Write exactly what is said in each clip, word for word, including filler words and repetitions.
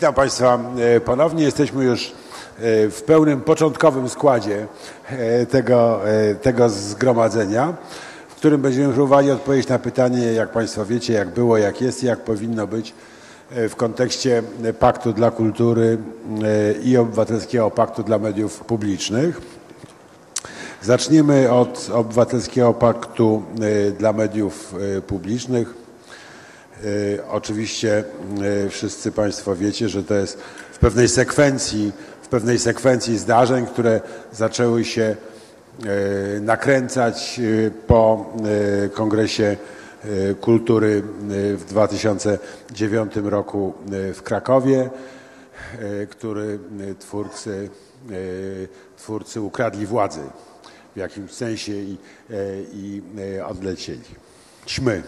Witam Państwa ponownie. Jesteśmy już w pełnym początkowym składzie tego, tego zgromadzenia, w którym będziemy próbowali odpowiedzieć na pytanie, jak Państwo wiecie, jak było, jak jest i jak powinno być w kontekście Paktu dla Kultury i Obywatelskiego Paktu dla Mediów Publicznych. Zaczniemy od Obywatelskiego Paktu dla Mediów Publicznych. Oczywiście wszyscy Państwo wiecie, że to jest w pewnej sekwencji, w pewnej sekwencji zdarzeń, które zaczęły się nakręcać po Kongresie Kultury w dwa tysiące dziewiątym roku w Krakowie, który twórcy, twórcy ukradli władzy w jakimś sensie i, i odlecieli. Ćmy.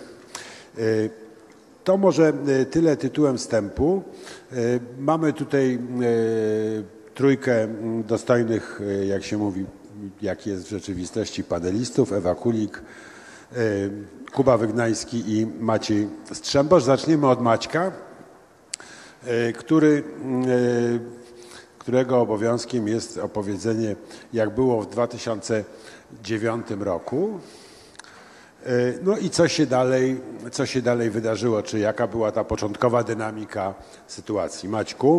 To może tyle tytułem wstępu. Mamy tutaj trójkę dostojnych, jak się mówi, jak jest w rzeczywistości, panelistów. Ewa Kulik, Kuba Wygnański i Maciej Strzembosz. Zaczniemy od Maćka, który, którego obowiązkiem jest opowiedzenie, jak było w dwa tysiące dziewiątym roku. No i co się dalej, co się dalej wydarzyło, czy jaka była ta początkowa dynamika sytuacji? Maćku?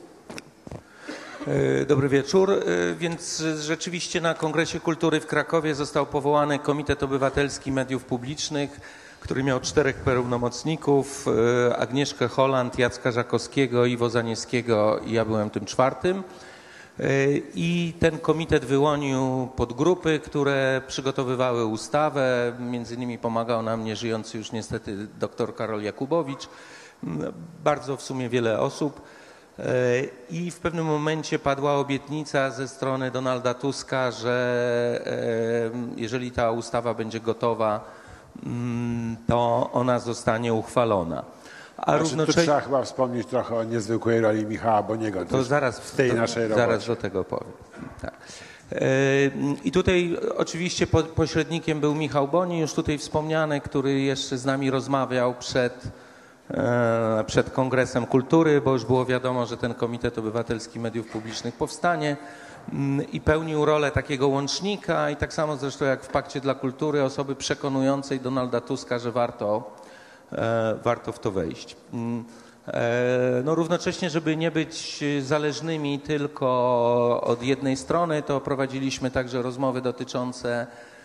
Dobry wieczór. Więc rzeczywiście na Kongresie Kultury w Krakowie został powołany Komitet Obywatelski Mediów Publicznych, który miał czterech pełnomocników, Agnieszkę Holland, Jacka Żakowskiego, Iwo Zaniewskiego i ja byłem tym czwartym. I ten komitet wyłonił podgrupy, które przygotowywały ustawę. Między innymi pomagał nam nieżyjący już niestety dr Karol Jakubowicz. Bardzo w sumie wiele osób. I w pewnym momencie padła obietnica ze strony Donalda Tuska, że jeżeli ta ustawa będzie gotowa, to ona zostanie uchwalona. A znaczy, równocześnie... Tu trzeba chyba wspomnieć trochę o niezwykłej roli Michała Boniego. To zaraz w tej to, naszej robocie. Zaraz do tego powiem. Tak. I tutaj oczywiście pośrednikiem był Michał Boni, już tutaj wspomniany, który jeszcze z nami rozmawiał przed, przed Kongresem Kultury, bo już było wiadomo, że ten Komitet Obywatelski Mediów Publicznych powstanie i pełnił rolę takiego łącznika i tak samo zresztą jak w Pakcie dla Kultury osoby przekonującej Donalda Tuska, że warto, warto w to wejść. No równocześnie, żeby nie być zależnymi tylko od jednej strony, to prowadziliśmy także rozmowy dotyczące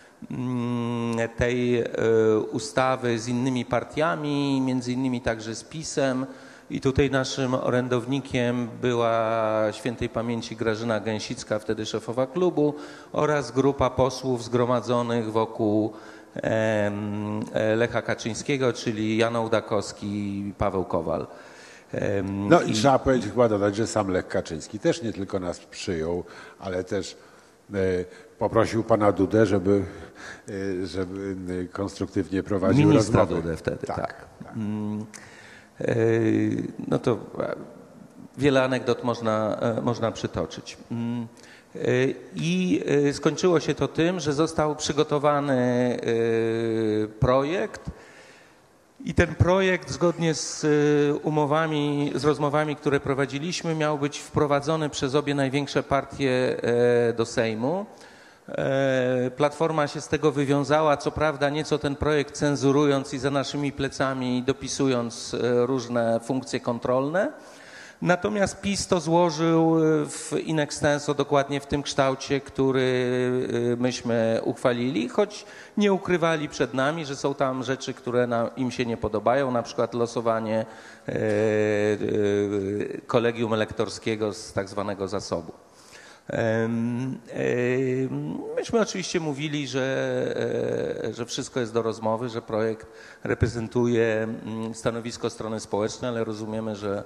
tej ustawy z innymi partiami, między innymi także z PiS-em. I tutaj naszym orędownikiem była świętej pamięci Grażyna Gęsicka, wtedy szefowa klubu, oraz grupa posłów zgromadzonych wokół Lecha Kaczyńskiego, czyli Jan Ołdakowski i Paweł Kowal. No i, i trzeba powiedzieć, chyba dodać, że sam Lech Kaczyński też nie tylko nas przyjął, ale też e, poprosił pana Dudę, żeby, e, żeby konstruktywnie prowadził Ministra rozmowy. Dudę wtedy, tak. tak. tak. Mm, e, no to wiele anegdot można, można przytoczyć. Mm, I skończyło się to tym, że został przygotowany projekt i ten projekt zgodnie z umowami, z rozmowami, które prowadziliśmy, miał być wprowadzony przez obie największe partie do Sejmu. Platforma się z tego wywiązała, co prawda nieco ten projekt cenzurując i za naszymi plecami dopisując różne funkcje kontrolne. Natomiast PiS to złożył w in extenso dokładnie w tym kształcie, który myśmy uchwalili, choć nie ukrywali przed nami, że są tam rzeczy, które nam, im się nie podobają, na przykład losowanie e, e, kolegium elektorskiego z tak zwanego zasobu. E, e, myśmy oczywiście mówili, że, e, że wszystko jest do rozmowy, że projekt reprezentuje stanowisko strony społecznej, ale rozumiemy, że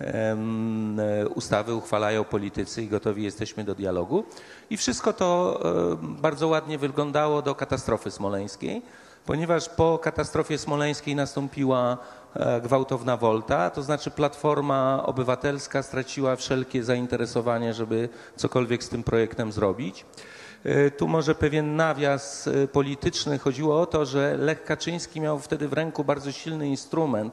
ustawy uchwalają politycy i gotowi jesteśmy do dialogu. I wszystko to bardzo ładnie wyglądało do katastrofy smoleńskiej, ponieważ po katastrofie smoleńskiej nastąpiła gwałtowna wolta, to znaczy Platforma Obywatelska straciła wszelkie zainteresowanie, żeby cokolwiek z tym projektem zrobić. Tu może pewien nawias polityczny. Chodziło o to, że Lech Kaczyński miał wtedy w ręku bardzo silny instrument,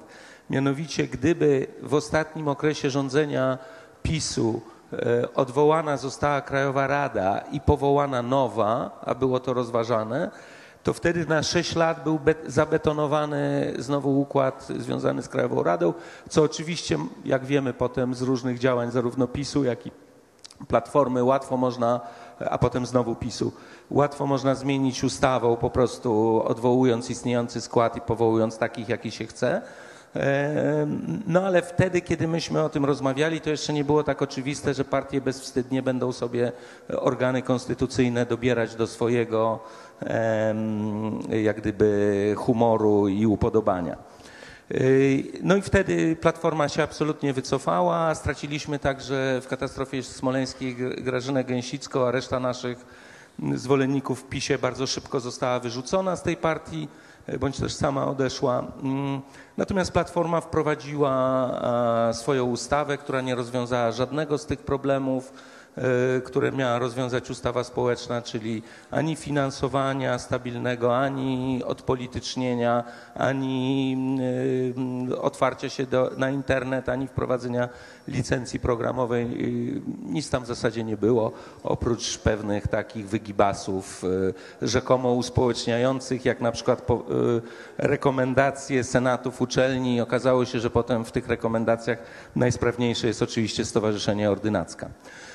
Mianowicie, gdyby w ostatnim okresie rządzenia PiSu odwołana została Krajowa Rada i powołana nowa, a było to rozważane, to wtedy na sześć lat był zabetonowany znowu układ związany z Krajową Radą, co oczywiście, jak wiemy potem z różnych działań zarówno PiSu, jak i Platformy łatwo można, a potem znowu PiSu, łatwo można zmienić ustawą, po prostu odwołując istniejący skład i powołując takich, jaki się chce. No ale wtedy, kiedy myśmy o tym rozmawiali, to jeszcze nie było tak oczywiste, że partie bezwstydnie będą sobie organy konstytucyjne dobierać do swojego jak gdyby humoru i upodobania. No i wtedy Platforma się absolutnie wycofała, straciliśmy także w katastrofie smoleńskiej Grażynę Gęsicką, a reszta naszych zwolenników w PiSie bardzo szybko została wyrzucona z tej partii, bądź też sama odeszła. Natomiast Platforma wprowadziła swoją ustawę, która nie rozwiązała żadnego z tych problemów, które miała rozwiązać ustawa społeczna, czyli ani finansowania stabilnego, ani odpolitycznienia, ani otwarcia się do, na internet, ani wprowadzenia licencji programowej. Nic tam w zasadzie nie było, oprócz pewnych takich wygibasów rzekomo uspołeczniających, jak na przykład rekomendacje senatów uczelni. Okazało się, że potem w tych rekomendacjach najsprawniejsze jest oczywiście Stowarzyszenie Ordynacka.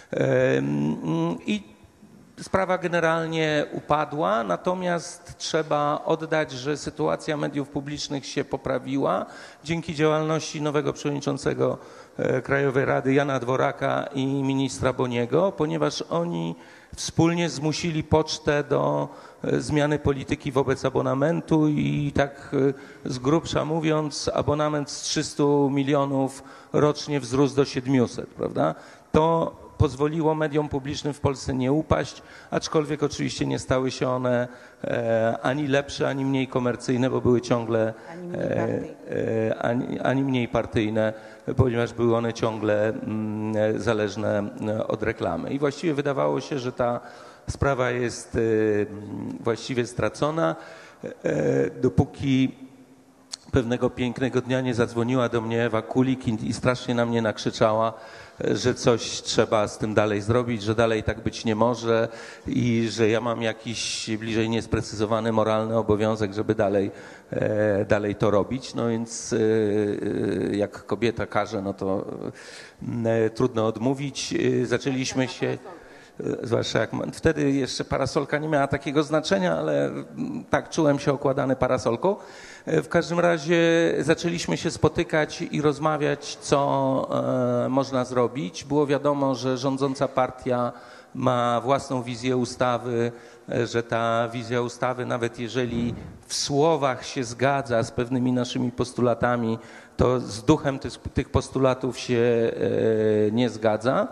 I sprawa generalnie upadła, natomiast trzeba oddać, że sytuacja mediów publicznych się poprawiła dzięki działalności nowego przewodniczącego Krajowej Rady Jana Dworaka i ministra Boniego, ponieważ oni wspólnie zmusili pocztę do zmiany polityki wobec abonamentu i tak z grubsza mówiąc, abonament z trzystu milionów rocznie wzrósł do siedmiuset, prawda? To pozwoliło mediom publicznym w Polsce nie upaść, aczkolwiek oczywiście nie stały się one e, ani lepsze, ani mniej komercyjne, bo były ciągle ani mniej, e, ani, ani mniej partyjne, ponieważ były one ciągle mm, zależne od reklamy. I właściwie wydawało się, że ta sprawa jest e, właściwie stracona, e, dopóki pewnego pięknego dnia nie zadzwoniła do mnie Ewa Kulik i, i strasznie na mnie nakrzyczała, że coś trzeba z tym dalej zrobić, że dalej tak być nie może i że ja mam jakiś bliżej niesprecyzowany moralny obowiązek, żeby dalej, e, dalej to robić. No więc e, jak kobieta każe, no to e, trudno odmówić. E, zaczęliśmy się... Zwłaszcza jak wtedy jeszcze parasolka nie miała takiego znaczenia, ale tak czułem się okładany parasolką. W każdym razie zaczęliśmy się spotykać i rozmawiać, co e, można zrobić. Było wiadomo, że rządząca partia ma własną wizję ustawy, że ta wizja ustawy, nawet jeżeli w słowach się zgadza z pewnymi naszymi postulatami, to z duchem tych, tych postulatów się e, nie zgadza.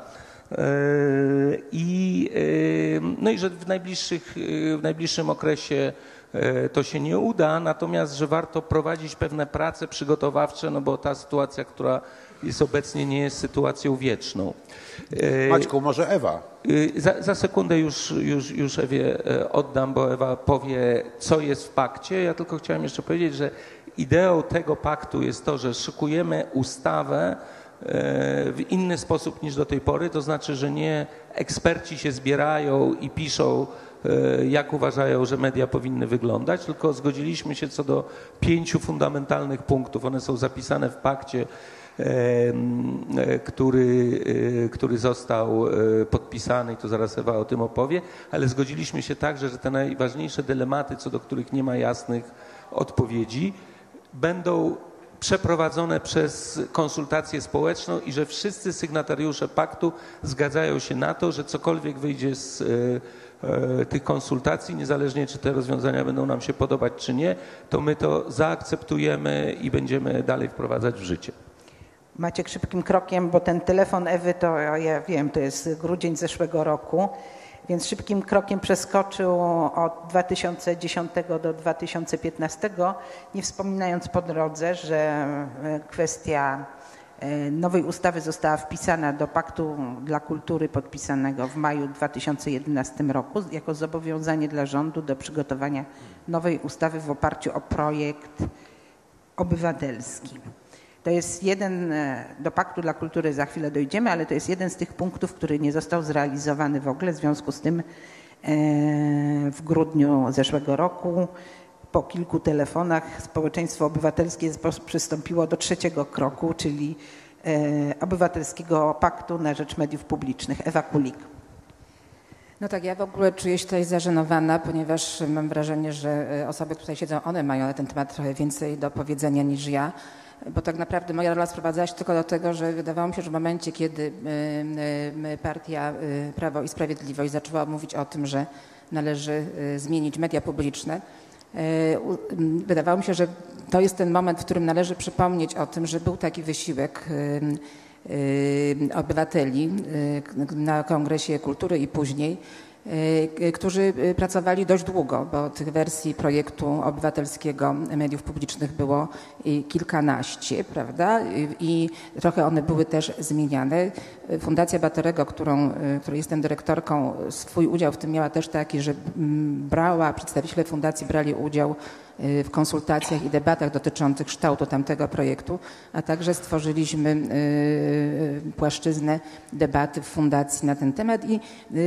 I, no i że w, najbliższych, w najbliższym okresie to się nie uda, natomiast że warto prowadzić pewne prace przygotowawcze, no bo ta sytuacja, która jest obecnie, nie jest sytuacją wieczną. Maćku, może Ewa? Za, za sekundę już, już, już Ewie oddam, bo Ewa powie, co jest w pakcie. Ja tylko chciałem jeszcze powiedzieć, że ideą tego paktu jest to, że szykujemy ustawę w inny sposób niż do tej pory, to znaczy, że nie eksperci się zbierają i piszą, jak uważają, że media powinny wyglądać, tylko zgodziliśmy się co do pięciu fundamentalnych punktów. One są zapisane w pakcie, który, który został podpisany i to zaraz Ewa o tym opowie, ale zgodziliśmy się także, że te najważniejsze dylematy, co do których nie ma jasnych odpowiedzi, będą przeprowadzone przez konsultację społeczną i że wszyscy sygnatariusze paktu zgadzają się na to, że cokolwiek wyjdzie z e, tych konsultacji, niezależnie czy te rozwiązania będą nam się podobać czy nie, to my to zaakceptujemy i będziemy dalej wprowadzać w życie. Maciek, szybkim krokiem, bo ten telefon Ewy to ja wiem, to jest grudzień zeszłego roku, więc szybkim krokiem przeskoczył od dwa tysiące dziesiątego do dwa tysiące piętnastego, nie wspominając po drodze, że kwestia nowej ustawy została wpisana do Paktu dla Kultury podpisanego w maju dwa tysiące jedenastego roku jako zobowiązanie dla rządu do przygotowania nowej ustawy w oparciu o projekt obywatelski. To jest jeden, do Paktu dla Kultury za chwilę dojdziemy, ale to jest jeden z tych punktów, który nie został zrealizowany w ogóle. W związku z tym w grudniu zeszłego roku po kilku telefonach społeczeństwo obywatelskie przystąpiło do trzeciego kroku, czyli Obywatelskiego Paktu na rzecz Mediów Publicznych. Ewa Kulik. No tak, ja w ogóle czuję się tutaj zażenowana, ponieważ mam wrażenie, że osoby, które tutaj siedzą, one mają na ten temat trochę więcej do powiedzenia niż ja. Bo tak naprawdę moja rola sprowadzała się tylko do tego, że wydawało mi się, że w momencie, kiedy partia Prawo i Sprawiedliwość zaczęła mówić o tym, że należy zmienić media publiczne, wydawało mi się, że to jest ten moment, w którym należy przypomnieć o tym, że był taki wysiłek obywateli na Kongresie Kultury i później, którzy pracowali dość długo, bo tych wersji projektu obywatelskiego mediów publicznych było kilkanaście, prawda? I trochę one były też zmieniane. Fundacja Batorego, którą, której jestem dyrektorką, swój udział w tym miała też taki, że brała, przedstawiciele fundacji brali udział w konsultacjach i debatach dotyczących kształtu tamtego projektu, a także stworzyliśmy płaszczyznę debaty w fundacji na ten temat i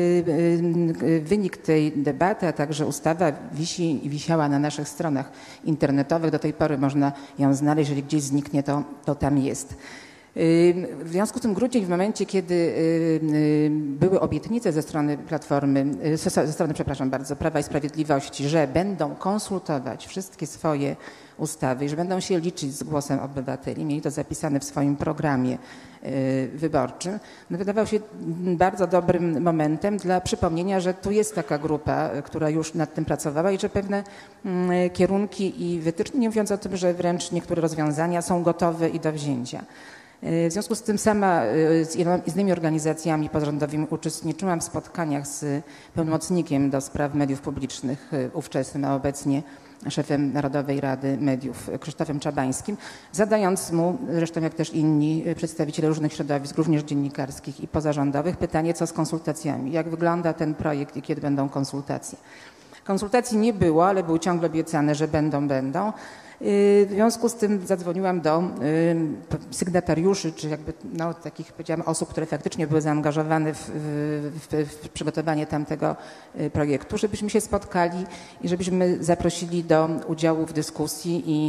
wynik tej debaty, a także ustawa wisi i wisiała na naszych stronach internetowych. Do tej pory można ją znaleźć, jeżeli gdzieś zniknie, to, to tam jest. W związku z tym grudzień, w momencie, kiedy były obietnice ze strony Platformy, ze strony, przepraszam bardzo, Prawa i Sprawiedliwości, że będą konsultować wszystkie swoje ustawy i że będą się liczyć z głosem obywateli, mieli to zapisane w swoim programie wyborczym, no wydawał się bardzo dobrym momentem dla przypomnienia, że tu jest taka grupa, która już nad tym pracowała i że pewne kierunki i wytyczne, nie mówiąc o tym, że wręcz niektóre rozwiązania są gotowe i do wzięcia. W związku z tym sama z innymi organizacjami pozarządowymi uczestniczyłam w spotkaniach z pełnomocnikiem do spraw mediów publicznych, ówczesnym, a obecnie szefem Narodowej Rady Mediów Krzysztofem Czabańskim, zadając mu, zresztą jak też inni przedstawiciele różnych środowisk, również dziennikarskich i pozarządowych, pytanie, co z konsultacjami, jak wygląda ten projekt i kiedy będą konsultacje. Konsultacji nie było, ale były ciągle obiecane, że będą, będą. W związku z tym zadzwoniłam do sygnatariuszy, czy jakby no, takich, powiedziałam, osób, które faktycznie były zaangażowane w, w, w przygotowanie tamtego projektu, żebyśmy się spotkali i żebyśmy zaprosili do udziału w dyskusji i,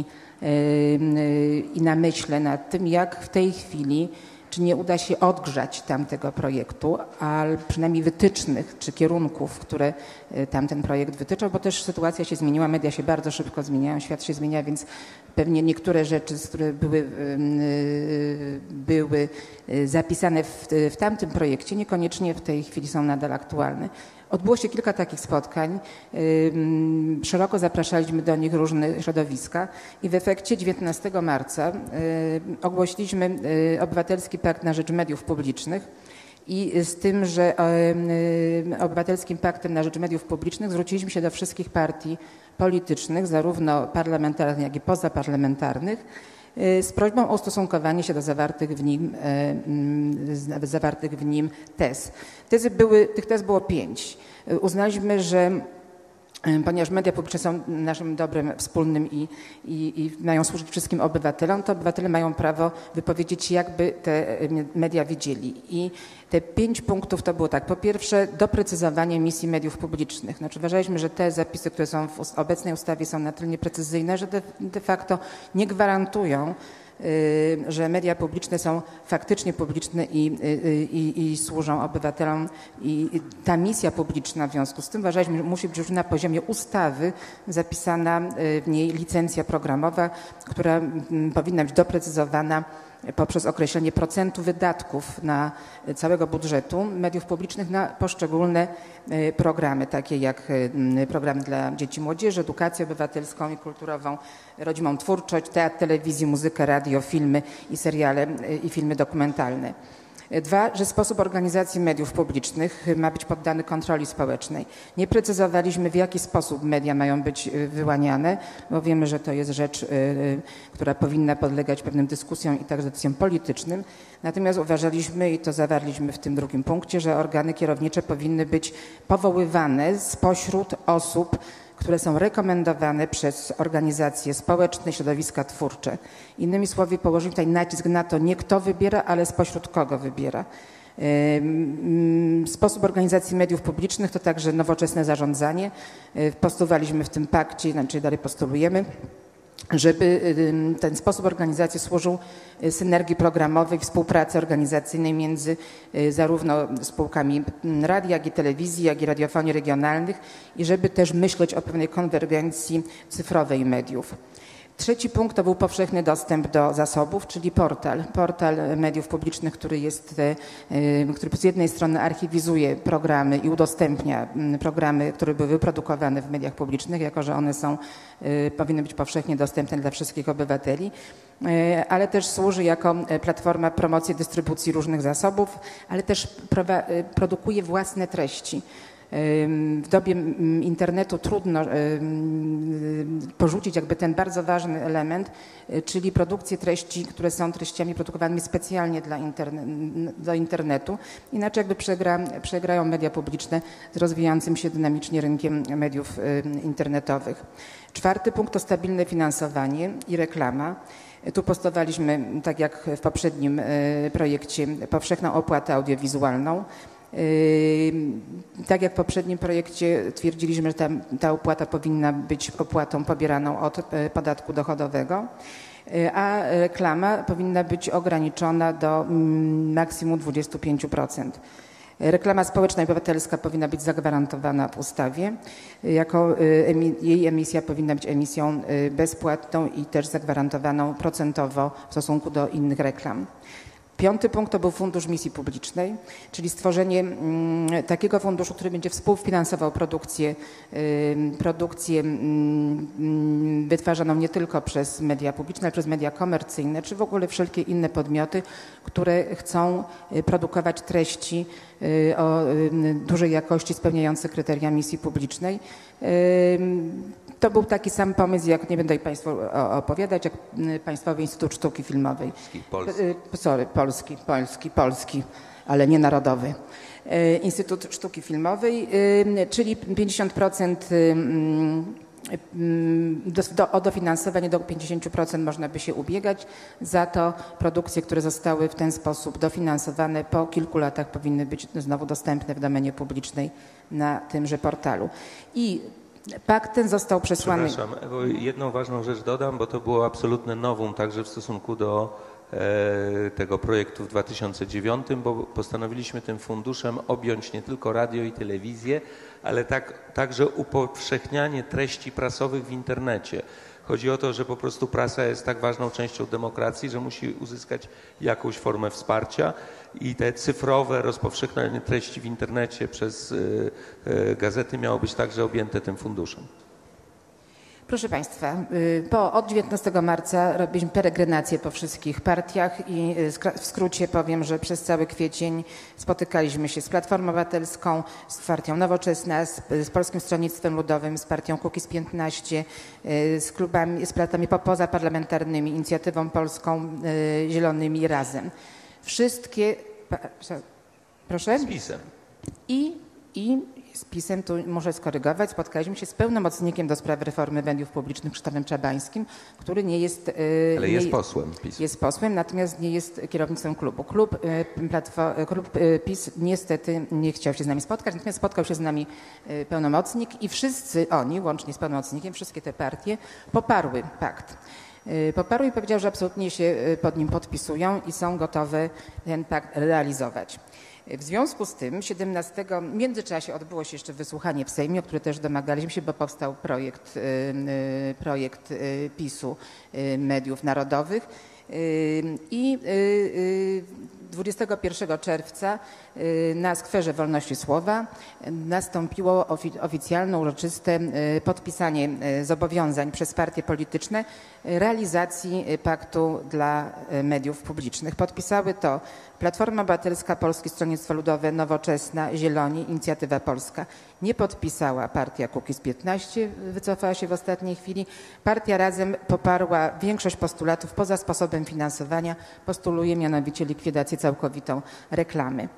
i namyśle nad tym, jak w tej chwili, czy nie uda się odgrzać tamtego projektu, a przynajmniej wytycznych czy kierunków, które tamten projekt wytyczał, bo też sytuacja się zmieniła, media się bardzo szybko zmieniają, świat się zmienia, więc pewnie niektóre rzeczy, które były, były zapisane w, w tamtym projekcie, niekoniecznie w tej chwili są nadal aktualne. Odbyło się kilka takich spotkań, szeroko zapraszaliśmy do nich różne środowiska i w efekcie dziewiętnastego marca ogłosiliśmy Obywatelski Pakt na rzecz Mediów Publicznych i z tym, że Obywatelskim Paktem na rzecz Mediów Publicznych zwróciliśmy się do wszystkich partii politycznych, zarówno parlamentarnych, jak i pozaparlamentarnych, z prośbą o ustosunkowanie się do zawartych w nim, zawartych w nim tez. Tezy były, tych tez było pięć. Uznaliśmy, że ponieważ media publiczne są naszym dobrem wspólnym i, i, i mają służyć wszystkim obywatelom, to obywatele mają prawo wypowiedzieć się, jakby te media widzieli. I te pięć punktów to było tak. Po pierwsze, doprecyzowanie misji mediów publicznych. Znaczy, uważaliśmy, że te zapisy, które są w obecnej ustawie, są na tyle nieprecyzyjne, że de, de facto nie gwarantują, że media publiczne są faktycznie publiczne i, i, i służą obywatelom. I ta misja publiczna w związku z tym uważaliśmy, że musi być już na poziomie ustawy zapisana w niej licencja programowa, która powinna być doprecyzowana poprzez określenie procentu wydatków na całego budżetu mediów publicznych na poszczególne programy, takie jak program dla dzieci i młodzieży, edukację obywatelską i kulturową, rodzimą twórczość, teatr, telewizję, muzykę, radio, filmy i seriale i filmy dokumentalne. Dwa, że sposób organizacji mediów publicznych ma być poddany kontroli społecznej. Nie precyzowaliśmy, w jaki sposób media mają być wyłaniane, bo wiemy, że to jest rzecz, która powinna podlegać pewnym dyskusjom i także decyzjom politycznym. Natomiast uważaliśmy, i to zawarliśmy w tym drugim punkcie, że organy kierownicze powinny być powoływane spośród osób, które są rekomendowane przez organizacje społeczne, środowiska twórcze. Innymi słowy, położymy tutaj nacisk na to, nie kto wybiera, ale spośród kogo wybiera. Sposób organizacji mediów publicznych to także nowoczesne zarządzanie. Postulowaliśmy w tym pakcie, znaczy dalej postulujemy, żeby ten sposób organizacji służył synergii programowej, współpracy organizacyjnej między zarówno spółkami radia, jak i telewizji, jak i radiofonii regionalnych i żeby też myśleć o pewnej konwergencji cyfrowej mediów. Trzeci punkt to był powszechny dostęp do zasobów, czyli portal. Portal mediów publicznych, który jest, który z jednej strony archiwizuje programy i udostępnia programy, które były wyprodukowane w mediach publicznych, jako że one są, powinny być powszechnie dostępne dla wszystkich obywateli, ale też służy jako platforma promocji dystrybucji różnych zasobów, ale też produkuje własne treści. W dobie internetu trudno porzucić jakby ten bardzo ważny element, czyli produkcję treści, które są treściami produkowanymi specjalnie dla interne do internetu. Inaczej jakby przegra, przegrają media publiczne z rozwijającym się dynamicznie rynkiem mediów internetowych. Czwarty punkt to stabilne finansowanie i reklama. Tu postulowaliśmy, tak jak w poprzednim projekcie, powszechną opłatę audiowizualną. Tak jak w poprzednim projekcie twierdziliśmy, że ta, ta opłata powinna być opłatą pobieraną od podatku dochodowego, a reklama powinna być ograniczona do maksimum dwadzieścia pięć procent. Reklama społeczna i obywatelska powinna być zagwarantowana w ustawie. Jako jej emisja powinna być emisją bezpłatną i też zagwarantowaną procentowo w stosunku do innych reklam. Piąty punkt to był Fundusz Misji Publicznej, czyli stworzenie mm, takiego funduszu, który będzie współfinansował produkcję, y, produkcję y, wytwarzaną nie tylko przez media publiczne, ale przez media komercyjne, czy w ogóle wszelkie inne podmioty, które chcą produkować treści y, o y, dużej jakości spełniające kryteria misji publicznej. Y, To był taki sam pomysł, jak nie będę Państwu opowiadać, jak Państwowy Instytut Sztuki Filmowej. Polski. Sorry, polski, polski, polski, ale nie narodowy. Instytut Sztuki Filmowej, czyli pięćdziesiąt procent do, do, o dofinansowanie do pięćdziesiąt procent można by się ubiegać. Za to produkcje, które zostały w ten sposób dofinansowane po kilku latach powinny być znowu dostępne w domenie publicznej na tymże portalu. I pakt ten został przesłany. Przepraszam, Ewo, jedną ważną rzecz dodam, bo to było absolutne novum także w stosunku do e, tego projektu w dwa tysiące dziewiątym, bo postanowiliśmy tym funduszem objąć nie tylko radio i telewizję, ale tak, także upowszechnianie treści prasowych w internecie. Chodzi o to, że po prostu prasa jest tak ważną częścią demokracji, że musi uzyskać jakąś formę wsparcia i te cyfrowe rozpowszechnianie treści w internecie przez y, y, gazety miało być także objęte tym funduszem. Proszę Państwa, po, od dziewiętnastego marca robiliśmy peregrinację po wszystkich partiach i w skrócie powiem, że przez cały kwiecień spotykaliśmy się z Platformą Obywatelską, z partią Nowoczesna, z, z Polskim Stronnictwem Ludowym, z partią Kukiz piętnaście, z klubami, z partiami pozaparlamentarnymi, Inicjatywą Polską, Zielonymi i Razem. Wszystkie... Proszę? Z PiS-em. I, i z PiS-em, tu muszę skorygować, spotkaliśmy się z pełnomocnikiem do spraw reformy mediów publicznych Krzysztofem Czabańskim, który nie jest... Ale nie, jest posłem PiS. Jest posłem, natomiast nie jest kierownictwem klubu. Klub, klub PiS niestety nie chciał się z nami spotkać, natomiast spotkał się z nami pełnomocnik i wszyscy oni, łącznie z pełnomocnikiem, wszystkie te partie poparły pakt. Poparły i powiedział, że absolutnie się pod nim podpisują i są gotowe ten pakt realizować. W związku z tym siedemnastego w międzyczasie odbyło się jeszcze wysłuchanie w Sejmie, o które też domagaliśmy się, bo powstał projekt, projekt PiS-u Mediów Narodowych. I dwudziestego pierwszego czerwca na Skwerze Wolności Słowa nastąpiło oficjalne, uroczyste podpisanie zobowiązań przez partie polityczne realizacji Paktu dla Mediów Publicznych. Podpisały to Platforma Obywatelska, Polskie Stronnictwo Ludowe, Nowoczesna, Zieloni, Inicjatywa Polska. Nie podpisała partia Kukiz piętnaście, wycofała się w ostatniej chwili. Partia Razem poparła większość postulatów poza sposobem finansowania. Postuluje mianowicie likwidację całkowitą reklamy.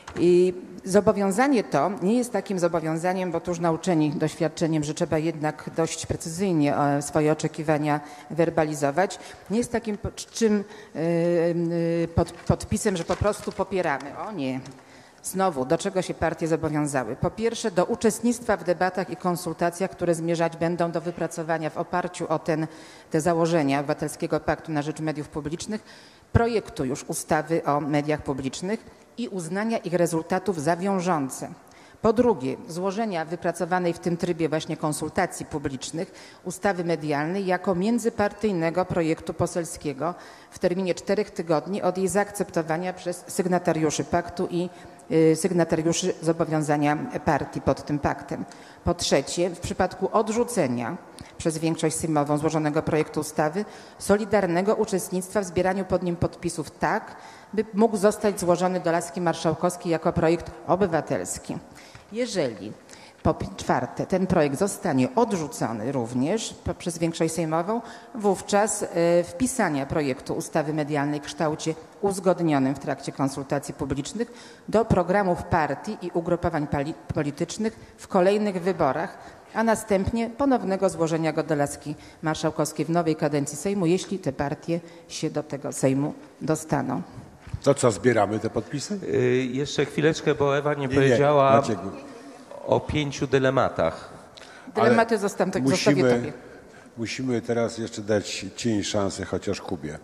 I zobowiązanie to nie jest takim zobowiązaniem, bo tuż nauczeni doświadczeniem, że trzeba jednak dość precyzyjnie swoje oczekiwania werbalizować, nie jest takim czym pod, podpisem, że po prostu popieramy. O nie. Znowu, do czego się partie zobowiązały? Po pierwsze, do uczestnictwa w debatach i konsultacjach, które zmierzać będą do wypracowania w oparciu o ten, te założenia Obywatelskiego Paktu na Rzecz Mediów Publicznych projektu już ustawy o mediach publicznych i uznania ich rezultatów za wiążące. Po drugie, złożenia wypracowanej w tym trybie właśnie konsultacji publicznych ustawy medialnej jako międzypartyjnego projektu poselskiego w terminie czterech tygodni od jej zaakceptowania przez sygnatariuszy paktu i y, sygnatariuszy zobowiązania partii pod tym paktem. Po trzecie, w przypadku odrzucenia przez większość sejmową złożonego projektu ustawy solidarnego uczestnictwa w zbieraniu pod nim podpisów tak, by mógł zostać złożony do laski marszałkowskiej jako projekt obywatelski. Jeżeli, po czwarte, ten projekt zostanie odrzucony również przez większość sejmową, wówczas y, wpisania projektu ustawy medialnej w kształcie uzgodnionym w trakcie konsultacji publicznych do programów partii i ugrupowań politycznych w kolejnych wyborach, a następnie ponownego złożenia go do laski marszałkowskiej w nowej kadencji Sejmu, jeśli te partie się do tego Sejmu dostaną. To co, zbieramy te podpisy? Y, jeszcze chwileczkę, bo Ewa nie, Nie, powiedziała nie, Maciek. o pięciu dylematach. Dylematy zostawię, zostawię musimy, tobie. musimy teraz jeszcze dać cień szansy chociaż Kubie.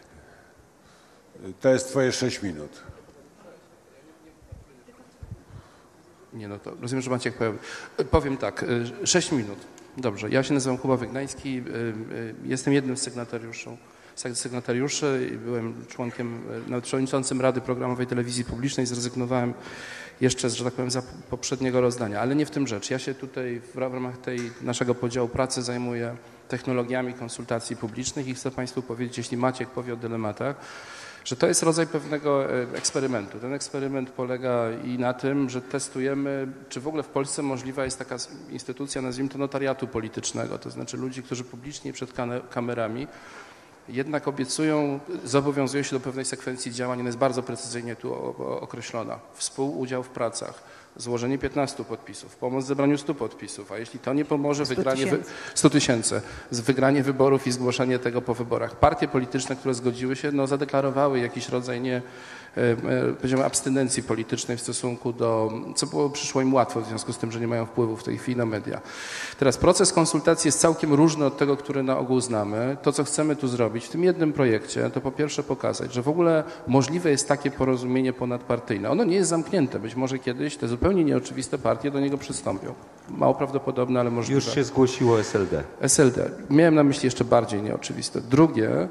To jest twoje sześć minut. Nie, no to rozumiem, że Maciek pojawi. Powiem tak, sześć minut. Dobrze, ja się nazywam Kuba Wygnański, jestem jednym z sygnatariuszy, sygnatariuszy i byłem członkiem, nawet przewodniczącym Rady Programowej Telewizji Publicznej, zrezygnowałem jeszcze, że tak powiem, za poprzedniego rozdania, ale nie w tym rzecz. Ja się tutaj w ramach tej naszego podziału pracy zajmuję technologiami konsultacji publicznych i chcę Państwu powiedzieć, jeśli Maciek powie o dylematach, że to jest rodzaj pewnego eksperymentu. Ten eksperyment polega i na tym, że testujemy, czy w ogóle w Polsce możliwa jest taka instytucja, nazwijmy to notariatu politycznego, to znaczy ludzi, którzy publicznie przed kamerami jednak obiecują, zobowiązują się do pewnej sekwencji działań, ona jest bardzo precyzyjnie tu określona. Współudział w pracach, złożenie piętnastu podpisów, pomoc w zebraniu stu podpisów, a jeśli to nie pomoże, wygranie wy... sto tysięcy, wygranie wyborów i zgłoszenie tego po wyborach. Partie polityczne, które zgodziły się, no, zadeklarowały jakiś rodzaj nie, powiedziałbym, abstynencji politycznej w stosunku do, co było, przyszło im łatwo w związku z tym, że nie mają wpływu w tej chwili na media. Teraz proces konsultacji jest całkiem różny od tego, który na ogół znamy. To, co chcemy tu zrobić w tym jednym projekcie, to po pierwsze pokazać, że w ogóle możliwe jest takie porozumienie ponadpartyjne. Ono nie jest zamknięte. Być może kiedyś te zupełnie nieoczywiste partie do niego przystąpią. Mało prawdopodobne, ale możliwe. Już się zgłosiło S L D. S L D. Miałem na myśli jeszcze bardziej nieoczywiste. Drugie,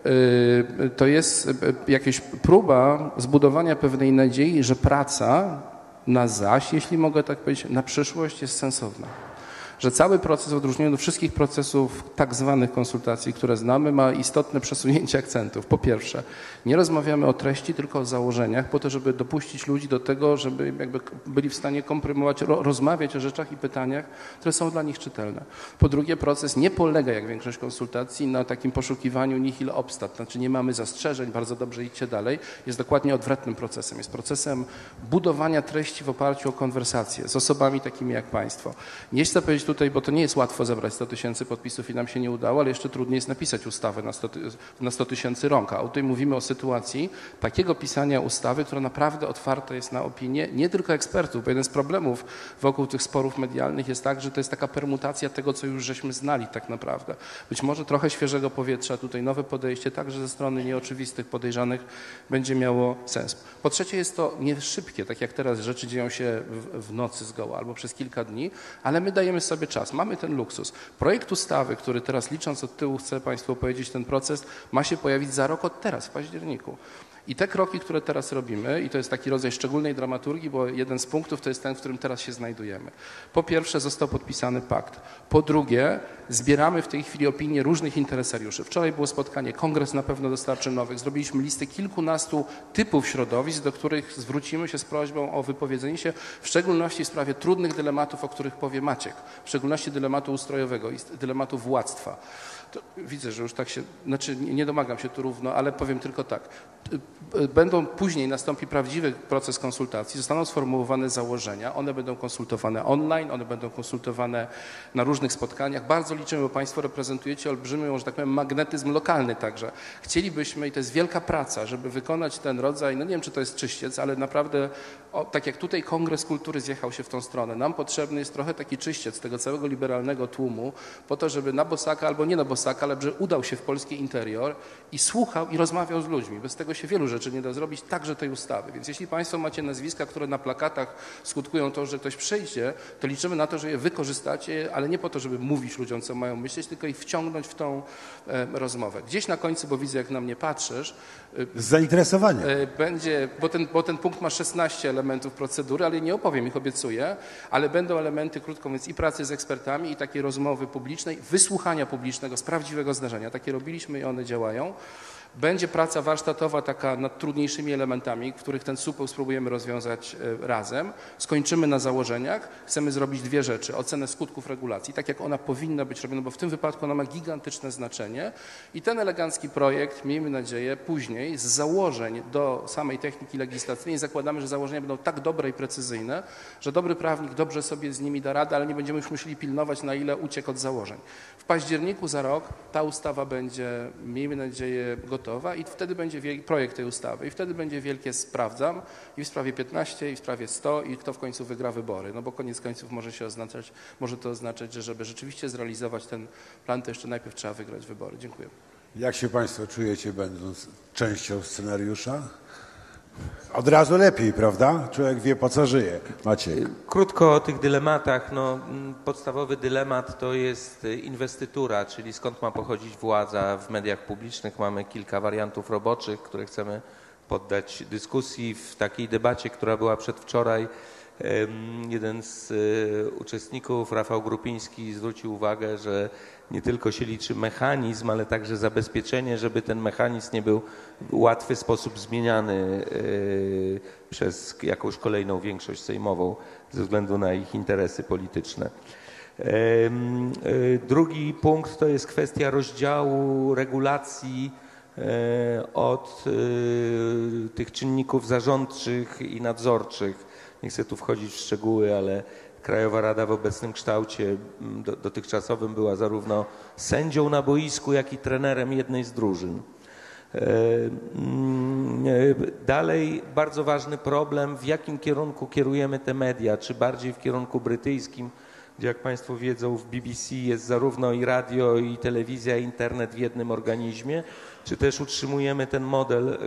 yy, to jest jakaś próba zbudowania pewnej nadziei, że praca na zaś, jeśli mogę tak powiedzieć, na przyszłość jest sensowna. Że cały proces, w odróżnieniu do wszystkich procesów tak zwanych konsultacji, które znamy, ma istotne przesunięcie akcentów. Po pierwsze, nie rozmawiamy o treści, tylko o założeniach, po to, żeby dopuścić ludzi do tego, żeby jakby byli w stanie komprymiować, rozmawiać o rzeczach i pytaniach, które są dla nich czytelne. Po drugie, proces nie polega, jak większość konsultacji, na takim poszukiwaniu nihil obstat, znaczy nie mamy zastrzeżeń, bardzo dobrze idźcie dalej. Jest dokładnie odwrotnym procesem. Jest procesem budowania treści w oparciu o konwersacje z osobami takimi jak Państwo. Nie chcę powiedzieć tutaj, bo to nie jest łatwo zebrać sto tysięcy podpisów i nam się nie udało, ale jeszcze trudniej jest napisać ustawę na sto tysięcy rąk. A tutaj mówimy o sytuacji takiego pisania ustawy, która naprawdę otwarta jest na opinię nie tylko ekspertów, bo jeden z problemów wokół tych sporów medialnych jest tak, że to jest taka permutacja tego, co już żeśmy znali tak naprawdę. Być może trochę świeżego powietrza, tutaj nowe podejście, także ze strony nieoczywistych podejrzanych będzie miało sens. Po trzecie, jest to nie szybkie, tak jak teraz rzeczy dzieją się w, w nocy zgoła albo przez kilka dni, ale my dajemy sobie czas. Mamy ten luksus. Projekt ustawy, który teraz licząc od tyłu chcę Państwu opowiedzieć ten proces, ma się pojawić za rok od teraz, w październiku. I te kroki, które teraz robimy, i to jest taki rodzaj szczególnej dramaturgii, bo jeden z punktów to jest ten, w którym teraz się znajdujemy. Po pierwsze, został podpisany pakt. Po drugie, zbieramy w tej chwili opinie różnych interesariuszy. Wczoraj było spotkanie, kongres na pewno dostarczy nowych. Zrobiliśmy listę kilkunastu typów środowisk, do których zwrócimy się z prośbą o wypowiedzenie się, w szczególności w sprawie trudnych dylematów, o których powie Maciek, w szczególności dylematu ustrojowego i dylematu władztwa. To widzę, że już tak się, znaczy nie domagam się tu równo, ale powiem tylko tak. Będą później, nastąpi prawdziwy proces konsultacji, zostaną sformułowane założenia, one będą konsultowane online, one będą konsultowane na różnych spotkaniach. Bardzo liczymy, bo Państwo reprezentujecie olbrzymi, że tak powiem, magnetyzm lokalny także. Chcielibyśmy, i to jest wielka praca, żeby wykonać ten rodzaj, no nie wiem, czy to jest czyściec, ale naprawdę, o, tak jak tutaj Kongres Kultury zjechał się w tą stronę, nam potrzebny jest trochę taki czyściec tego całego liberalnego tłumu, po to, żeby na bosaka albo nie na bosaka, ale żeby udał się w polski interior i słuchał i rozmawiał z ludźmi. Bez tego się wielu rzeczy nie da zrobić, także tej ustawy. Więc jeśli Państwo macie nazwiska, które na plakatach skutkują to, że ktoś przyjdzie, to liczymy na to, że je wykorzystacie, ale nie po to, żeby mówić ludziom, co mają myśleć, tylko ich wciągnąć w tą e, rozmowę. Gdzieś na końcu, bo widzę, jak na mnie patrzysz, Z zainteresowaniem. e, będzie, bo ten, bo ten punkt ma szesnaście elementów procedury, ale nie opowiem ich, obiecuję, ale będą elementy, krótko mówiąc, i pracy z ekspertami, i takiej rozmowy publicznej, wysłuchania publicznego z prawdziwego zdarzenia. Takie robiliśmy i one działają. Będzie praca warsztatowa taka nad trudniejszymi elementami, których ten supeł spróbujemy rozwiązać razem. Skończymy na założeniach. Chcemy zrobić dwie rzeczy. Ocenę skutków regulacji, tak jak ona powinna być robiona, bo w tym wypadku ona ma gigantyczne znaczenie. I ten elegancki projekt, miejmy nadzieję, później z założeń do samej techniki legislacyjnej zakładamy, że założenia będą tak dobre i precyzyjne, że dobry prawnik dobrze sobie z nimi da radę, ale nie będziemy już musieli pilnować, na ile uciekł od założeń. W październiku za rok ta ustawa będzie, miejmy nadzieję, gotowa. I wtedy będzie wielki projekt tej ustawy i wtedy będzie wielkie sprawdzam i w sprawie piętnaście i w sprawie sto i kto w końcu wygra wybory, no bo koniec końców może się oznaczać, może to oznaczać, że żeby rzeczywiście zrealizować ten plan, to jeszcze najpierw trzeba wygrać wybory. Dziękuję. Jak się Państwo czujecie, będąc częścią scenariusza? Od razu lepiej, prawda? Człowiek wie, po co żyje. Maciej. Krótko o tych dylematach. No, podstawowy dylemat to jest inwestytura, czyli skąd ma pochodzić władza. W mediach publicznych mamy kilka wariantów roboczych, które chcemy poddać dyskusji. W takiej debacie, która była przedwczoraj, jeden z uczestników, Rafał Grupiński, zwrócił uwagę, że nie tylko się liczy mechanizm, ale także zabezpieczenie, żeby ten mechanizm nie był w łatwy sposób zmieniany przez jakąś kolejną większość sejmową ze względu na ich interesy polityczne. Drugi punkt to jest kwestia rozdziału regulacji od tych czynników zarządczych i nadzorczych. Nie chcę tu wchodzić w szczegóły, ale Krajowa Rada w obecnym kształcie do, dotychczasowym była zarówno sędzią na boisku, jak i trenerem jednej z drużyn. Dalej bardzo ważny problem, w jakim kierunku kierujemy te media, czy bardziej w kierunku brytyjskim, gdzie jak Państwo wiedzą w B B C jest zarówno i radio, i telewizja, i internet w jednym organizmie, czy też utrzymujemy ten model,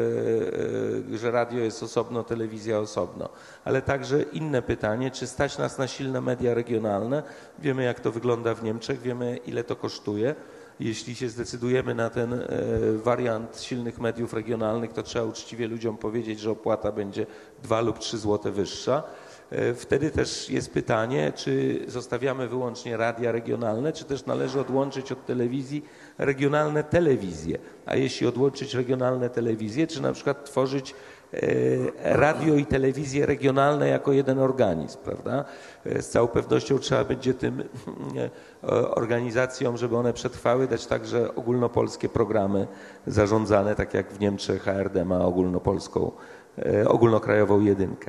że radio jest osobno, telewizja osobno. Ale także inne pytanie, czy stać nas na silne media regionalne? Wiemy, jak to wygląda w Niemczech, wiemy, ile to kosztuje. Jeśli się zdecydujemy na ten wariant silnych mediów regionalnych, to trzeba uczciwie ludziom powiedzieć, że opłata będzie dwa lub trzy złote wyższa. Wtedy też jest pytanie, czy zostawiamy wyłącznie radia regionalne, czy też należy odłączyć od telewizji regionalne telewizje. A jeśli odłączyć regionalne telewizje, czy na przykład tworzyć radio i telewizję regionalne jako jeden organizm, prawda? Z całą pewnością trzeba będzie tym organizacjom, żeby one przetrwały, dać także ogólnopolskie programy zarządzane, tak jak w Niemczech H R D ma ogólnopolską, ogólnokrajową jedynkę.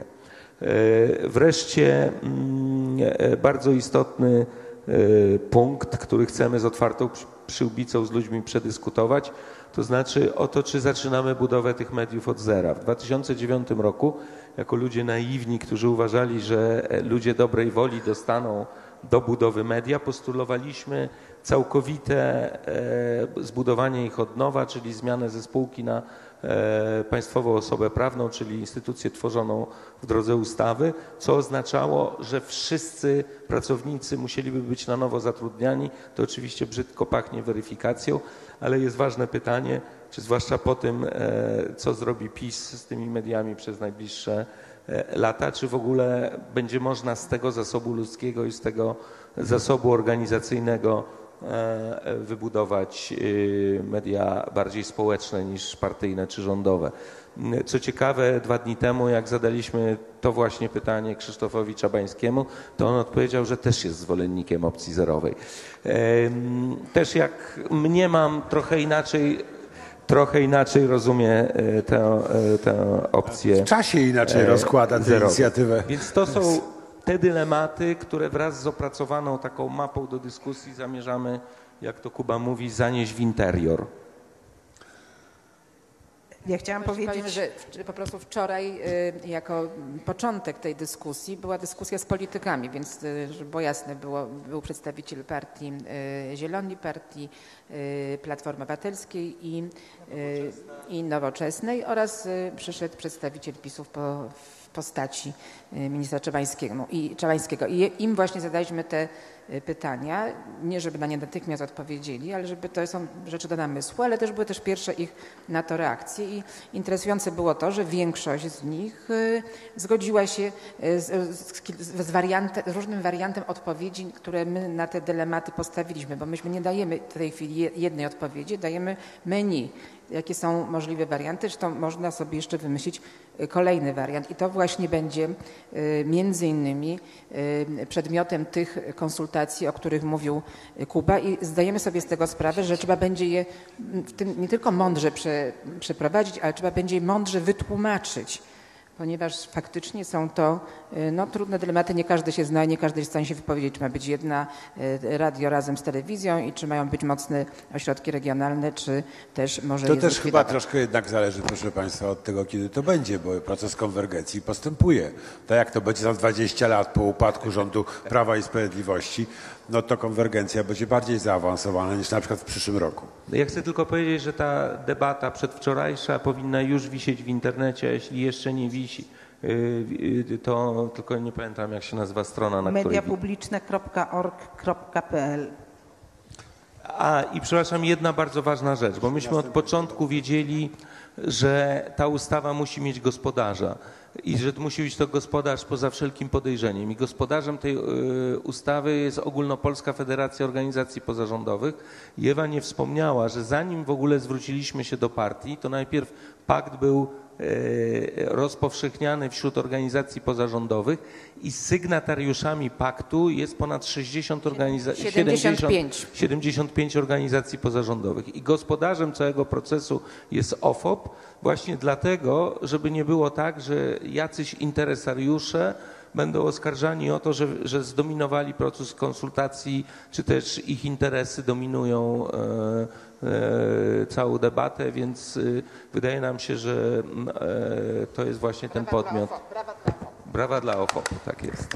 Wreszcie bardzo istotny punkt, który chcemy z otwartą przyłbicą z ludźmi przedyskutować, to znaczy o to, czy zaczynamy budowę tych mediów od zera. W dwa tysiące dziewiątym roku, jako ludzie naiwni, którzy uważali, że ludzie dobrej woli dostaną do budowy media, postulowaliśmy całkowite zbudowanie ich od nowa, czyli zmianę ze spółki na państwową osobę prawną, czyli instytucję tworzoną w drodze ustawy, co oznaczało, że wszyscy pracownicy musieliby być na nowo zatrudniani. To oczywiście brzydko pachnie weryfikacją, ale jest ważne pytanie, czy zwłaszcza po tym, co zrobi PiS z tymi mediami przez najbliższe lata, czy w ogóle będzie można z tego zasobu ludzkiego i z tego zasobu organizacyjnego wybudować media bardziej społeczne niż partyjne czy rządowe. Co ciekawe, dwa dni temu, jak zadaliśmy to właśnie pytanie Krzysztofowi Czabańskiemu, to on odpowiedział, że też jest zwolennikiem opcji zerowej. Też jak mniemam, trochę inaczej trochę inaczej rozumie e, tę, e, tę opcję. W czasie inaczej rozkłada tę zerowy. inicjatywę. Więc to są te dylematy, które wraz z opracowaną taką mapą do dyskusji zamierzamy, jak to Kuba mówi, zanieść w interior. Ja chciałam Powiem, powiedzieć, że w- po prostu wczoraj y, jako początek tej dyskusji była dyskusja z politykami, więc y, żeby było jasne, było, był przedstawiciel partii y, Zieloni, partii y, Platformy Obywatelskiej i, y, i Nowoczesnej oraz y, przyszedł przedstawiciel PiSu w, po, w postaci y, ministra Czabańskiego. No, i, Czabańskiego. I im właśnie zadaliśmy te y, pytania, nie żeby na nie natychmiast odpowiedzieli, ale żeby to są rzeczy do namysłu, ale też były też pierwsze ich na to reakcje i interesujące było to, że większość z nich y, zgodziła się y, z, z, z, wariantem, z różnym wariantem odpowiedzi, które my na te dylematy postawiliśmy, bo myśmy nie dajemy w tej chwili je- jednej odpowiedzi, dajemy menu, jakie są możliwe warianty, zresztą można sobie jeszcze wymyślić y, kolejny wariant i to właśnie będzie y, między innymi y, przedmiotem tych konsultacji, o których mówił y, Kuba i zdajemy sobie z tego sprawę, że trzeba będzie je w tym nie tylko mądrze prze, przeprowadzić, ale trzeba będzie je mądrze wytłumaczyć, ponieważ faktycznie są to y, no, trudne dylematy, nie każdy się zna, nie każdy jest w stanie się wypowiedzieć, czy ma być jedna y, radio razem z telewizją i czy mają być mocne ośrodki regionalne, czy też może To je też chyba zlikwidować. troszkę jednak zależy, proszę Państwa, od tego, kiedy to będzie, bo proces konwergencji postępuje. Tak jak to będzie za dwadzieścia lat po upadku rządu Prawa i Sprawiedliwości, no to konwergencja będzie bardziej zaawansowana niż na przykład w przyszłym roku. Ja chcę tylko powiedzieć, że ta debata przedwczorajsza powinna już wisieć w internecie, a jeśli jeszcze nie wisi, y, y, to tylko nie pamiętam, jak się nazywa strona, na której... mediapubliczne kropka org kropka p l. A i przepraszam, jedna bardzo ważna rzecz, bo myśmy od początku wiedzieli, że ta ustawa musi mieć gospodarza i że musi być to gospodarz poza wszelkim podejrzeniem. I gospodarzem tej y, ustawy jest Ogólnopolska Federacja Organizacji Pozarządowych. I Ewa nie wspomniała, że zanim w ogóle zwróciliśmy się do partii, to najpierw pakt był y, rozpowszechniany wśród organizacji pozarządowych i sygnatariuszami paktu jest ponad sześćdziesiąt organizacji, siedemdziesiąt pięć. siedemdziesiąt pięć organizacji pozarządowych i gospodarzem całego procesu jest O F O P właśnie dlatego, żeby nie było tak, że jacyś interesariusze będą oskarżani o to, że, że zdominowali proces konsultacji, czy też ich interesy dominują e, e, całą debatę, więc e, wydaje nam się, że e, to jest właśnie ten podmiot. Brawa dla O F O P, tak jest.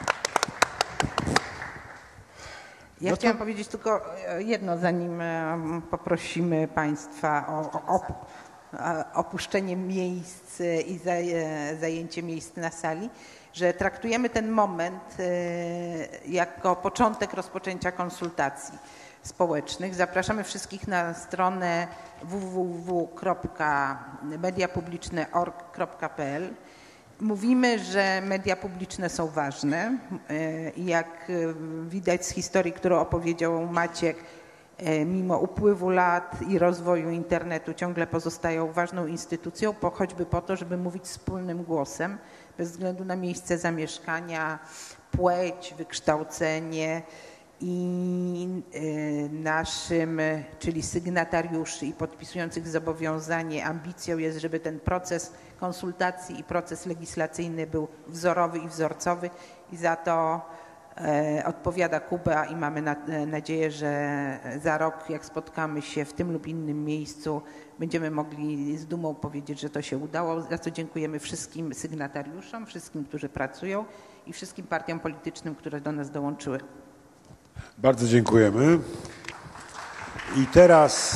Ja No to- chciałam powiedzieć tylko jedno, zanim em, poprosimy Państwa o, o op, e, opuszczenie miejsc i zaje- zajęcie miejsc na sali, że traktujemy ten moment e, jako początek rozpoczęcia konsultacji społecznych. Zapraszamy wszystkich na stronę w w w kropka mediapubliczne kropka org kropka p l. Mówimy, że media publiczne są ważne i jak widać z historii, którą opowiedział Maciek, mimo upływu lat i rozwoju internetu ciągle pozostają ważną instytucją, po, choćby po to, żeby mówić wspólnym głosem, bez względu na miejsce zamieszkania, płeć, wykształcenie i y, naszym, czyli sygnatariuszy i podpisujących zobowiązanie, ambicją jest, żeby ten proces konsultacji i proces legislacyjny był wzorowy i wzorcowy i za to e, odpowiada Kuba i mamy na, e, nadzieję, że za rok, jak spotkamy się w tym lub innym miejscu, będziemy mogli z dumą powiedzieć, że to się udało, za co dziękujemy wszystkim sygnatariuszom, wszystkim, którzy pracują i wszystkim partiom politycznym, które do nas dołączyły. Bardzo dziękujemy. I teraz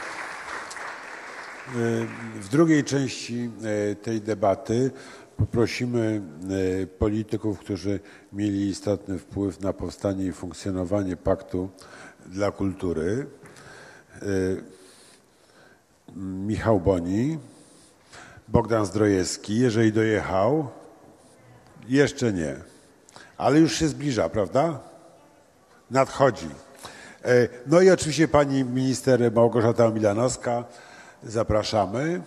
y, w drugiej części y, tej debaty poprosimy y, polityków, którzy mieli istotny wpływ na powstanie i funkcjonowanie Paktu dla Kultury. Y, Michał Boni, Bogdan Zdrojewski, jeżeli dojechał. Jeszcze nie, ale już się zbliża, prawda? Nadchodzi. E, No i oczywiście pani minister Małgorzata Milanowska. Zapraszamy.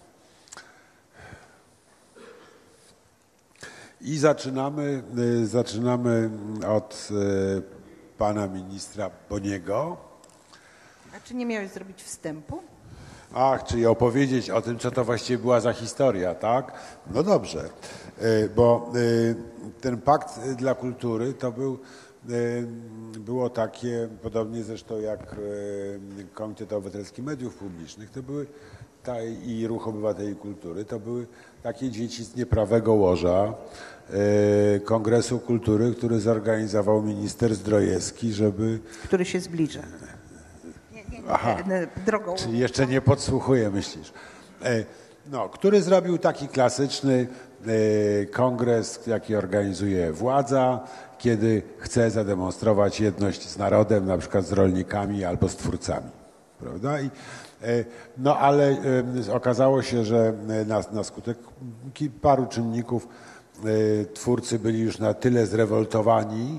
I zaczynamy, e, zaczynamy od e, pana ministra Boniego. A czy nie miałeś zrobić wstępu? Ach, czyli opowiedzieć o tym, co to właściwie była za historia, tak? No dobrze, y, bo y, ten pakt dla kultury to był, y, było takie, podobnie zresztą jak y, Komitet Obywatelski Mediów Publicznych, to były ta, i Ruch Obywateli Kultury, to były takie dzieci z nieprawego łoża y, Kongresu Kultury, który zorganizował minister Zdrojewski, żeby... Który się zbliża. Aha, drogą. czyli jeszcze nie podsłuchuję, myślisz. No, który zrobił taki klasyczny kongres, jaki organizuje władza, kiedy chce zademonstrować jedność z narodem, na przykład z rolnikami albo z twórcami. Prawda? I, no ale okazało się, że na, na skutek paru czynników twórcy byli już na tyle zrewoltowani,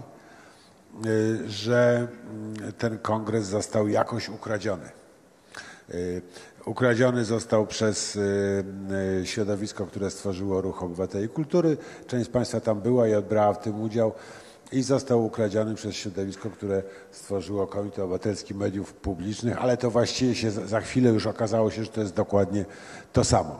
że ten kongres został jakoś ukradziony. Ukradziony został przez środowisko, które stworzyło Ruch Obywateli Kultury. Część z Państwa tam była i odbrała w tym udział. I został ukradziony przez środowisko, które stworzyło Komitet Obywatelski Mediów Publicznych, ale to właściwie się za chwilę już okazało się, że to jest dokładnie to samo.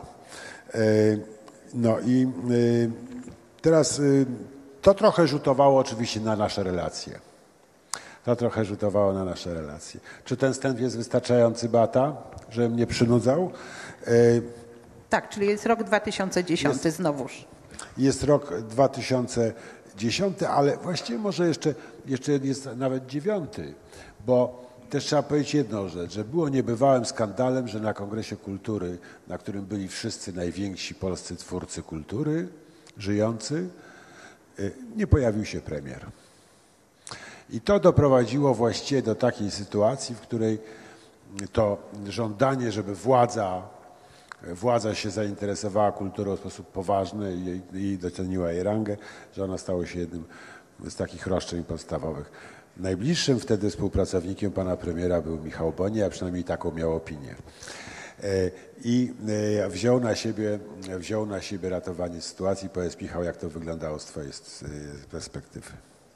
No i teraz to trochę rzutowało oczywiście na nasze relacje. To trochę rzutowało na nasze relacje. Czy ten wstęp jest wystarczający, Beata, żeby mnie przynudzał? Tak, czyli jest rok dwa tysiące dziesiąty jest, znowuż. Jest rok dwa tysiące dziesiąty, ale właściwie może jeszcze, jeszcze jest nawet dziewiąty, bo też trzeba powiedzieć jedną rzecz, że było niebywałym skandalem, że na Kongresie Kultury, na którym byli wszyscy najwięksi polscy twórcy kultury żyjący, nie pojawił się premier. I to doprowadziło właściwie do takiej sytuacji, w której to żądanie, żeby władza, władza się zainteresowała kulturą w sposób poważny i, i doceniła jej rangę, że ona stała się jednym z takich roszczeń podstawowych. Najbliższym wtedy współpracownikiem pana premiera był Michał Boni, a przynajmniej taką miał opinię. I wziął na siebie, wziął na siebie ratowanie sytuacji. Powiedz, Michał, jak to wyglądało z twojej perspektywy?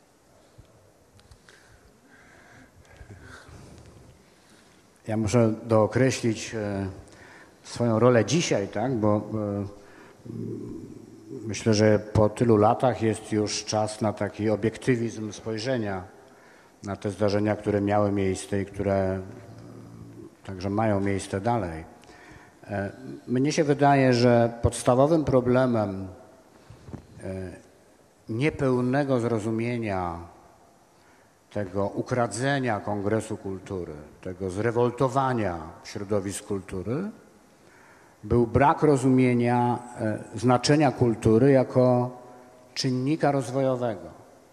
Ja muszę dookreślić swoją rolę dzisiaj, tak, bo myślę, że po tylu latach jest już czas na taki obiektywizm spojrzenia na te zdarzenia, które miały miejsce i które także mają miejsce dalej. Mnie się wydaje, że podstawowym problemem niepełnego zrozumienia tego ukradzenia Kongresu Kultury, tego zrewoltowania środowisk kultury, był brak rozumienia znaczenia kultury jako czynnika rozwojowego.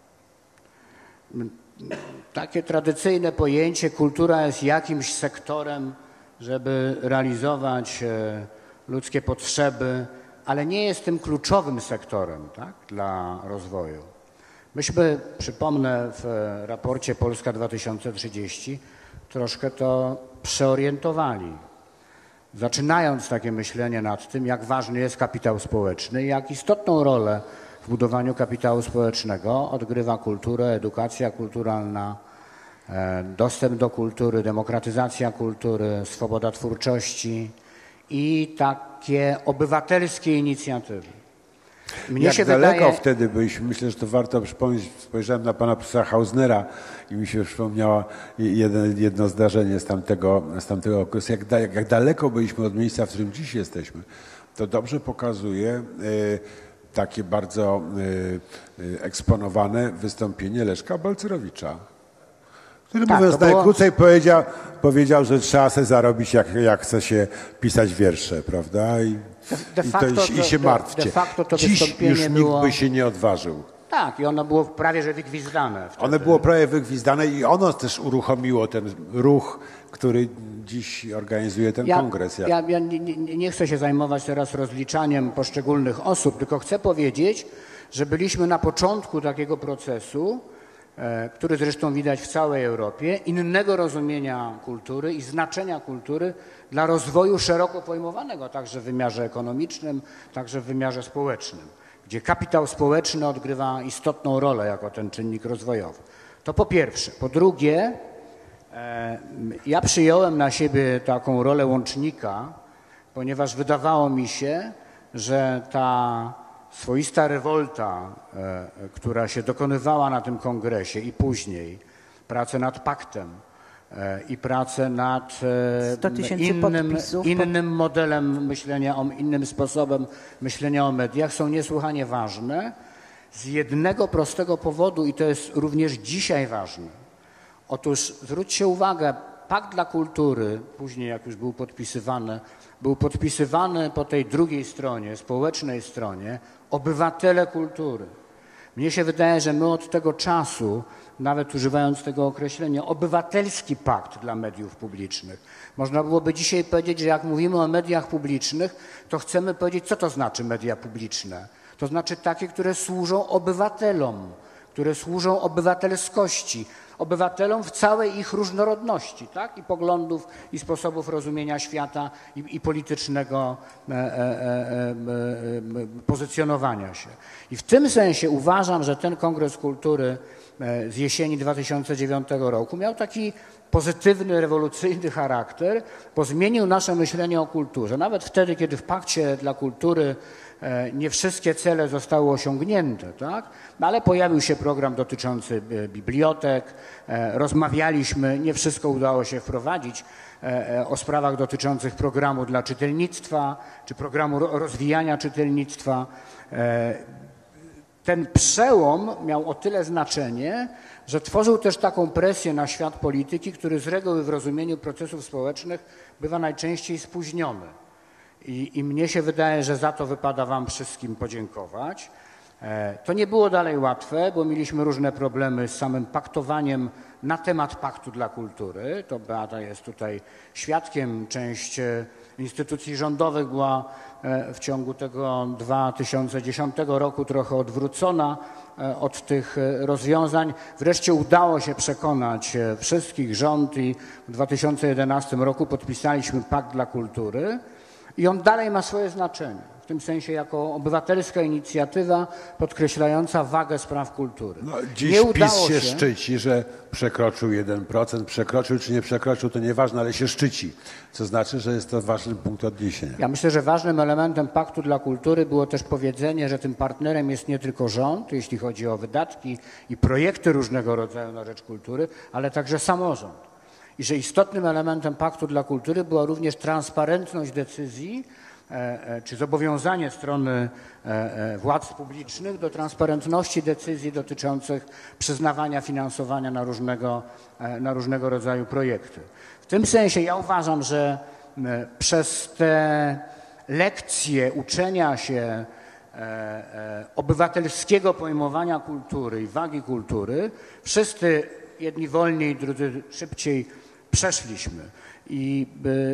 Takie tradycyjne pojęcie, kultura jest jakimś sektorem, żeby realizować ludzkie potrzeby, ale nie jest tym kluczowym sektorem, tak, dla rozwoju. Myśmy, przypomnę, w raporcie Polska dwa tysiące trzydzieści troszkę to przeorientowali, zaczynając takie myślenie nad tym, jak ważny jest kapitał społeczny i jak istotną rolę w budowaniu kapitału społecznego odgrywa kultura, edukacja kulturalna, dostęp do kultury, demokratyzacja kultury, swoboda twórczości i takie obywatelskie inicjatywy. Mnie Jak się daleko wydaje... wtedy byliśmy, myślę, że to warto przypomnieć, spojrzałem na pana profesora Hausnera i mi się przypomniało jeden, jedno zdarzenie z tamtego, z tamtego okresu. Jak, da, jak daleko byliśmy od miejsca, w którym dziś jesteśmy, to dobrze pokazuje y, takie bardzo y, y, eksponowane wystąpienie Leszka Balcerowicza, który tak, mówiąc było... najkrócej powiedział, powiedział, że trzeba sobie zarobić, jak, jak chce się pisać wiersze, prawda? I, de, de facto, i, to, i się de, martwcie. De facto to Dziś już nikt było... by się nie odważył. Tak, i ono było prawie że wygwizdane. Wtedy. Ono było prawie wygwizdane i ono też uruchomiło ten ruch, który dziś organizuje ten ja, kongres. Ja, ja nie, nie chcę się zajmować teraz rozliczaniem poszczególnych osób, tylko chcę powiedzieć, że byliśmy na początku takiego procesu, który zresztą widać w całej Europie, innego rozumienia kultury i znaczenia kultury dla rozwoju szeroko pojmowanego, także w wymiarze ekonomicznym, także w wymiarze społecznym, gdzie kapitał społeczny odgrywa istotną rolę jako ten czynnik rozwojowy. To po pierwsze. Po drugie, Ja przyjąłem na siebie taką rolę łącznika, ponieważ wydawało mi się, że ta swoista rewolta, która się dokonywała na tym kongresie i później, prace nad paktem i prace nad innym, innym modelem myślenia, o innym sposobem myślenia o mediach są niesłychanie ważne z jednego prostego powodu i to jest również dzisiaj ważne. Otóż zwróćcie uwagę, Pakt dla Kultury, później jak już był podpisywany, był podpisywany po tej drugiej stronie, społecznej stronie, obywatele kultury. Mnie się wydaje, że my od tego czasu, nawet używając tego określenia, obywatelski pakt dla mediów publicznych. Można byłoby dzisiaj powiedzieć, że jak mówimy o mediach publicznych, to chcemy powiedzieć, co to znaczy media publiczne. To znaczy takie, które służą obywatelom, które służą obywatelskości, obywatelom w całej ich różnorodności, tak? I poglądów, i sposobów rozumienia świata, i, i politycznego e, e, e, e, pozycjonowania się. I w tym sensie uważam, że ten Kongres Kultury e, z jesieni dwa tysiące dziewiątego roku miał taki pozytywny, rewolucyjny charakter, bo zmienił nasze myślenie o kulturze. Nawet wtedy, kiedy w Pakcie dla Kultury nie wszystkie cele zostały osiągnięte, tak? No ale pojawił się program dotyczący bibliotek, rozmawialiśmy, nie wszystko udało się wprowadzić o sprawach dotyczących programu dla czytelnictwa, czy programu rozwijania czytelnictwa. Ten przełom miał o tyle znaczenie, że tworzył też taką presję na świat polityki, który z reguły w rozumieniu procesów społecznych bywa najczęściej spóźniony. I, I mnie się wydaje, że za to wypada wam wszystkim podziękować. E, to nie było dalej łatwe, bo mieliśmy różne problemy z samym paktowaniem na temat Paktu dla Kultury. To Beata jest tutaj świadkiem. Część instytucji rządowych była e, w ciągu tego dwa tysiące dziesiątego roku trochę odwrócona e, od tych rozwiązań. Wreszcie udało się przekonać wszystkich, rząd, i w dwa tysiące jedenastym roku podpisaliśmy Pakt dla Kultury. I on dalej ma swoje znaczenie, w tym sensie jako obywatelska inicjatywa podkreślająca wagę spraw kultury. No, dziś nie PiS udało się się szczyci, że przekroczył jeden procent, przekroczył czy nie przekroczył, to nieważne, ale się szczyci, co znaczy, że jest to ważny punkt odniesienia. Ja myślę, że ważnym elementem Paktu dla Kultury było też powiedzenie, że tym partnerem jest nie tylko rząd, jeśli chodzi o wydatki i projekty różnego rodzaju na rzecz kultury, ale także samorząd. I że istotnym elementem Paktu dla Kultury była również transparentność decyzji, e, e, czy zobowiązanie strony e, e, władz publicznych do transparentności decyzji dotyczących przyznawania finansowania na różnego, e, na różnego rodzaju projekty. W tym sensie ja uważam, że e, przez te lekcje uczenia się e, e, obywatelskiego pojmowania kultury i wagi kultury, wszyscy, jedni wolniej, drudzy szybciej, przeszliśmy. I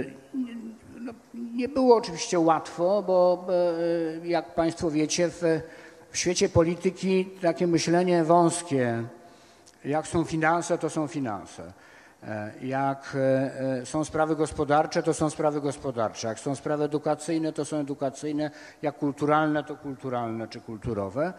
no, nie było oczywiście łatwo, bo jak Państwo wiecie, w, w świecie polityki takie myślenie wąskie, jak są finanse, to są finanse. Jak są sprawy gospodarcze, to są sprawy gospodarcze. Jak są sprawy edukacyjne, to są edukacyjne. Jak kulturalne, to kulturalne czy kulturowe.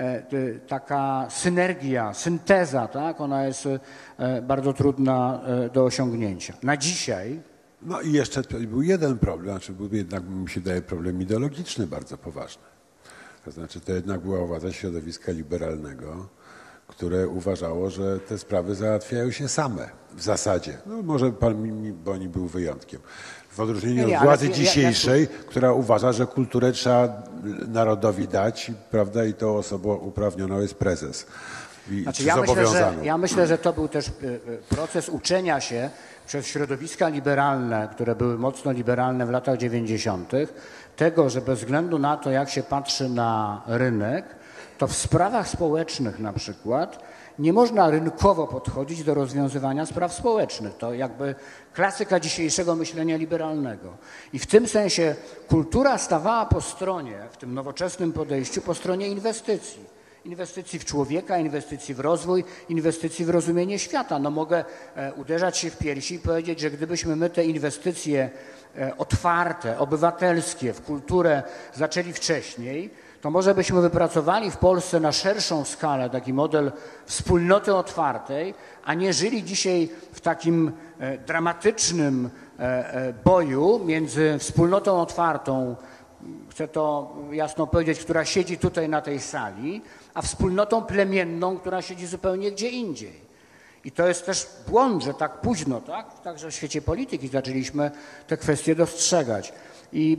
Taka synergia, synteza, tak, ona jest bardzo trudna do osiągnięcia. Na dzisiaj... No i jeszcze był jeden problem, znaczy był jednak, mi się daje, problem ideologiczny bardzo poważny. To znaczy to jednak była władza środowiska liberalnego, które uważało, że te sprawy załatwiają się same w zasadzie. No może pan Boni był wyjątkiem. W odróżnieniu nie, nie, od władzy ja, dzisiejszej, ja, ja... która uważa, że kulturę trzeba narodowi dać, prawda, i tą osobą uprawnioną jest prezes. I, znaczy, ja, myślę, że, ja myślę, że to był też proces uczenia się przez środowiska liberalne, które były mocno liberalne w latach dziewięćdziesiątych, tego, że bez względu na to, jak się patrzy na rynek, to w sprawach społecznych na przykład nie można rynkowo podchodzić do rozwiązywania spraw społecznych. To jakby klasyka dzisiejszego myślenia liberalnego. I w tym sensie kultura stawała po stronie, w tym nowoczesnym podejściu, po stronie inwestycji. Inwestycji w człowieka, inwestycji w rozwój, inwestycji w rozumienie świata. No mogę e, uderzać się w piersi i powiedzieć, że gdybyśmy my te inwestycje e, otwarte, obywatelskie w kulturę zaczęli wcześniej, to może byśmy wypracowali w Polsce na szerszą skalę taki model wspólnoty otwartej, a nie żyli dzisiaj w takim e, dramatycznym e, e, boju między wspólnotą otwartą, chcę to jasno powiedzieć, która siedzi tutaj na tej sali, a wspólnotą plemienną, która siedzi zupełnie gdzie indziej. I to jest też błąd, że tak późno, tak? Także w świecie polityki zaczęliśmy te kwestie dostrzegać. I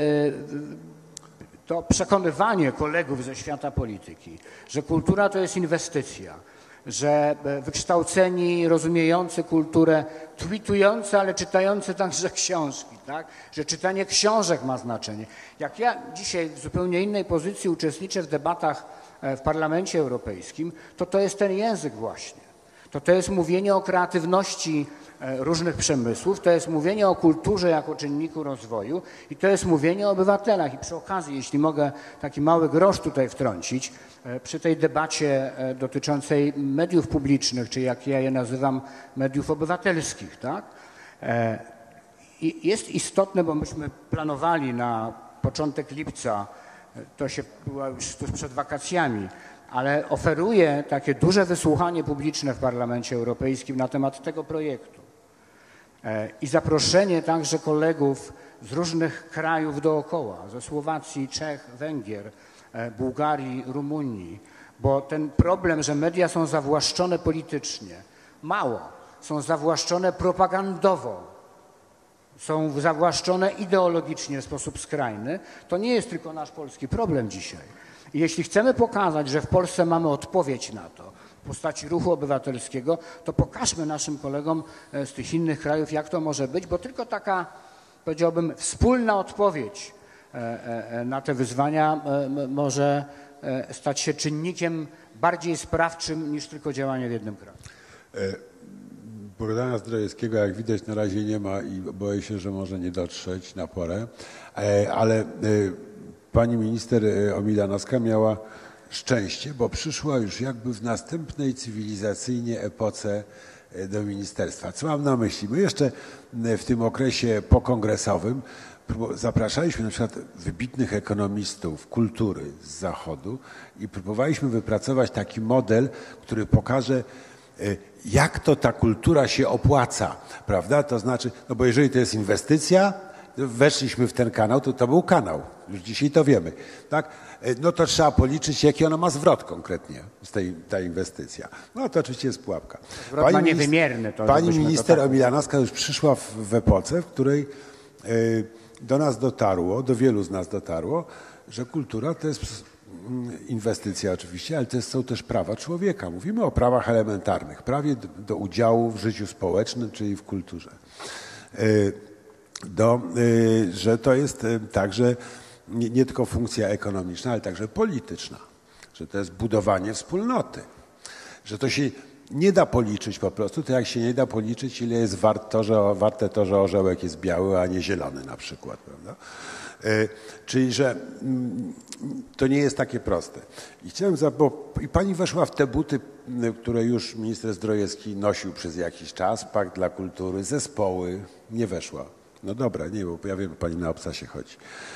to przekonywanie kolegów ze świata polityki, że kultura to jest inwestycja, że wykształceni, rozumiejący kulturę, tweetujący, ale czytający także książki, tak? Że czytanie książek ma znaczenie. Jak ja dzisiaj w zupełnie innej pozycji uczestniczę w debatach w Parlamencie Europejskim, to to jest ten język właśnie. To to jest mówienie o kreatywności różnych przemysłów, to jest mówienie o kulturze jako czynniku rozwoju i to jest mówienie o obywatelach. I przy okazji, jeśli mogę taki mały grosz tutaj wtrącić, przy tej debacie dotyczącej mediów publicznych, czy jak ja je nazywam, mediów obywatelskich, tak? I jest istotne, bo myśmy planowali na początek lipca, to się było już tuż przed wakacjami, ale oferuję takie duże wysłuchanie publiczne w Parlamencie Europejskim na temat tego projektu. I zaproszenie także kolegów z różnych krajów dookoła, ze Słowacji, Czech, Węgier, Bułgarii, Rumunii, bo ten problem, że media są zawłaszczone politycznie, mało, są zawłaszczone propagandowo, są zawłaszczone ideologicznie w sposób skrajny, to nie jest tylko nasz polski problem dzisiaj. I jeśli chcemy pokazać, że w Polsce mamy odpowiedź na to w postaci ruchu obywatelskiego, to pokażmy naszym kolegom z tych innych krajów, jak to może być, bo tylko taka, powiedziałbym, wspólna odpowiedź na te wyzwania może stać się czynnikiem bardziej sprawczym niż tylko działanie w jednym kraju. Bogdana Zdrojewskiego, jak widać, na razie nie ma i boję się, że może nie dotrzeć na porę, ale pani minister Omilanowska miała szczęście, bo przyszła już jakby w następnej cywilizacyjnie epoce do ministerstwa. Co mam na myśli? My jeszcze w tym okresie pokongresowym zapraszaliśmy na przykład wybitnych ekonomistów kultury z Zachodu i próbowaliśmy wypracować taki model, który pokaże, jak to ta kultura się opłaca, prawda? To znaczy, no bo jeżeli to jest inwestycja, weszliśmy w ten kanał, to to był kanał. Już dzisiaj to wiemy, tak? No to trzeba policzyć, jaki ona ma zwrot konkretnie z tej, ta inwestycja. No to oczywiście jest pułapka. Zwrot pani ma niewymierny. To pani minister to tak... Omilanowska już przyszła w, w epoce, w której y, do nas dotarło, do wielu z nas dotarło, że kultura to jest inwestycja oczywiście, ale to są też prawa człowieka. Mówimy o prawach elementarnych, prawie do, do udziału w życiu społecznym, czyli w kulturze. Y, Do, y, że to jest y, także nie, nie tylko funkcja ekonomiczna, ale także polityczna, że to jest budowanie wspólnoty, że to się nie da policzyć po prostu, to jak się nie da policzyć, ile jest wart to, że, warte to, że orzełek jest biały, a nie zielony na przykład, prawda? Y, czyli, że mm, to nie jest takie proste. I chciałem, bo i pani weszła w te buty, które już minister Zdrojewski nosił przez jakiś czas, Pakt dla Kultury, zespoły, nie weszła. No dobra, nie, bo ja wiem, pani na obca się chodzi.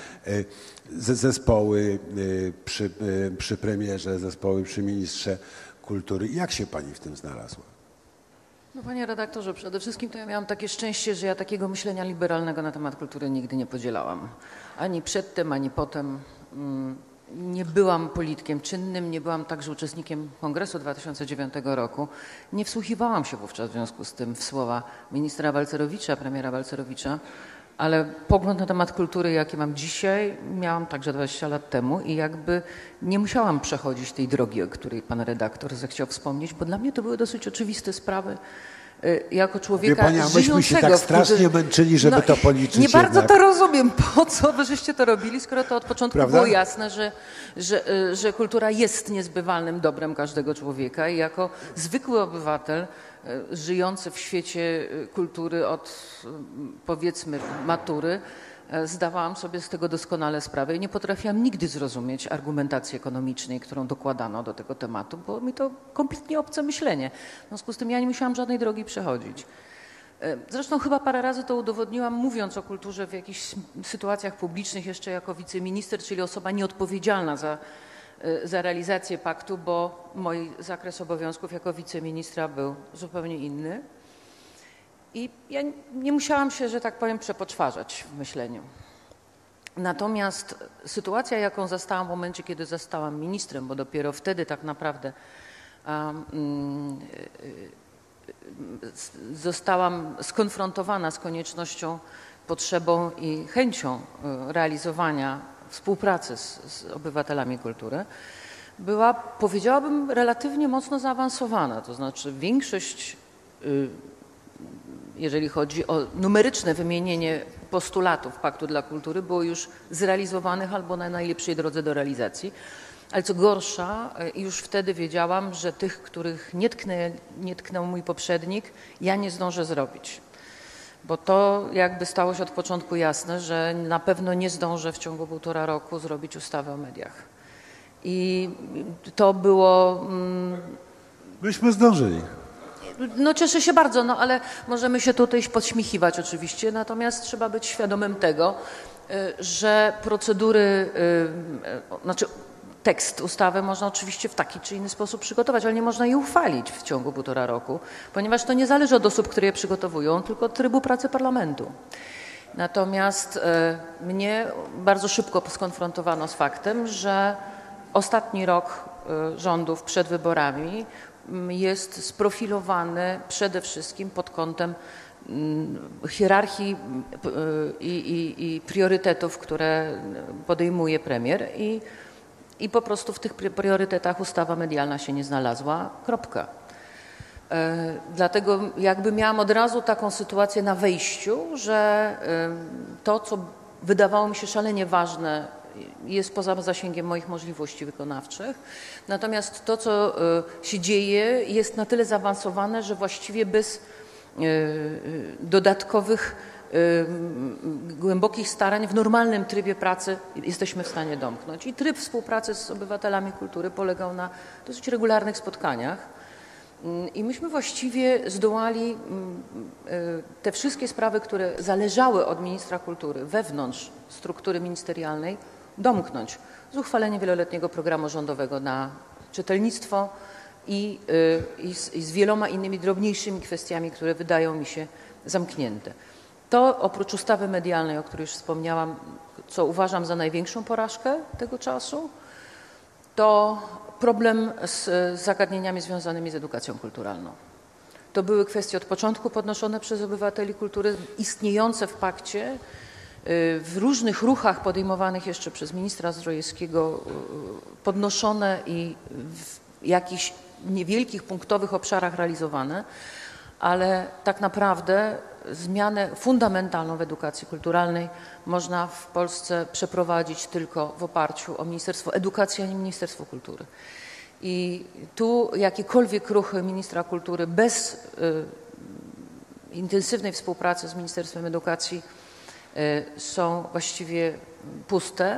Zespoły przy, przy premierze, zespoły przy ministrze kultury. Jak się pani w tym znalazła? No panie redaktorze, przede wszystkim to ja miałam takie szczęście, że ja takiego myślenia liberalnego na temat kultury nigdy nie podzielałam. Ani przedtem, ani potem. Nie byłam politykiem czynnym, nie byłam także uczestnikiem Kongresu dwa tysiące dziewiątego roku. Nie wsłuchiwałam się wówczas w związku z tym w słowa ministra Balcerowicza, premiera Balcerowicza, ale pogląd na temat kultury, jaki mam dzisiaj, miałam także dwadzieścia lat temu i jakby nie musiałam przechodzić tej drogi, o której pan redaktor zechciał wspomnieć, bo dla mnie to były dosyć oczywiste sprawy. Jako człowieka Wie pani, a myśmy się tak strasznie męczyli, żeby no, to policzyć. Nie bardzo jednak. to rozumiem, po co wy żeście to robili, skoro to od początku Prawda? było jasne, że, że, że kultura jest niezbywalnym dobrem każdego człowieka i jako zwykły obywatel żyjący w świecie kultury od powiedzmy matury zdawałam sobie z tego doskonale sprawę i nie potrafiłam nigdy zrozumieć argumentacji ekonomicznej, którą dokładano do tego tematu, bo mi to kompletnie obce myślenie. W związku z tym ja nie musiałam żadnej drogi przechodzić. Zresztą chyba parę razy to udowodniłam, mówiąc o kulturze w jakichś sytuacjach publicznych jeszcze jako wiceminister, czyli osoba nieodpowiedzialna za, za realizację paktu, bo mój zakres obowiązków jako wiceministra był zupełnie inny. I ja nie musiałam się, że tak powiem, przepoczwarzać w myśleniu. Natomiast sytuacja, jaką zastałam w momencie, kiedy zostałam ministrem, bo dopiero wtedy tak naprawdę um, zostałam skonfrontowana z koniecznością, potrzebą i chęcią realizowania współpracy z, z obywatelami kultury, była, powiedziałabym, relatywnie mocno zaawansowana. To znaczy większość, jeżeli chodzi o numeryczne wymienienie postulatów Paktu dla Kultury, było już zrealizowanych albo na najlepszej drodze do realizacji. Ale co gorsza, już wtedy wiedziałam, że tych, których nie, tknę, nie tknął mój poprzednik, ja nie zdążę zrobić. Bo to jakby stało się od początku jasne, że na pewno nie zdążę w ciągu półtora roku zrobić ustawy o mediach. I to było... Mm, Myśmy zdążyli. No cieszę się bardzo, no ale możemy się tutaj podśmiechiwać oczywiście, natomiast trzeba być świadomym tego, że procedury, znaczy tekst ustawy można oczywiście w taki czy inny sposób przygotować, ale nie można jej uchwalić w ciągu półtora roku, ponieważ to nie zależy od osób, które je przygotowują, tylko od trybu pracy parlamentu. Natomiast mnie bardzo szybko skonfrontowano z faktem, że ostatni rok rządów przed wyborami jest sprofilowany przede wszystkim pod kątem hierarchii i, i, i priorytetów, które podejmuje premier i, i po prostu w tych priorytetach ustawa medialna się nie znalazła, kropka. E, dlatego jakby miałam od razu taką sytuację na wejściu, że e, to, co wydawało mi się szalenie ważne, jest poza zasięgiem moich możliwości wykonawczych. Natomiast to, co się dzieje, jest na tyle zaawansowane, że właściwie bez dodatkowych, głębokich starań w normalnym trybie pracy jesteśmy w stanie domknąć. I tryb współpracy z obywatelami kultury polegał na dosyć regularnych spotkaniach. I myśmy właściwie zdołali te wszystkie sprawy, które zależały od ministra kultury wewnątrz struktury ministerialnej, domknąć z uchwaleniem wieloletniego programu rządowego na czytelnictwo i, i, z, i z wieloma innymi drobniejszymi kwestiami, które wydają mi się zamknięte. To oprócz ustawy medialnej, o której już wspomniałam, co uważam za największą porażkę tego czasu, to problem z, z zagadnieniami związanymi z edukacją kulturalną. To były kwestie od początku podnoszone przez obywateli kultury, istniejące w pakcie, w różnych ruchach podejmowanych jeszcze przez ministra Zdrojewskiego, podnoszone i w jakichś niewielkich, punktowych obszarach realizowane, ale tak naprawdę zmianę fundamentalną w edukacji kulturalnej można w Polsce przeprowadzić tylko w oparciu o Ministerstwo Edukacji, a nie Ministerstwo Kultury. I tu jakiekolwiek ruchy ministra kultury bez y, intensywnej współpracy z Ministerstwem Edukacji są właściwie puste,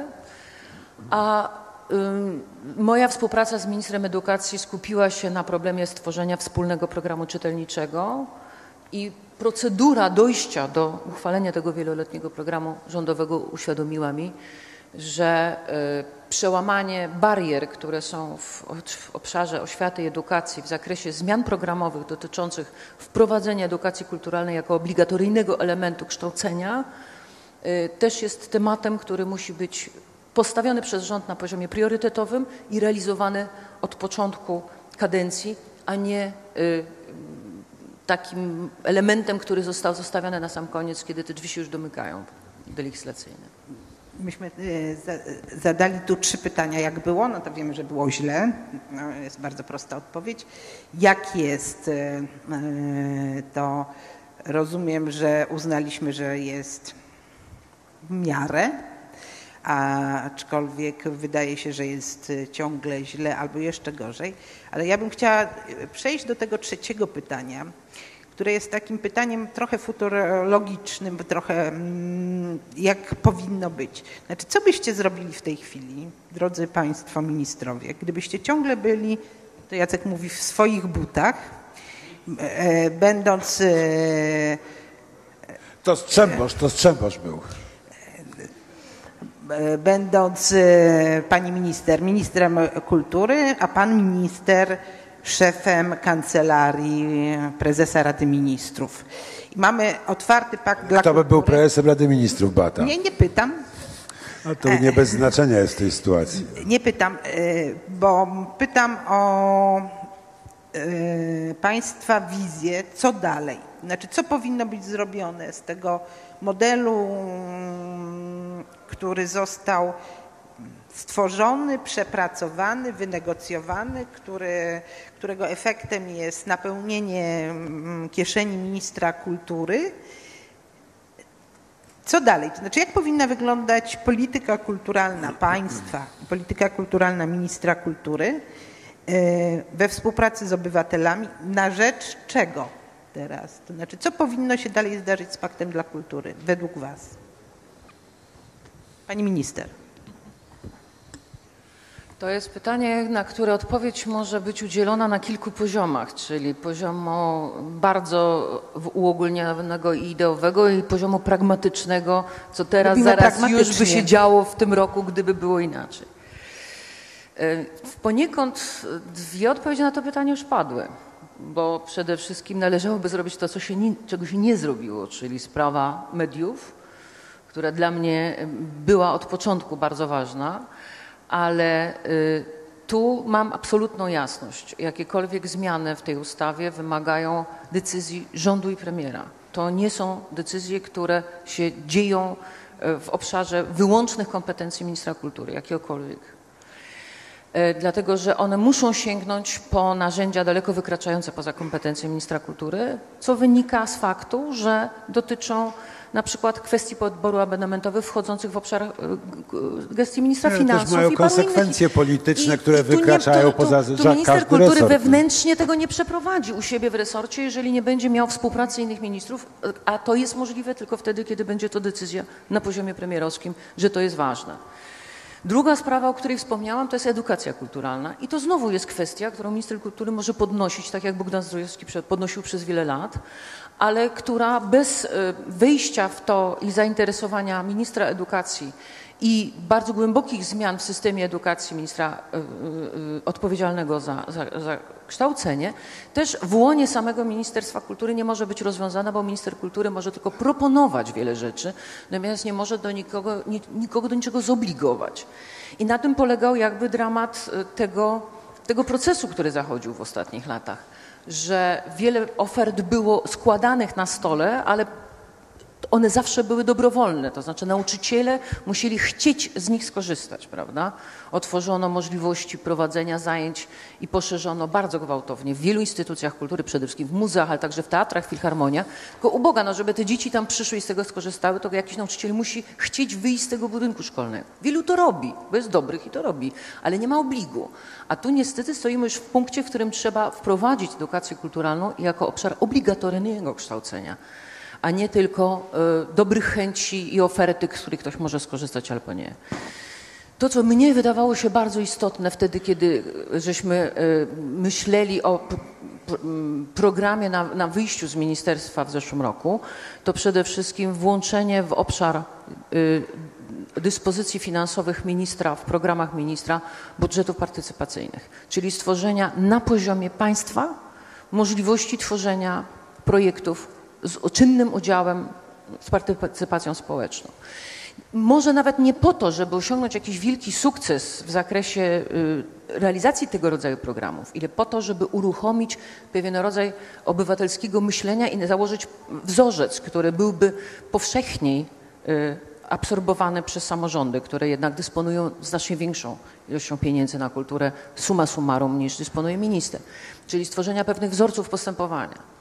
a moja współpraca z ministrem edukacji skupiła się na problemie stworzenia wspólnego programu czytelniczego i procedura dojścia do uchwalenia tego wieloletniego programu rządowego uświadomiła mi, że przełamanie barier, które są w obszarze oświaty i edukacji w zakresie zmian programowych dotyczących wprowadzenia edukacji kulturalnej jako obligatoryjnego elementu kształcenia, też jest tematem, który musi być postawiony przez rząd na poziomie priorytetowym i realizowany od początku kadencji, a nie takim elementem, który został zostawiony na sam koniec, kiedy te drzwi się już domykają legislacyjne. Myśmy zadali tu trzy pytania, jak było, no to wiemy, że było źle, no, jest bardzo prosta odpowiedź. Jak jest, to rozumiem, że uznaliśmy, że jest w miarę, aczkolwiek wydaje się, że jest ciągle źle albo jeszcze gorzej. Ale ja bym chciała przejść do tego trzeciego pytania, które jest takim pytaniem trochę futurologicznym, trochę jak powinno być. Znaczy, co byście zrobili w tej chwili, drodzy Państwo ministrowie, gdybyście ciągle byli, to Jacek mówi, w swoich butach e, będąc e, To Strzembosz, to Strzembosz był. e, będąc e, pani minister ministrem kultury, a pan minister szefem kancelarii prezesa Rady Ministrów. I mamy otwarty pakt dla Kto by był kultury. prezesem Rady Ministrów, Beata? Nie, nie pytam. A to nie bez znaczenia jest w tej sytuacji. Nie pytam, y, bo pytam o y, Państwa wizję, co dalej. Znaczy, co powinno być zrobione z tego modelu, mm, który został stworzony, przepracowany, wynegocjowany, który, którego efektem jest napełnienie mm, kieszeni ministra kultury. Co dalej? To znaczy, jak powinna wyglądać polityka kulturalna państwa, polityka kulturalna ministra kultury we współpracy z obywatelami, na rzecz czego teraz? To znaczy, co powinno się dalej zdarzyć z Paktem dla Kultury według Was? Pani minister. To jest pytanie, na które odpowiedź może być udzielona na kilku poziomach, czyli poziomu bardzo uogólnionego i ideowego i poziomu pragmatycznego, co teraz Robimy zaraz już by pragmatycznie. się działo w tym roku, gdyby było inaczej. Poniekąd dwie odpowiedzi na to pytanie już padły, bo przede wszystkim należałoby zrobić to, co się nie, czego się nie zrobiło, czyli sprawa mediów, która dla mnie była od początku bardzo ważna, ale y, tu mam absolutną jasność. Jakiekolwiek zmiany w tej ustawie wymagają decyzji rządu i premiera. To nie są decyzje, które się dzieją w obszarze wyłącznych kompetencji ministra kultury, jakiegokolwiek. Y, dlatego, że one muszą sięgnąć po narzędzia daleko wykraczające poza kompetencje ministra kultury, co wynika z faktu, że dotyczą na przykład kwestii podboru abonamentowych wchodzących w obszar gestii ministra Ale finansów też mają i paru konsekwencje innych. polityczne, I- które i tu nie- wykraczają tu- poza tu, tu ża- minister każdy kultury resort. wewnętrznie tego nie przeprowadzi u siebie w resorcie, jeżeli nie będzie miał współpracy innych ministrów, a to jest możliwe tylko wtedy, kiedy będzie to decyzja na poziomie premierowskim, że to jest ważne. Druga sprawa, o której wspomniałam, to jest edukacja kulturalna i to znowu jest kwestia, którą minister kultury może podnosić, tak jak Bogdan Zdrojewski podnosił przez wiele lat, ale która bez wejścia w to i zainteresowania ministra edukacji i bardzo głębokich zmian w systemie edukacji ministra y, y, y, odpowiedzialnego za, za, za kształcenie, też w łonie samego Ministerstwa Kultury nie może być rozwiązana, bo minister kultury może tylko proponować wiele rzeczy, natomiast nie może do nikogo, ni, nikogo do niczego zobligować. I na tym polegał jakby dramat tego, tego procesu, który zachodził w ostatnich latach, że wiele ofert było składanych na stole, ale one zawsze były dobrowolne, to znaczy nauczyciele musieli chcieć z nich skorzystać, prawda? Otworzono możliwości prowadzenia zajęć i poszerzono bardzo gwałtownie w wielu instytucjach kultury, przede wszystkim w muzeach, ale także w teatrach, filharmoniach. Tylko uboga, no żeby te dzieci tam przyszły i z tego skorzystały, to jakiś nauczyciel musi chcieć wyjść z tego budynku szkolnego. Wielu to robi, bo jest dobrych i to robi, ale nie ma obligu. A tu niestety stoimy już w punkcie, w którym trzeba wprowadzić edukację kulturalną jako obszar obligatoryjnego kształcenia, a nie tylko y, dobrych chęci i oferty, z których ktoś może skorzystać albo nie. To, co mnie wydawało się bardzo istotne wtedy, kiedy żeśmy y, myśleli o p- p- programie na, na wyjściu z ministerstwa w zeszłym roku, to przede wszystkim włączenie w obszar y, dyspozycji finansowych ministra, w programach ministra budżetów partycypacyjnych, czyli stworzenia na poziomie państwa możliwości tworzenia projektów z czynnym udziałem, z partycypacją społeczną. Może nawet nie po to, żeby osiągnąć jakiś wielki sukces w zakresie y, realizacji tego rodzaju programów, ile po to, żeby uruchomić pewien rodzaj obywatelskiego myślenia i założyć wzorzec, który byłby powszechniej y, absorbowany przez samorządy, które jednak dysponują znacznie większą ilością pieniędzy na kulturę summa summarum niż dysponuje minister. Czyli stworzenia pewnych wzorców postępowania.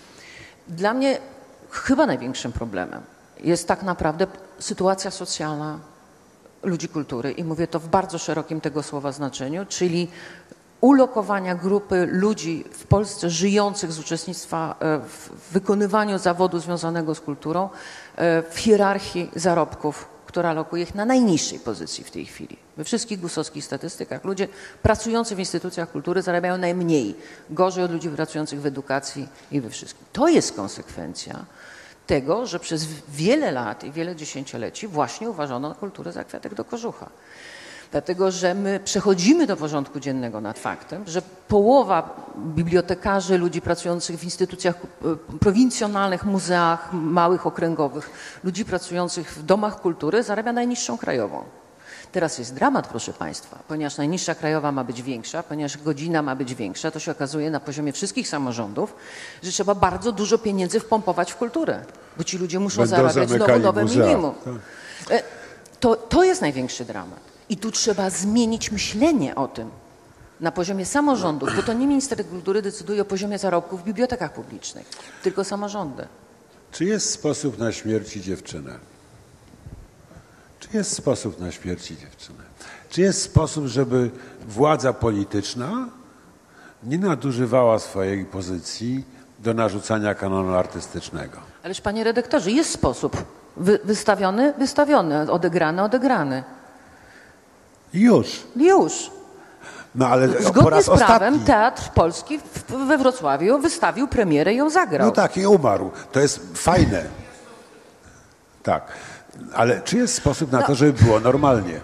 Dla mnie chyba największym problemem jest tak naprawdę sytuacja socjalna ludzi kultury i mówię to w bardzo szerokim tego słowa znaczeniu, czyli ulokowania grupy ludzi w Polsce żyjących z uczestnictwa w wykonywaniu zawodu związanego z kulturą w hierarchii zarobków, która lokuje ich na najniższej pozycji w tej chwili. We wszystkich gusowskich statystykach ludzie pracujący w instytucjach kultury zarabiają najmniej, gorzej od ludzi pracujących w edukacji i we wszystkim. To jest konsekwencja tego, że przez wiele lat i wiele dziesięcioleci właśnie uważano kulturę za kwiatek do kożucha. Dlatego, że my przechodzimy do porządku dziennego nad faktem, że połowa bibliotekarzy, ludzi pracujących w instytucjach prowincjonalnych, muzeach małych, okręgowych, ludzi pracujących w domach kultury zarabia najniższą krajową. Teraz jest dramat, proszę Państwa, ponieważ najniższa krajowa ma być większa, ponieważ godzina ma być większa, to się okazuje na poziomie wszystkich samorządów, że trzeba bardzo dużo pieniędzy wpompować w kulturę, bo ci ludzie muszą Będą zarabiać znowu nowe muzea. minimum. To, to jest największy dramat. I tu trzeba zmienić myślenie o tym na poziomie samorządów, bo to nie minister kultury decyduje o poziomie zarobków w bibliotekach publicznych, tylko samorządy. Czy jest sposób na śmierć dziewczynę? Czy jest sposób na śmierć dziewczynę? Czy jest sposób, żeby władza polityczna nie nadużywała swojej pozycji do narzucania kanonu artystycznego? Ależ panie redaktorze, jest sposób. Wy, wystawiony, wystawiony, odegrany, odegrany. Już. Już. No ale po Zgodnie raz z prawem ostatni. Teatr Polski w, we Wrocławiu wystawił premierę i ją zagrał. No tak, i umarł. To jest fajne. Tak. Ale czy jest sposób na No. to, żeby było normalnie?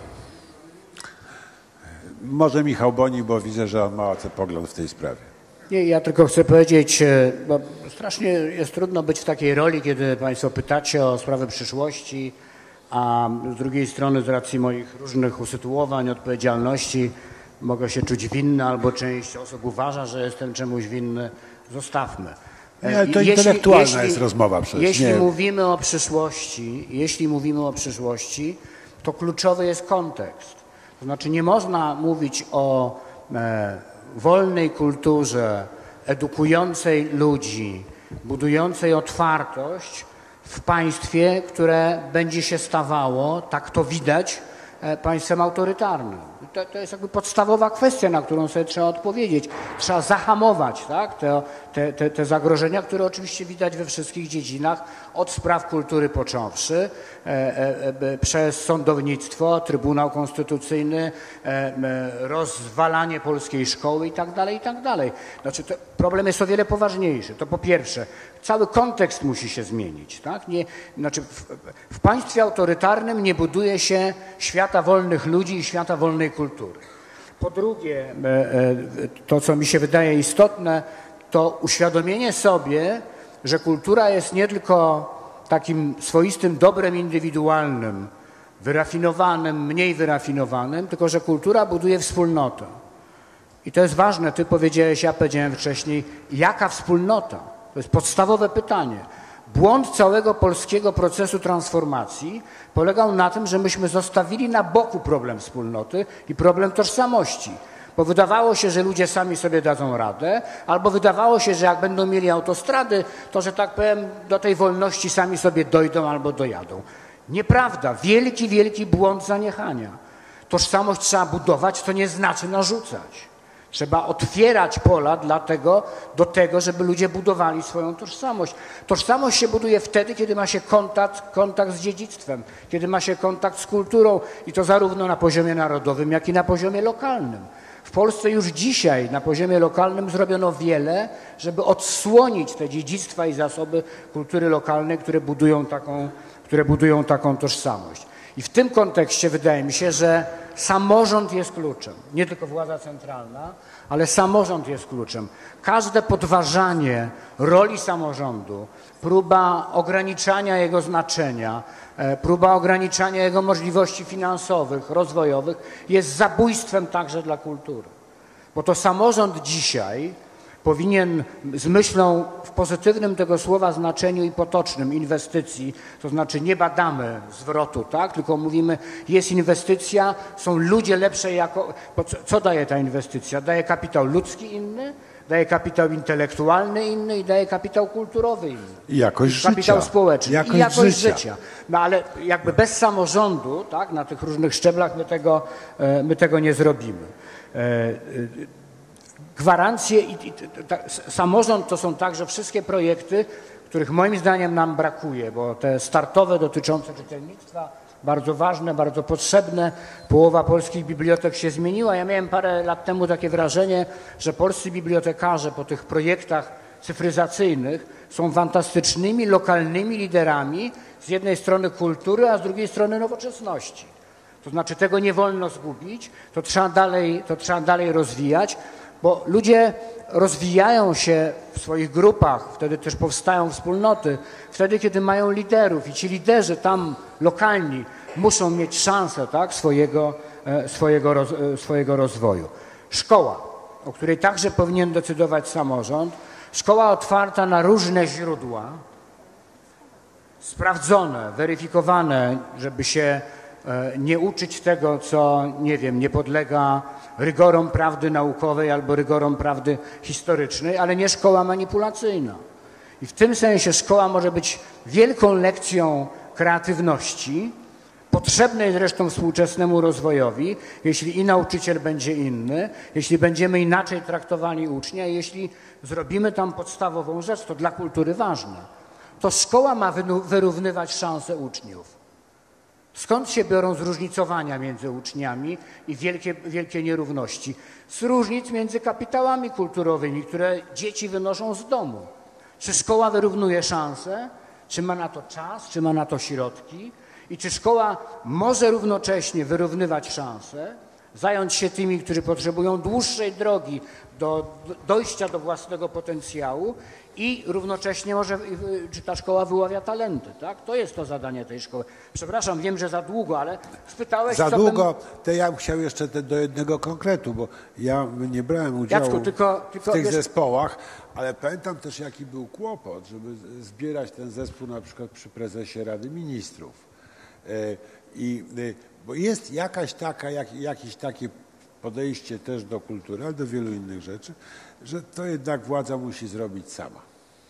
Może Michał Boni, bo widzę, że on ma co pogląd w tej sprawie. Nie, ja tylko chcę powiedzieć, bo strasznie jest trudno być w takiej roli, kiedy Państwo pytacie o sprawy przyszłości, a z drugiej strony z racji moich różnych usytuowań, odpowiedzialności mogę się czuć winny albo część osób uważa, że jestem czemuś winny. Zostawmy. Nie, to intelektualna jest rozmowa przecież. Jeśli Nie. mówimy o przyszłości, jeśli mówimy o przyszłości, to kluczowy jest kontekst. To znaczy nie można mówić o e, wolnej kulturze, edukującej ludzi, budującej otwartość w państwie, które będzie się stawało, tak to widać, e, państwem autorytarnym. To, to jest jakby podstawowa kwestia, na którą sobie trzeba odpowiedzieć. Trzeba zahamować, tak, te, te, te, te zagrożenia, które oczywiście widać we wszystkich dziedzinach, od spraw kultury począwszy, e, e, przez sądownictwo, Trybunał Konstytucyjny, e, e, rozwalanie polskiej szkoły i tak dalej, i tak dalej. Znaczy, to problem jest o wiele poważniejszy. To po pierwsze, cały kontekst musi się zmienić. Tak? Nie, znaczy w, w państwie autorytarnym nie buduje się świata wolnych ludzi i świata wolnej kultury. Po drugie, to co mi się wydaje istotne, to uświadomienie sobie, że kultura jest nie tylko takim swoistym dobrem indywidualnym, wyrafinowanym, mniej wyrafinowanym, tylko że kultura buduje wspólnotę. I to jest ważne, ty powiedziałeś, ja powiedziałem wcześniej, jaka wspólnota? To jest podstawowe pytanie. Błąd całego polskiego procesu transformacji polegał na tym, że myśmy zostawili na boku problem wspólnoty i problem tożsamości. Bo wydawało się, że ludzie sami sobie dadzą radę, albo wydawało się, że jak będą mieli autostrady, to, że tak powiem, do tej wolności sami sobie dojdą albo dojadą. Nieprawda. Wielki, wielki błąd zaniechania. Tożsamość trzeba budować, to nie znaczy narzucać. Trzeba otwierać pola dla tego, do tego, żeby ludzie budowali swoją tożsamość. Tożsamość się buduje wtedy, kiedy ma się kontakt, kontakt z dziedzictwem, kiedy ma się kontakt z kulturą i to zarówno na poziomie narodowym, jak i na poziomie lokalnym. W Polsce już dzisiaj na poziomie lokalnym zrobiono wiele, żeby odsłonić te dziedzictwa i zasoby kultury lokalnej, które budują taką, które budują taką tożsamość. I w tym kontekście wydaje mi się, że samorząd jest kluczem. Nie tylko władza centralna, ale samorząd jest kluczem. Każde podważanie roli samorządu, próba ograniczania jego znaczenia, próba ograniczania jego możliwości finansowych, rozwojowych jest zabójstwem także dla kultury. Bo to samorząd dzisiaj powinien z myślą w pozytywnym tego słowa znaczeniu i potocznym inwestycji, to znaczy nie badamy zwrotu, tak? Tylko mówimy, jest inwestycja, są ludzie lepszej jako... Bo co, co daje ta inwestycja? Daje kapitał ludzki inny, daje kapitał intelektualny inny i daje kapitał kulturowy inny. I jakość kapitał życia. społeczny Jakość i jakość życia. życia. No ale jakby bez samorządu, tak, na tych różnych szczeblach my tego, my tego nie zrobimy. Gwarancje i, i ta, samorząd to są także wszystkie projekty, których moim zdaniem nam brakuje, bo te startowe dotyczące czytelnictwa, bardzo ważne, bardzo potrzebne. Połowa polskich bibliotek się zmieniła. Ja miałem parę lat temu takie wrażenie, że polscy bibliotekarze po tych projektach cyfryzacyjnych są fantastycznymi, lokalnymi liderami z jednej strony kultury, a z drugiej strony nowoczesności. To znaczy tego nie wolno zgubić, to trzeba dalej, to trzeba dalej rozwijać, bo ludzie rozwijają się w swoich grupach, wtedy też powstają wspólnoty, wtedy kiedy mają liderów i ci liderzy tam lokalni muszą mieć szansę, tak, swojego, swojego, roz, swojego rozwoju. Szkoła, o której także powinien decydować samorząd, szkoła otwarta na różne źródła, sprawdzone, weryfikowane, żeby się nie uczyć tego, co, nie wiem, nie podlega rygorom prawdy naukowej albo rygorom prawdy historycznej, ale nie szkoła manipulacyjna. I w tym sensie szkoła może być wielką lekcją kreatywności, potrzebnej zresztą współczesnemu rozwojowi, jeśli i nauczyciel będzie inny, jeśli będziemy inaczej traktowali ucznia, jeśli zrobimy tam podstawową rzecz, to dla kultury ważne. To szkoła ma wyrównywać szanse uczniów. Skąd się biorą zróżnicowania między uczniami i wielkie, wielkie nierówności? Z różnic między kapitałami kulturowymi, które dzieci wynoszą z domu. Czy szkoła wyrównuje szanse? Czy ma na to czas? Czy ma na to środki? I czy szkoła może równocześnie wyrównywać szanse, zająć się tymi, którzy potrzebują dłuższej drogi do dojścia do własnego potencjału i równocześnie może, czy ta szkoła wyławia talenty, tak? To jest to zadanie tej szkoły. Przepraszam, wiem, że za długo, ale spytałeś, Za co długo, bym... to ja bym chciał jeszcze te, do jednego konkretu, bo ja nie brałem udziału Jacku, tylko, tylko, w tych wiesz... zespołach, ale pamiętam też, jaki był kłopot, żeby zbierać ten zespół na przykład przy prezesie Rady Ministrów. I, bo jest jakaś taka, jak, jakieś takie podejście też do kultury, ale do wielu innych rzeczy, że to jednak władza musi zrobić sama.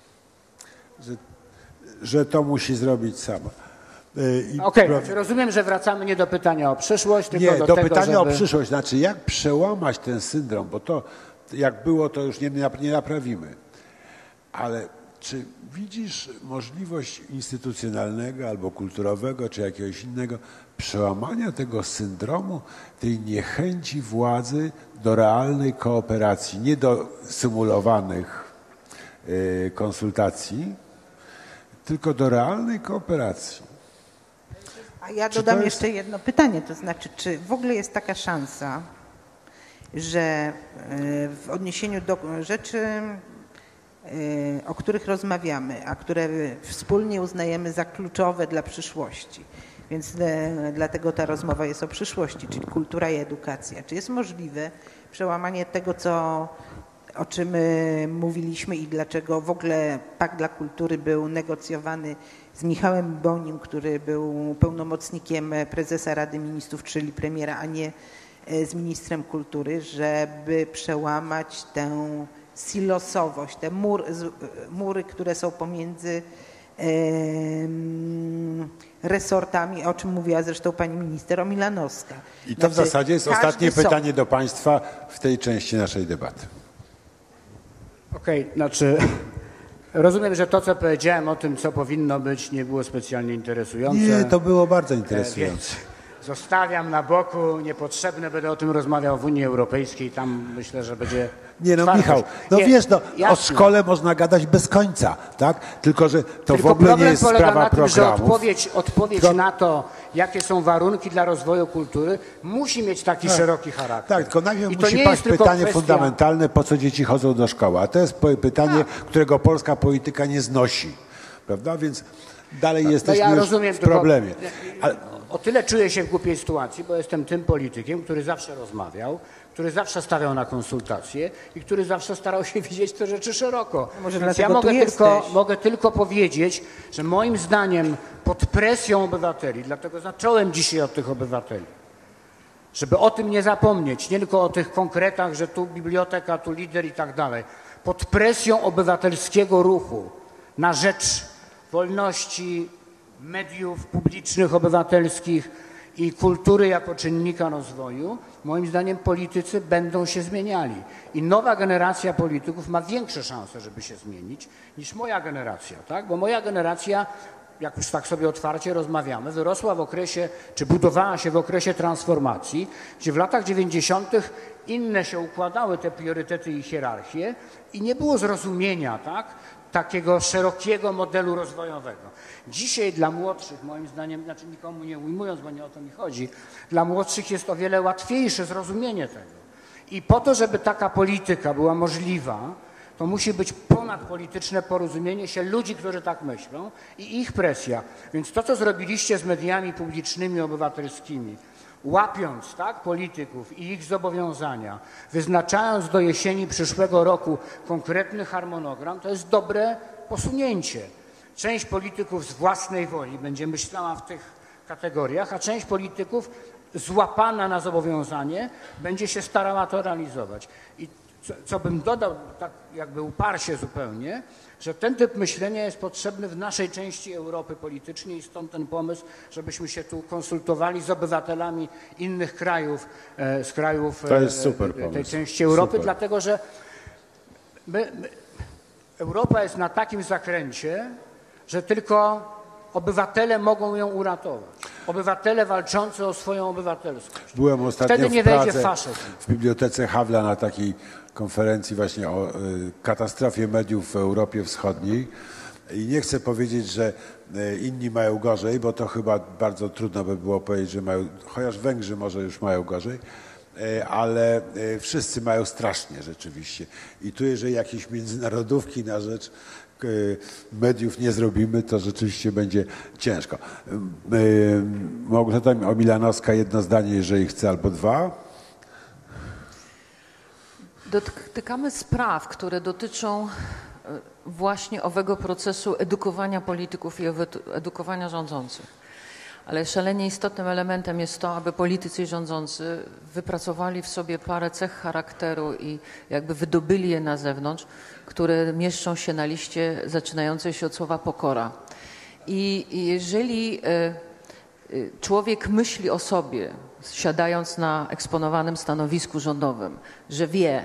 Że, że to musi zrobić sama. Okej, okay, rozumiem, że wracamy nie do pytania o przyszłość, tylko nie, do, do tego, pytania żeby... o przyszłość. Znaczy, jak przełamać ten syndrom, bo to, jak było, to już nie, nie naprawimy. Ale czy widzisz możliwość instytucjonalnego albo kulturowego, czy jakiegoś innego przełamania tego syndromu, tej niechęci władzy do realnej kooperacji, nie do symulowanych y, konsultacji, tylko do realnej kooperacji? A ja dodam jest... jeszcze jedno pytanie, to znaczy, czy w ogóle jest taka szansa, że y, w odniesieniu do rzeczy, o których rozmawiamy, a które wspólnie uznajemy za kluczowe dla przyszłości. Więc dlatego ta rozmowa jest o przyszłości, czyli kultura i edukacja. Czy jest możliwe przełamanie tego, co, o czym mówiliśmy i dlaczego w ogóle Pakt dla Kultury był negocjowany z Michałem Bonim, który był pełnomocnikiem prezesa Rady Ministrów, czyli premiera, a nie z ministrem kultury, żeby przełamać tę silosowość, te mur, mury, które są pomiędzy e, resortami, o czym mówiła zresztą pani minister Omilanowska. I to znaczy, w zasadzie jest ostatnie sąd... pytanie do państwa w tej części naszej debaty. Okej, okay, znaczy rozumiem, że to, co powiedziałem o tym, co powinno być, nie było specjalnie interesujące. Nie, to było bardzo interesujące. Więc zostawiam na boku, niepotrzebne, będę o tym rozmawiał w Unii Europejskiej, tam myślę, że będzie... Nie no, twardość. Michał, no nie, wiesz, no, jasne. o szkole można gadać bez końca, tak? Tylko, że to Tylko w ogóle nie jest polega sprawa na tym, programów. że odpowiedź, odpowiedź Tylko... na to, jakie są warunki dla rozwoju kultury, musi mieć taki tak. szeroki charakter. Tak, tylko najpierw I to musi nie paść jest pytanie kwestia... fundamentalne, po co dzieci chodzą do szkoły. A to jest pytanie, tak. którego polska polityka nie znosi, prawda? Więc dalej no, jesteśmy ja już rozumiem, w problemie. Tylko, Ale... O tyle czuję się w głupiej sytuacji, bo jestem tym politykiem, który zawsze rozmawiał, który zawsze stawiał na konsultacje i który zawsze starał się widzieć te rzeczy szeroko. Może Więc ja mogę tylko, mogę tylko powiedzieć, że moim zdaniem pod presją obywateli, dlatego zacząłem dzisiaj od tych obywateli, żeby o tym nie zapomnieć, nie tylko o tych konkretach, że tu biblioteka, tu lider i tak dalej, pod presją obywatelskiego ruchu na rzecz wolności, mediów publicznych, obywatelskich i kultury jako czynnika rozwoju, moim zdaniem politycy będą się zmieniali. I nowa generacja polityków ma większe szanse, żeby się zmienić, niż moja generacja, tak? Bo moja generacja jak już tak sobie otwarcie rozmawiamy, wyrosła w okresie, czy budowała się w okresie transformacji, gdzie w latach dziewięćdziesiątych inne się układały te priorytety i hierarchie i nie było zrozumienia, tak, takiego szerokiego modelu rozwojowego. Dzisiaj dla młodszych, moim zdaniem, znaczy nikomu nie ujmując, bo nie o to mi chodzi, dla młodszych jest o wiele łatwiejsze zrozumienie tego. I po to, żeby taka polityka była możliwa, to musi być ponadpolityczne porozumienie się ludzi, którzy tak myślą i ich presja. Więc to, co zrobiliście z mediami publicznymi, obywatelskimi, łapiąc tak, polityków i ich zobowiązania, wyznaczając do jesieni przyszłego roku konkretny harmonogram, to jest dobre posunięcie. Część polityków z własnej woli będzie myślała w tych kategoriach, a część polityków złapana na zobowiązanie będzie się starała to realizować. I co, co bym dodał, tak jakby uparcie zupełnie, że ten typ myślenia jest potrzebny w naszej części Europy politycznej i stąd ten pomysł, żebyśmy się tu konsultowali z obywatelami innych krajów, e, z krajów to jest super e, tej pomysł. części Europy, Super. dlatego że my, my, Europa jest na takim zakręcie, że tylko obywatele mogą ją uratować. Obywatele walczący o swoją obywatelskość. Byłem ostatnio Wtedy nie w Pradze, wejdzie faszyzm. w bibliotece Havla na takiej konferencji właśnie o y, katastrofie mediów w Europie Wschodniej i nie chcę powiedzieć, że y, inni mają gorzej, bo to chyba bardzo trudno by było powiedzieć, że mają, chociaż Węgrzy może już mają gorzej, y, ale y, wszyscy mają strasznie rzeczywiście. I tu jeżeli jakieś międzynarodówki na rzecz mediów nie zrobimy, to rzeczywiście będzie ciężko. Małgorzata Omilanowska, jedno zdanie, jeżeli chce, albo dwa. Dotykamy spraw, które dotyczą właśnie owego procesu edukowania polityków i edukowania rządzących. Ale szalenie istotnym elementem jest to, aby politycy i rządzący wypracowali w sobie parę cech charakteru i jakby wydobyli je na zewnątrz, które mieszczą się na liście zaczynającej się od słowa pokora. I jeżeli człowiek myśli o sobie, siadając na eksponowanym stanowisku rządowym, że wie,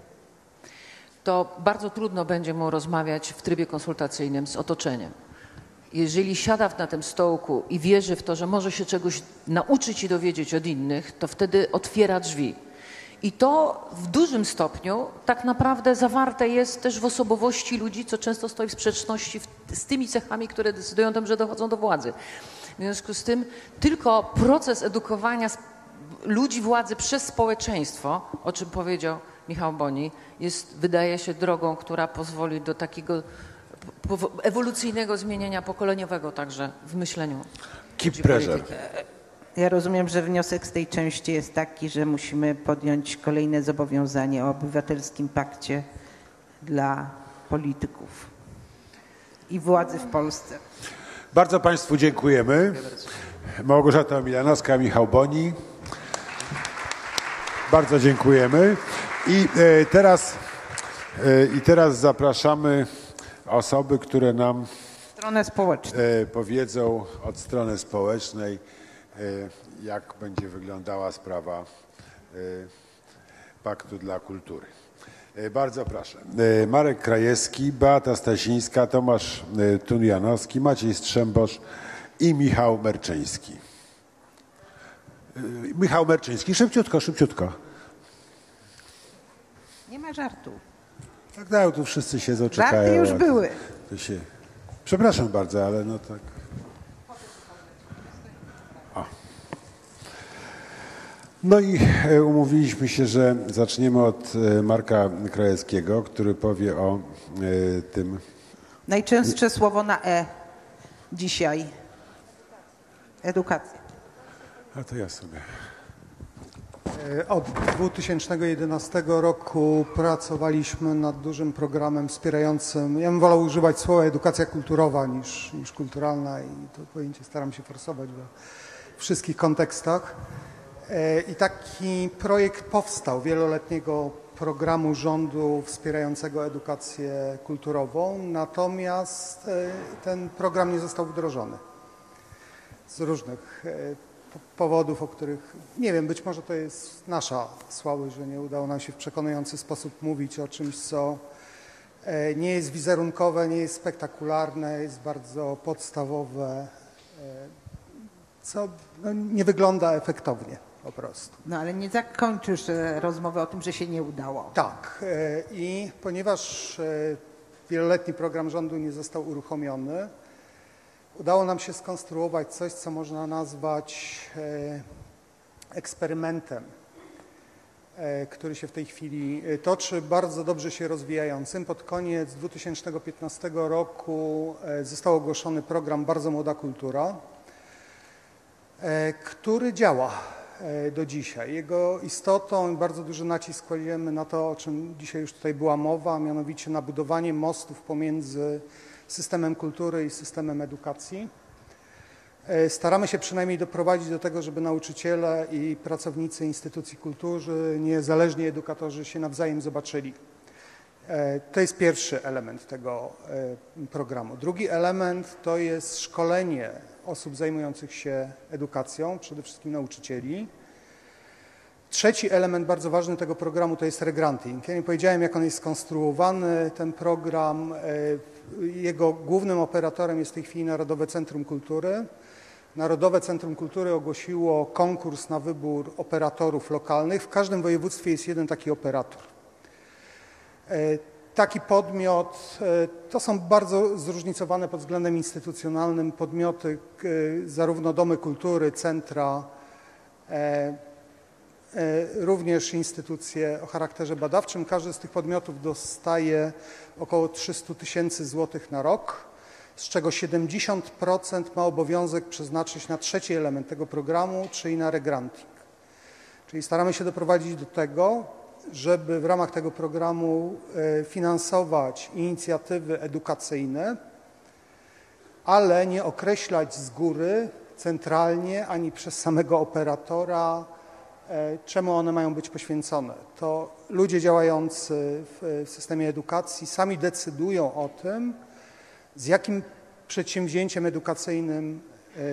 to bardzo trudno będzie mu rozmawiać w trybie konsultacyjnym z otoczeniem. Jeżeli siada na tym stołku i wierzy w to, że może się czegoś nauczyć i dowiedzieć od innych, to wtedy otwiera drzwi. I to w dużym stopniu tak naprawdę zawarte jest też w osobowości ludzi, co często stoi w sprzeczności z tymi cechami, które decydują o tym, że dochodzą do władzy. W związku z tym tylko proces edukowania ludzi władzy przez społeczeństwo, o czym powiedział Michał Boni, jest, wydaje się, drogą, która pozwoli do takiego ewolucyjnego zmienienia pokoleniowego także w myśleniu. Keep pressure. Ja rozumiem, że wniosek z tej części jest taki, że musimy podjąć kolejne zobowiązanie o obywatelskim pakcie dla polityków i władzy w Polsce. Bardzo Państwu dziękujemy. Małgorzata Omilanowska, Michał Boni. Bardzo dziękujemy. I e, teraz, e, i teraz zapraszamy osoby, które nam Stronę społeczną. e, powiedzą od strony społecznej, e, jak będzie wyglądała sprawa e, Paktu dla Kultury. E, bardzo proszę. E, Marek Krajewski, Beata Stasińska, Tomasz e, Tunianowski, Maciej Strzembosz i Michał Merczyński. E, Michał Merczyński, szybciutko, szybciutko. Nie ma żartu. Tak, tak, tu wszyscy siedzą, czekają. Żarty już a to- były. to się... Przepraszam bardzo, ale no tak. O. No i e, umówiliśmy się, że zaczniemy od e, Marka Krajewskiego, który powie o e, tym. Najczęstsze słowo na E dzisiaj. Edukacja. A to ja sobie. Od dwa tysiące jedenastego roku pracowaliśmy nad dużym programem wspierającym, ja bym wolał używać słowa edukacja kulturowa niż, niż kulturalna i to pojęcie staram się forsować we wszystkich kontekstach. I taki projekt powstał, wieloletniego programu rządu wspierającego edukację kulturową, natomiast ten program nie został wdrożony z różnych powodów, o których nie wiem, być może to jest nasza słabość, że nie udało nam się w przekonujący sposób mówić o czymś, co E, Nie jest wizerunkowe, nie jest spektakularne, jest bardzo podstawowe, e, co no, nie wygląda efektownie po prostu. No ale nie zakończysz e, rozmowy o tym, że się nie udało. Tak, e, i ponieważ e, wieloletni program rządu nie został uruchomiony, udało nam się skonstruować coś, co można nazwać e, eksperymentem, e, który się w tej chwili toczy, bardzo dobrze się rozwijającym. Pod koniec dwa tysiące piętnastego roku e, został ogłoszony program Bardzo Młoda Kultura, e, który działa e, do dzisiaj. Jego istotą, bardzo duży nacisk kładziemy na to, o czym dzisiaj już tutaj była mowa, mianowicie na budowanie mostów pomiędzy systemem kultury i systemem edukacji. Staramy się przynajmniej doprowadzić do tego, żeby nauczyciele i pracownicy instytucji kultury, niezależni edukatorzy się nawzajem zobaczyli. To jest pierwszy element tego programu. Drugi element to jest szkolenie osób zajmujących się edukacją, przede wszystkim nauczycieli. Trzeci element bardzo ważny tego programu to jest regranting. Ja nie powiedziałem, jak on jest skonstruowany, ten program. Jego głównym operatorem jest w tej chwili Narodowe Centrum Kultury. Narodowe Centrum Kultury ogłosiło konkurs na wybór operatorów lokalnych. W każdym województwie jest jeden taki operator. Taki podmiot, to są bardzo zróżnicowane pod względem instytucjonalnym podmioty, zarówno domy kultury, centra, również instytucje o charakterze badawczym. Każdy z tych podmiotów dostaje około trzysta tysięcy złotych na rok, z czego siedemdziesiąt procent ma obowiązek przeznaczyć na trzeci element tego programu, czyli na regranting. Czyli staramy się doprowadzić do tego, żeby w ramach tego programu finansować inicjatywy edukacyjne, ale nie określać z góry, centralnie, ani przez samego operatora, czemu one mają być poświęcone. To ludzie działający w systemie edukacji sami decydują o tym, z jakim przedsięwzięciem edukacyjnym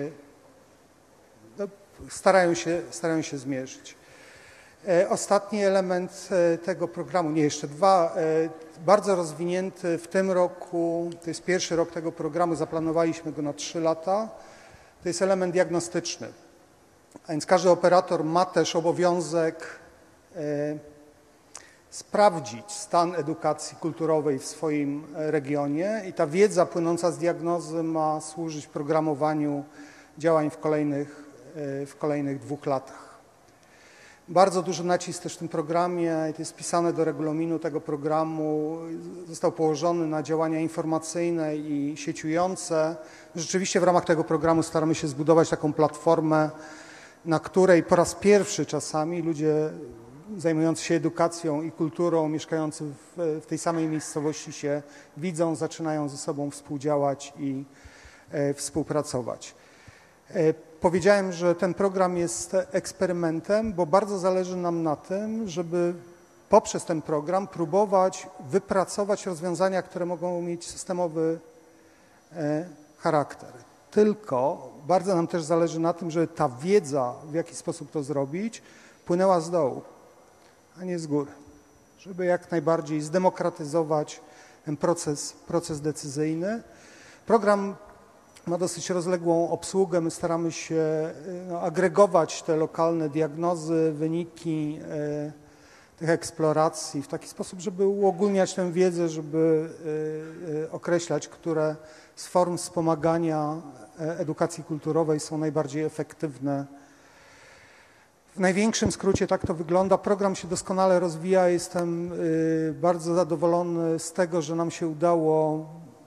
no, starają się, starają się zmierzyć. Ostatni element tego programu, nie jeszcze dwa, bardzo rozwinięty w tym roku, to jest pierwszy rok tego programu, zaplanowaliśmy go na trzy lata, to jest element diagnostyczny. A więc każdy operator ma też obowiązek e, sprawdzić stan edukacji kulturowej w swoim regionie i ta wiedza płynąca z diagnozy ma służyć programowaniu działań w kolejnych, e, w kolejnych dwóch latach. Bardzo duży nacisk też w tym programie, to jest wpisane do regulaminu tego programu, został położony na działania informacyjne i sieciujące. Rzeczywiście w ramach tego programu staramy się zbudować taką platformę, na której po raz pierwszy czasami ludzie zajmujący się edukacją i kulturą, mieszkający w, w tej samej miejscowości się widzą, zaczynają ze sobą współdziałać i e, współpracować. E, powiedziałem, że ten program jest eksperymentem, bo bardzo zależy nam na tym, żeby poprzez ten program próbować wypracować rozwiązania, które mogą mieć systemowy e, charakter. Tylko bardzo nam też zależy na tym, żeby ta wiedza, w jaki sposób to zrobić, płynęła z dołu, a nie z góry. Żeby jak najbardziej zdemokratyzować ten proces, proces decyzyjny. Program ma dosyć rozległą obsługę. My staramy się no, agregować te lokalne diagnozy, wyniki e, tych eksploracji w taki sposób, żeby uogólniać tę wiedzę, żeby e, e, określać, które z form wspomagania edukacji kulturowej są najbardziej efektywne. W największym skrócie tak to wygląda. Program się doskonale rozwija. Jestem bardzo zadowolony z tego, że nam się udało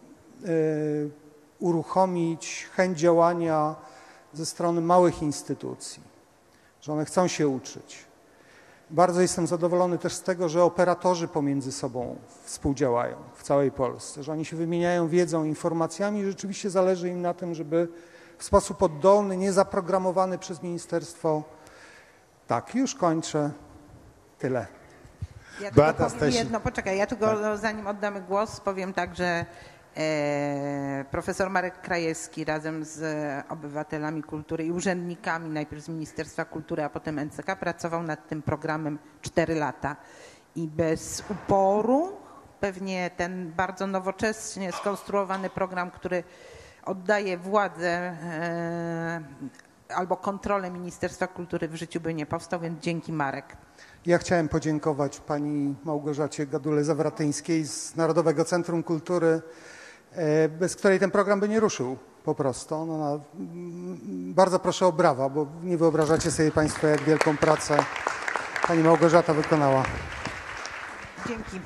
uruchomić chęć działania ze strony małych instytucji, że one chcą się uczyć. Bardzo jestem zadowolony też z tego, że operatorzy pomiędzy sobą współdziałają w całej Polsce, że oni się wymieniają wiedzą, informacjami. Rzeczywiście zależy im na tym, żeby w sposób oddolny, niezaprogramowany przez ministerstwo. Tak, już kończę. Tyle. Ja tylko powiem jedno, poczekaj, ja tylko tak. zanim oddamy głos, powiem tak, że e, profesor Marek Krajewski razem z obywatelami kultury i urzędnikami, najpierw z Ministerstwa Kultury, a potem N C K, pracował nad tym programem cztery lata i bez uporu pewnie ten bardzo nowocześnie skonstruowany program, który oddaje władzę e, albo kontrolę Ministerstwa Kultury w życiu by nie powstał, więc dzięki Marek. Ja chciałem podziękować pani Małgorzacie Gadule-Zawratyńskiej z Narodowego Centrum Kultury, bez której ten program by nie ruszył po prostu. Ona, bardzo proszę o brawa, bo nie wyobrażacie sobie państwo, jak wielką pracę pani Małgorzata wykonała. Dzięki.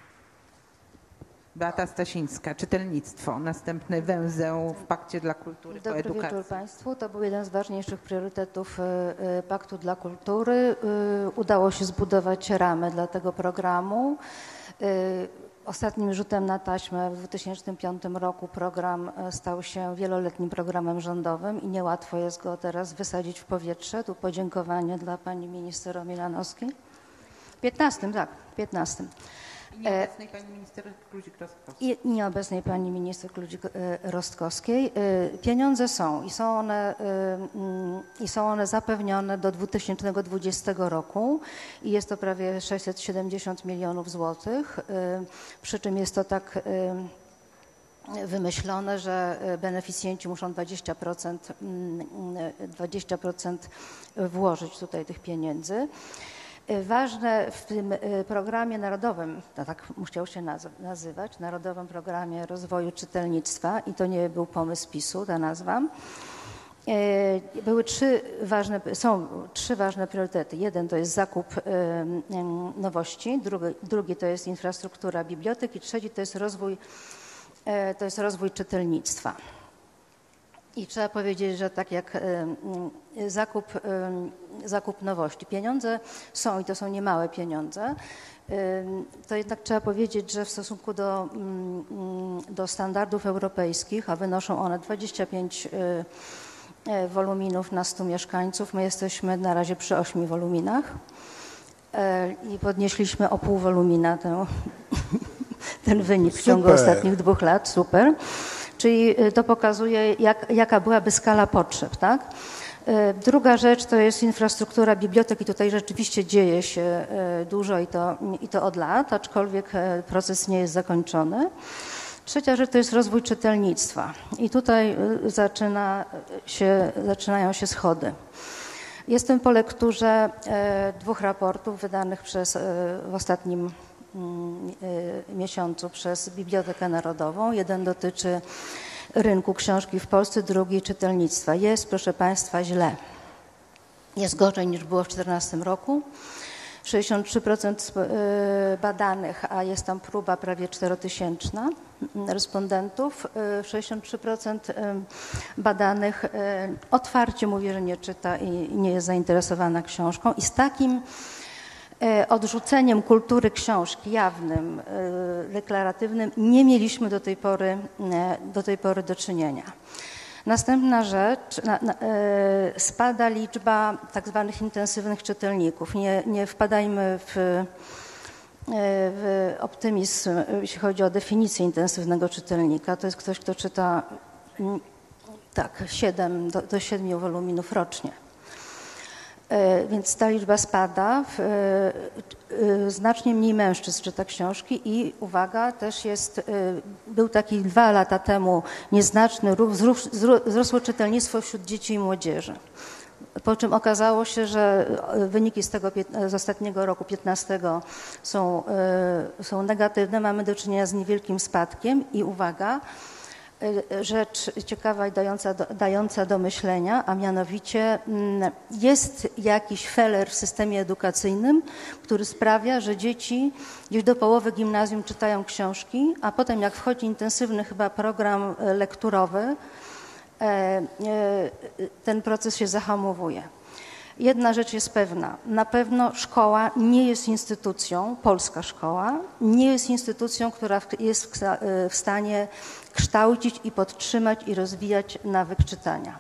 Beata Stasińska, czytelnictwo. Następny węzeł w Pakcie dla Kultury po Dobry edukacji. wieczór Państwu. To był jeden z ważniejszych priorytetów Paktu dla Kultury. Udało się zbudować ramę dla tego programu. Ostatnim rzutem na taśmę w dwa tysiące piątym roku program stał się wieloletnim programem rządowym i niełatwo jest go teraz wysadzić w powietrze. Tu podziękowanie dla pani minister Milanowskiej. piętnastym, tak, piętnastym. I nieobecnej pani minister Kluzik-Rostkowskiej. I nieobecnej pani minister Kluzik-Rostkowskiej. Pieniądze są i są one, i są one zapewnione do dwa tysiące dwudziestego roku i jest to prawie sześćset siedemdziesiąt milionów złotych, przy czym jest to tak wymyślone, że beneficjenci muszą dwadzieścia procent, dwadzieścia procent włożyć tutaj tych pieniędzy. Ważne w tym programie narodowym, no tak musiał się nazywać, Narodowym Programie Rozwoju Czytelnictwa, i to nie był pomysł PiSu, ta nazwa, były trzy ważne, są trzy ważne priorytety. Jeden to jest zakup nowości, drugi, drugi to jest infrastruktura bibliotek i trzeci to jest rozwój, to jest rozwój czytelnictwa. I trzeba powiedzieć, że tak jak zakup, zakup nowości, pieniądze są i to są niemałe pieniądze, to jednak trzeba powiedzieć, że w stosunku do, do standardów europejskich, a wynoszą one dwadzieścia pięć woluminów na stu mieszkańców, my jesteśmy na razie przy ośmiu woluminach i podnieśliśmy o pół wolumina ten, ten wynik w ciągu Super. ostatnich dwóch lat. Super. Czyli to pokazuje, jak, jaka byłaby skala potrzeb, tak? Druga rzecz to jest infrastruktura bibliotek i tutaj rzeczywiście dzieje się dużo i to, i to od lat, aczkolwiek proces nie jest zakończony. Trzecia rzecz to jest rozwój czytelnictwa i tutaj zaczyna się, zaczynają się schody. Jestem po lekturze dwóch raportów wydanych przez, w ostatnim miesiącu przez Bibliotekę Narodową. Jeden dotyczy rynku książki w Polsce, drugi czytelnictwa. Jest, proszę Państwa, źle. Jest gorzej niż było w dwa tysiące czternastym roku. sześćdziesiąt trzy procent badanych, a jest tam próba prawie czterotysięczna respondentów, sześćdziesiąt trzy procent badanych otwarcie mówi, że nie czyta i nie jest zainteresowana książką. I z takim odrzuceniem kultury książki jawnym, deklaratywnym nie mieliśmy do tej pory do, tej pory do czynienia. Następna rzecz, na, na, spada liczba tak zwanych intensywnych czytelników. Nie, nie wpadajmy w, w optymizm, jeśli chodzi o definicję intensywnego czytelnika. To jest ktoś, kto czyta tak, siedem do, do siedmiu woluminów rocznie. Więc ta liczba spada, znacznie mniej mężczyzn czyta książki i uwaga, też jest, był taki dwa lata temu nieznaczny ruch, wzrosło czytelnictwo wśród dzieci i młodzieży. Po czym okazało się, że wyniki z tego z ostatniego roku piętnastego są, są negatywne, mamy do czynienia z niewielkim spadkiem i uwaga, rzecz ciekawa i dająca do, dająca do myślenia, a mianowicie jest jakiś feler w systemie edukacyjnym, który sprawia, że dzieci gdzieś do połowy gimnazjum czytają książki, a potem jak wchodzi intensywny chyba program lekturowy, ten proces się zahamowuje. Jedna rzecz jest pewna, na pewno szkoła nie jest instytucją, polska szkoła, nie jest instytucją, która jest w stanie kształcić i podtrzymać i rozwijać nawyk czytania.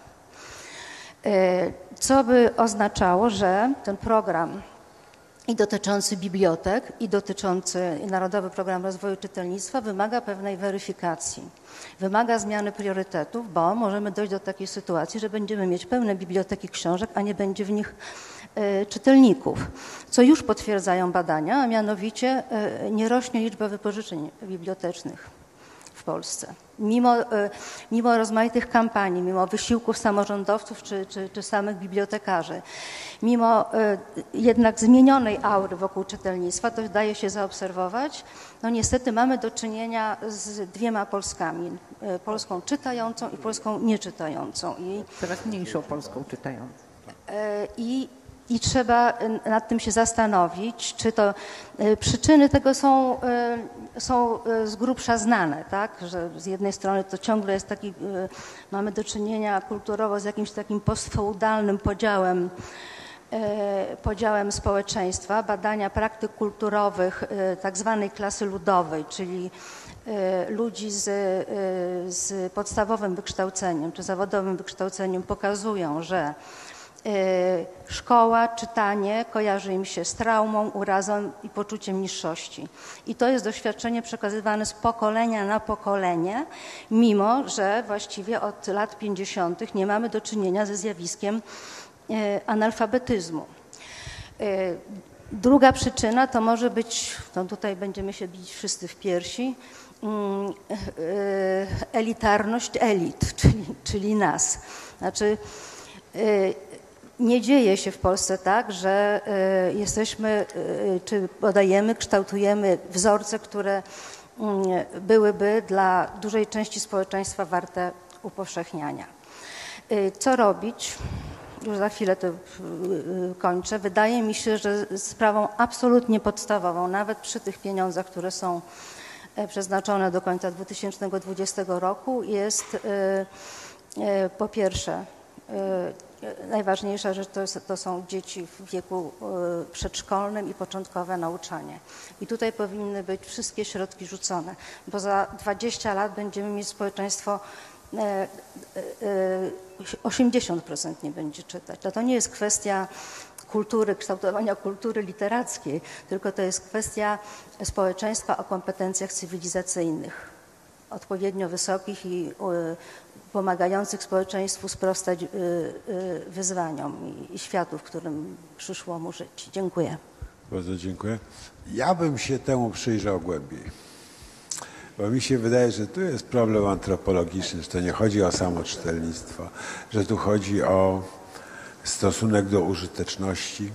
Co by oznaczało, że ten program i dotyczący bibliotek, i dotyczący Narodowy Program Rozwoju Czytelnictwa wymaga pewnej weryfikacji. Wymaga zmiany priorytetów, bo możemy dojść do takiej sytuacji, że będziemy mieć pełne biblioteki książek, a nie będzie w nich czytelników, co już potwierdzają badania, a mianowicie nie rośnie liczba wypożyczeń bibliotecznych w Polsce. Mimo, mimo rozmaitych kampanii, mimo wysiłków samorządowców czy, czy, czy samych bibliotekarzy, mimo jednak zmienionej aury wokół czytelnictwa, to daje się zaobserwować, no niestety mamy do czynienia z dwiema Polskami. Polską czytającą i Polską nieczytającą. I, coraz mniejszą Polską czytającą. I I trzeba nad tym się zastanowić, czy to przyczyny tego są, są z grubsza znane, tak? Że z jednej strony to ciągle jest taki, mamy do czynienia kulturowo z jakimś takim postfeudalnym podziałem, podziałem społeczeństwa, badania praktyk kulturowych tak zwanej klasy ludowej, czyli ludzi z, z podstawowym wykształceniem czy zawodowym wykształceniem pokazują, że szkoła, czytanie kojarzy im się z traumą, urazą i poczuciem niższości. I to jest doświadczenie przekazywane z pokolenia na pokolenie, mimo że właściwie od lat pięćdziesiątych nie mamy do czynienia ze zjawiskiem analfabetyzmu. Druga przyczyna to może być, no tutaj będziemy się bić wszyscy w piersi, elitarność elit, czyli, czyli nas. Znaczy, nie dzieje się w Polsce tak, że jesteśmy, czy podajemy, kształtujemy wzorce, które byłyby dla dużej części społeczeństwa warte upowszechniania. Co robić? Już za chwilę to kończę. Wydaje mi się, że sprawą absolutnie podstawową, nawet przy tych pieniądzach, które są przeznaczone do końca dwa tysiące dwudziestego roku, jest po pierwsze, najważniejsza rzecz to, jest, to są dzieci w wieku przedszkolnym i początkowe nauczanie. I tutaj powinny być wszystkie środki rzucone, bo za dwadzieścia lat będziemy mieć społeczeństwo, osiemdziesiąt procent nie będzie czytać. To nie jest kwestia kultury, kształtowania kultury literackiej, tylko to jest kwestia społeczeństwa o kompetencjach cywilizacyjnych, odpowiednio wysokich i pomagających społeczeństwu sprostać wyzwaniom i światu, w którym przyszło mu żyć. Dziękuję. Bardzo dziękuję. Ja bym się temu przyjrzał głębiej, bo mi się wydaje, że tu jest problem antropologiczny, że to nie chodzi o samo czytelnictwo, że tu chodzi o stosunek do użyteczności,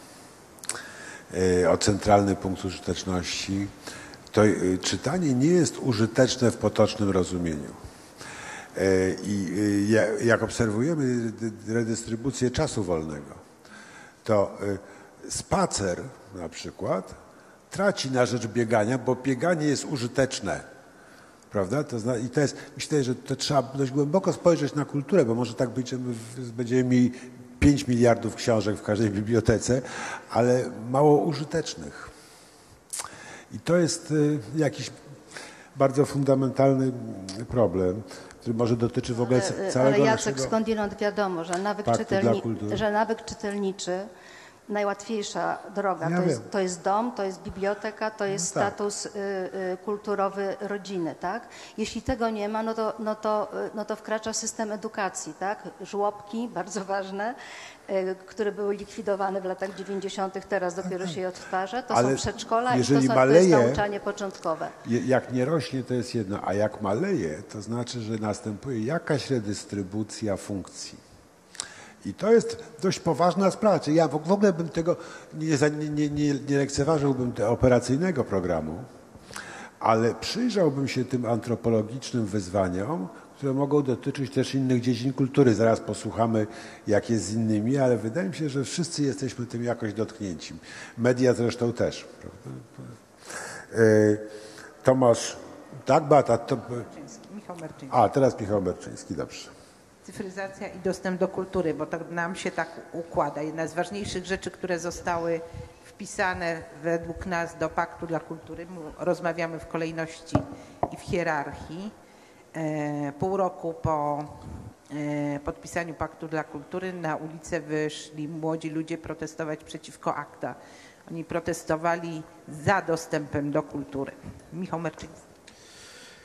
o centralny punkt użyteczności. To czytanie nie jest użyteczne w potocznym rozumieniu. I jak obserwujemy redystrybucję czasu wolnego, to spacer na przykład traci na rzecz biegania, bo bieganie jest użyteczne, prawda? To zna, i to jest, myślę, że to trzeba dość głęboko spojrzeć na kulturę, bo może tak być, że my będziemy mieli pięć miliardów książek w każdej bibliotece, ale mało użytecznych. I to jest jakiś bardzo fundamentalny problem, który może dotyczy w ogóle ale, całego ale Jacek, naszego skądinąd wiadomo, że nawyk, czytelni, że nawyk czytelniczy, najłatwiejsza droga, ja to, jest, to jest dom, to jest biblioteka, to jest no tak. status y, y, kulturowy rodziny, tak? Jeśli tego nie ma, no to, no to, no to wkracza system edukacji, tak? Żłobki, bardzo ważne, y, które były likwidowane w latach dziewięćdziesiątych, teraz dopiero się je odtwarza, to ale są przedszkola i to, są, maleje, to jest nauczanie początkowe. Jak nie rośnie, to jest jedno, a jak maleje, to znaczy, że następuje jakaś redystrybucja funkcji. I to jest dość poważna sprawa. Czyli ja w ogóle bym tego, nie, nie, nie, nie lekceważyłbym tego operacyjnego programu, ale przyjrzałbym się tym antropologicznym wyzwaniom, które mogą dotyczyć też innych dziedzin kultury. Zaraz posłuchamy, jak jest z innymi, ale wydaje mi się, że wszyscy jesteśmy tym jakoś dotknięci. Media zresztą też. Prawda? Tomasz, tak, Beata? To... Michał Merczyński. A, teraz Michał Merczyński, dobrze. Cyfryzacja i dostęp do kultury, bo to nam się tak układa. Jedna z ważniejszych rzeczy, które zostały wpisane według nas do Paktu dla Kultury, rozmawiamy w kolejności i w hierarchii. Pół roku po podpisaniu Paktu dla Kultury na ulicę wyszli młodzi ludzie protestować przeciwko akta. Oni protestowali za dostępem do kultury. Michał Merczyński.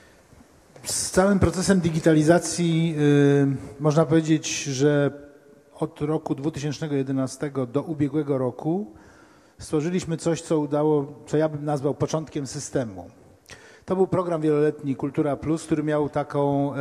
Z całym procesem digitalizacji y, można powiedzieć, że od roku dwa tysiące jedenastego do ubiegłego roku stworzyliśmy coś, co udało, co ja bym nazwał początkiem systemu. To był program wieloletni Kultura Plus, który miał taką,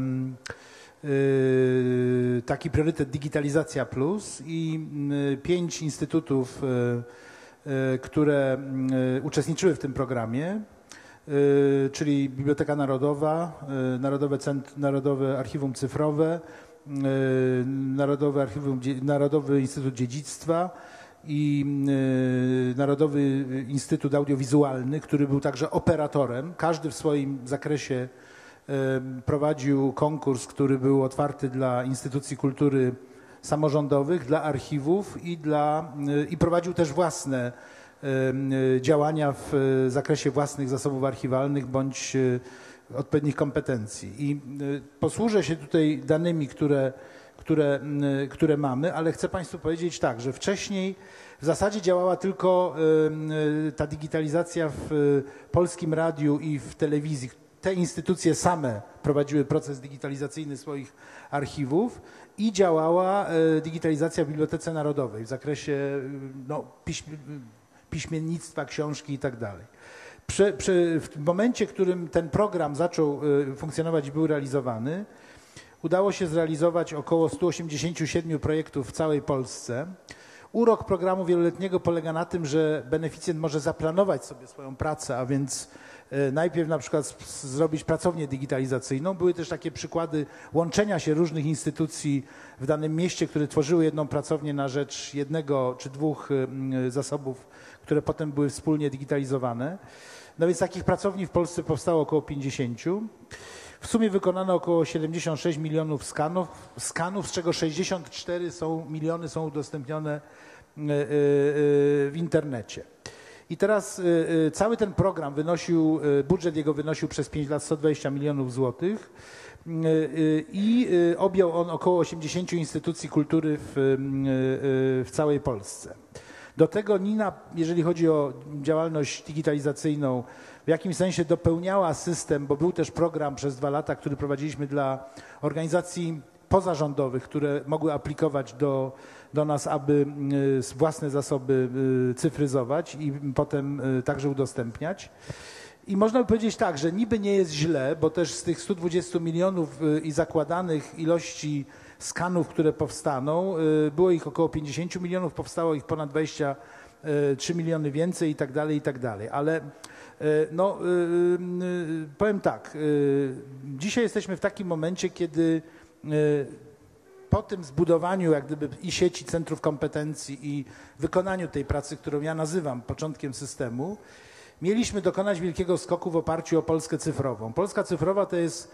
yy, taki priorytet Digitalizacja Plus i yy, pięć instytutów, yy, yy, które yy, uczestniczyły w tym programie, yy, czyli Biblioteka Narodowa, yy, Narodowe, Cent- Narodowe Archiwum Cyfrowe, yy, Narodowe Archiwum, Narodowy Instytut Dziedzictwa i y, Narodowy Instytut Audiowizualny, który był także operatorem. Każdy w swoim zakresie y, prowadził konkurs, który był otwarty dla instytucji kultury samorządowych, dla archiwów i, dla, y, i prowadził też własne y, y, działania w y, zakresie własnych zasobów archiwalnych bądź y, odpowiednich kompetencji. I y, posłużę się tutaj danymi, które Które, które mamy, ale chcę Państwu powiedzieć tak, że wcześniej w zasadzie działała tylko ta digitalizacja w Polskim Radiu i w telewizji. Te instytucje same prowadziły proces digitalizacyjny swoich archiwów i działała digitalizacja w Bibliotece Narodowej w zakresie no, piśm, piśmiennictwa, książki i tak dalej. Przy, przy, w momencie, w którym ten program zaczął funkcjonować i był realizowany, udało się zrealizować około sto osiemdziesiąt siedem projektów w całej Polsce. Urok programu wieloletniego polega na tym, że beneficjent może zaplanować sobie swoją pracę, a więc najpierw na przykład zrobić pracownię digitalizacyjną. Były też takie przykłady łączenia się różnych instytucji w danym mieście, które tworzyły jedną pracownię na rzecz jednego czy dwóch zasobów, które potem były wspólnie digitalizowane. No więc takich pracowni w Polsce powstało około pięćdziesiąt. W sumie wykonano około siedemdziesiąt sześć milionów skanów, skanów, z czego sześćdziesiąt cztery są, miliony są udostępnione w internecie. I teraz cały ten program wynosił, budżet jego wynosił przez pięć lat sto dwadzieścia milionów złotych i objął on około osiemdziesiąt instytucji kultury w, w całej Polsce. Do tego Nina, jeżeli chodzi o działalność digitalizacyjną, w jakimś sensie dopełniała system, bo był też program przez dwa lata, który prowadziliśmy dla organizacji pozarządowych, które mogły aplikować do, do nas, aby własne zasoby cyfryzować i potem także udostępniać. I można by powiedzieć tak, że niby nie jest źle, bo też z tych stu dwudziestu milionów i zakładanych ilości skanów, które powstaną, było ich około pięćdziesiąt milionów, powstało ich ponad dwadzieścia trzy miliony więcej i tak dalej, i tak dalej. Ale no, powiem tak, dzisiaj jesteśmy w takim momencie, kiedy po tym zbudowaniu jak gdyby i sieci centrów kompetencji i wykonaniu tej pracy, którą ja nazywam początkiem systemu, mieliśmy dokonać wielkiego skoku w oparciu o Polskę Cyfrową. Polska Cyfrowa to jest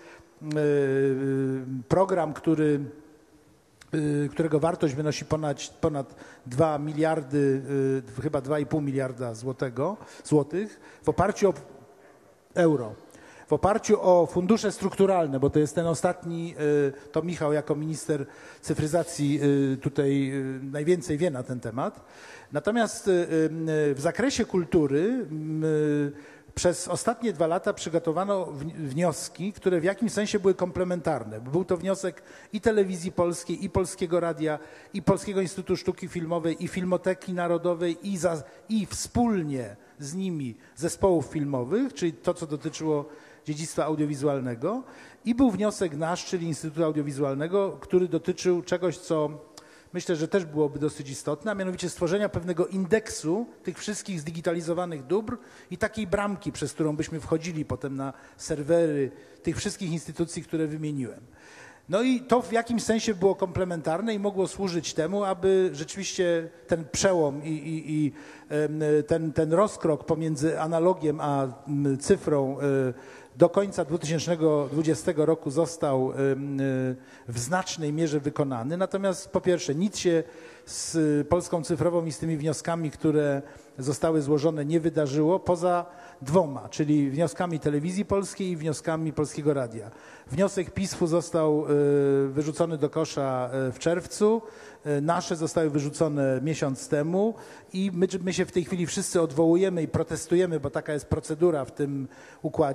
program, który, którego wartość wynosi ponad, ponad dwa miliardy, chyba dwa i pół miliarda złotego, złotych w oparciu o euro. W oparciu o fundusze strukturalne, bo to jest ten ostatni, to Michał jako minister cyfryzacji tutaj najwięcej wie na ten temat. Natomiast w zakresie kultury przez ostatnie dwa lata przygotowano wnioski, które w jakimś sensie były komplementarne. Był to wniosek i Telewizji Polskiej, i Polskiego Radia, i Polskiego Instytutu Sztuki Filmowej, i Filmoteki Narodowej, i, za, i wspólnie z nimi zespołów filmowych, czyli to, co dotyczyło dziedzictwa audiowizualnego. I był wniosek nasz, czyli Instytutu Audiowizualnego, który dotyczył czegoś, co myślę, że też byłoby dosyć istotne, a mianowicie stworzenia pewnego indeksu tych wszystkich zdigitalizowanych dóbr i takiej bramki, przez którą byśmy wchodzili potem na serwery tych wszystkich instytucji, które wymieniłem. No i to w jakimś sensie było komplementarne i mogło służyć temu, aby rzeczywiście ten przełom i, i, i ten, ten rozkrok pomiędzy analogiem a cyfrą do końca dwa tysiące dwudziestego roku został w znacznej mierze wykonany. Natomiast po pierwsze nic się z Polską Cyfrową i z tymi wnioskami, które zostały złożone, nie wydarzyło, poza dwoma, czyli wnioskami Telewizji Polskiej i wnioskami Polskiego Radia. Wniosek P I S F-u został wyrzucony do kosza w czerwcu, nasze zostały wyrzucone miesiąc temu i my, my się w tej chwili wszyscy odwołujemy i protestujemy, bo taka jest procedura w tym układzie. Natomiast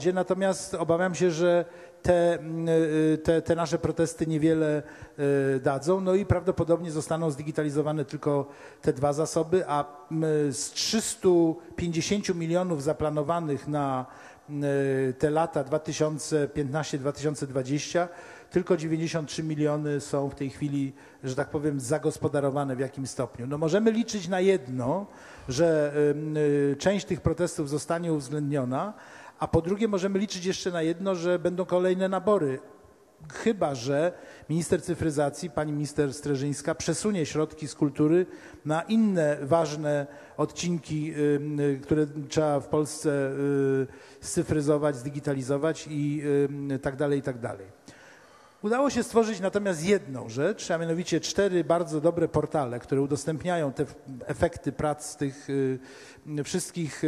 natomiast obawiam się, że te, te, te nasze protesty niewiele dadzą, no i prawdopodobnie zostaną zdigitalizowane tylko te dwa zasoby, a z trzystu pięćdziesięciu milionów zaplanowanych na te lata dwa tysiące piętnaście do dwa tysiące dwudziestego tylko dziewięćdziesiąt trzy miliony są w tej chwili, że tak powiem, zagospodarowane w jakimś stopniu. No możemy liczyć na jedno, że część tych protestów zostanie uwzględniona, a po drugie możemy liczyć jeszcze na jedno, że będą kolejne nabory. Chyba że minister cyfryzacji, pani minister Streżyńska przesunie środki z kultury na inne ważne odcinki, które trzeba w Polsce scyfryzować, zdigitalizować i tak dalej, i tak dalej. Udało się stworzyć natomiast jedną rzecz, a mianowicie cztery bardzo dobre portale, które udostępniają te efekty prac tych wszystkich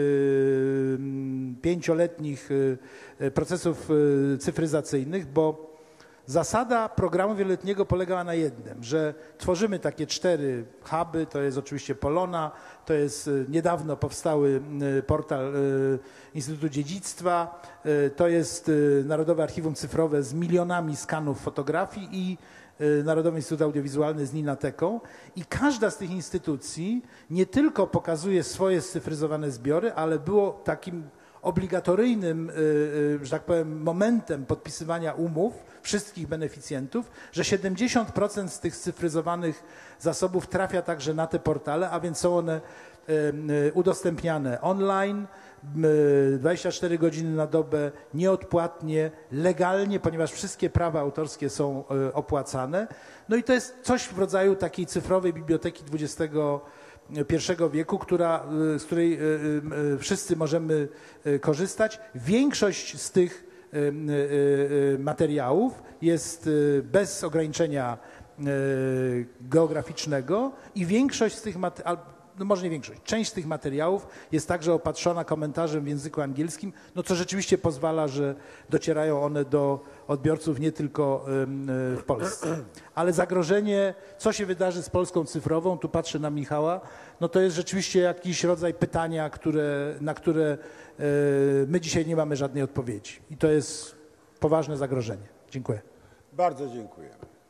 pięcioletnich procesów cyfryzacyjnych, bo zasada programu wieloletniego polegała na jednym, że tworzymy takie cztery huby, to jest oczywiście Polona, to jest niedawno powstały portal Instytutu Dziedzictwa, to jest Narodowe Archiwum Cyfrowe z milionami skanów fotografii i Narodowy Instytut Audiowizualny z Ninateką i każda z tych instytucji nie tylko pokazuje swoje scyfryzowane zbiory, ale było takim obligatoryjnym, że tak powiem, momentem podpisywania umów wszystkich beneficjentów, że siedemdziesiąt procent z tych scyfryzowanych zasobów trafia także na te portale, a więc są one udostępniane online, dwadzieścia cztery godziny na dobę, nieodpłatnie, legalnie, ponieważ wszystkie prawa autorskie są opłacane. No i to jest coś w rodzaju takiej cyfrowej biblioteki dwudziestego pierwszego wieku, która, z której wszyscy możemy korzystać. Większość z tych materiałów jest bez ograniczenia geograficznego i większość z tych materiałów, no może nie większość, część z tych materiałów jest także opatrzona komentarzem w języku angielskim, no co rzeczywiście pozwala, że docierają one do odbiorców nie tylko w Polsce. Ale zagrożenie, co się wydarzy z Polską cyfrową, tu patrzę na Michała, no to jest rzeczywiście jakiś rodzaj pytania, które, na które my dzisiaj nie mamy żadnej odpowiedzi. I to jest poważne zagrożenie. Dziękuję. Bardzo dziękuję.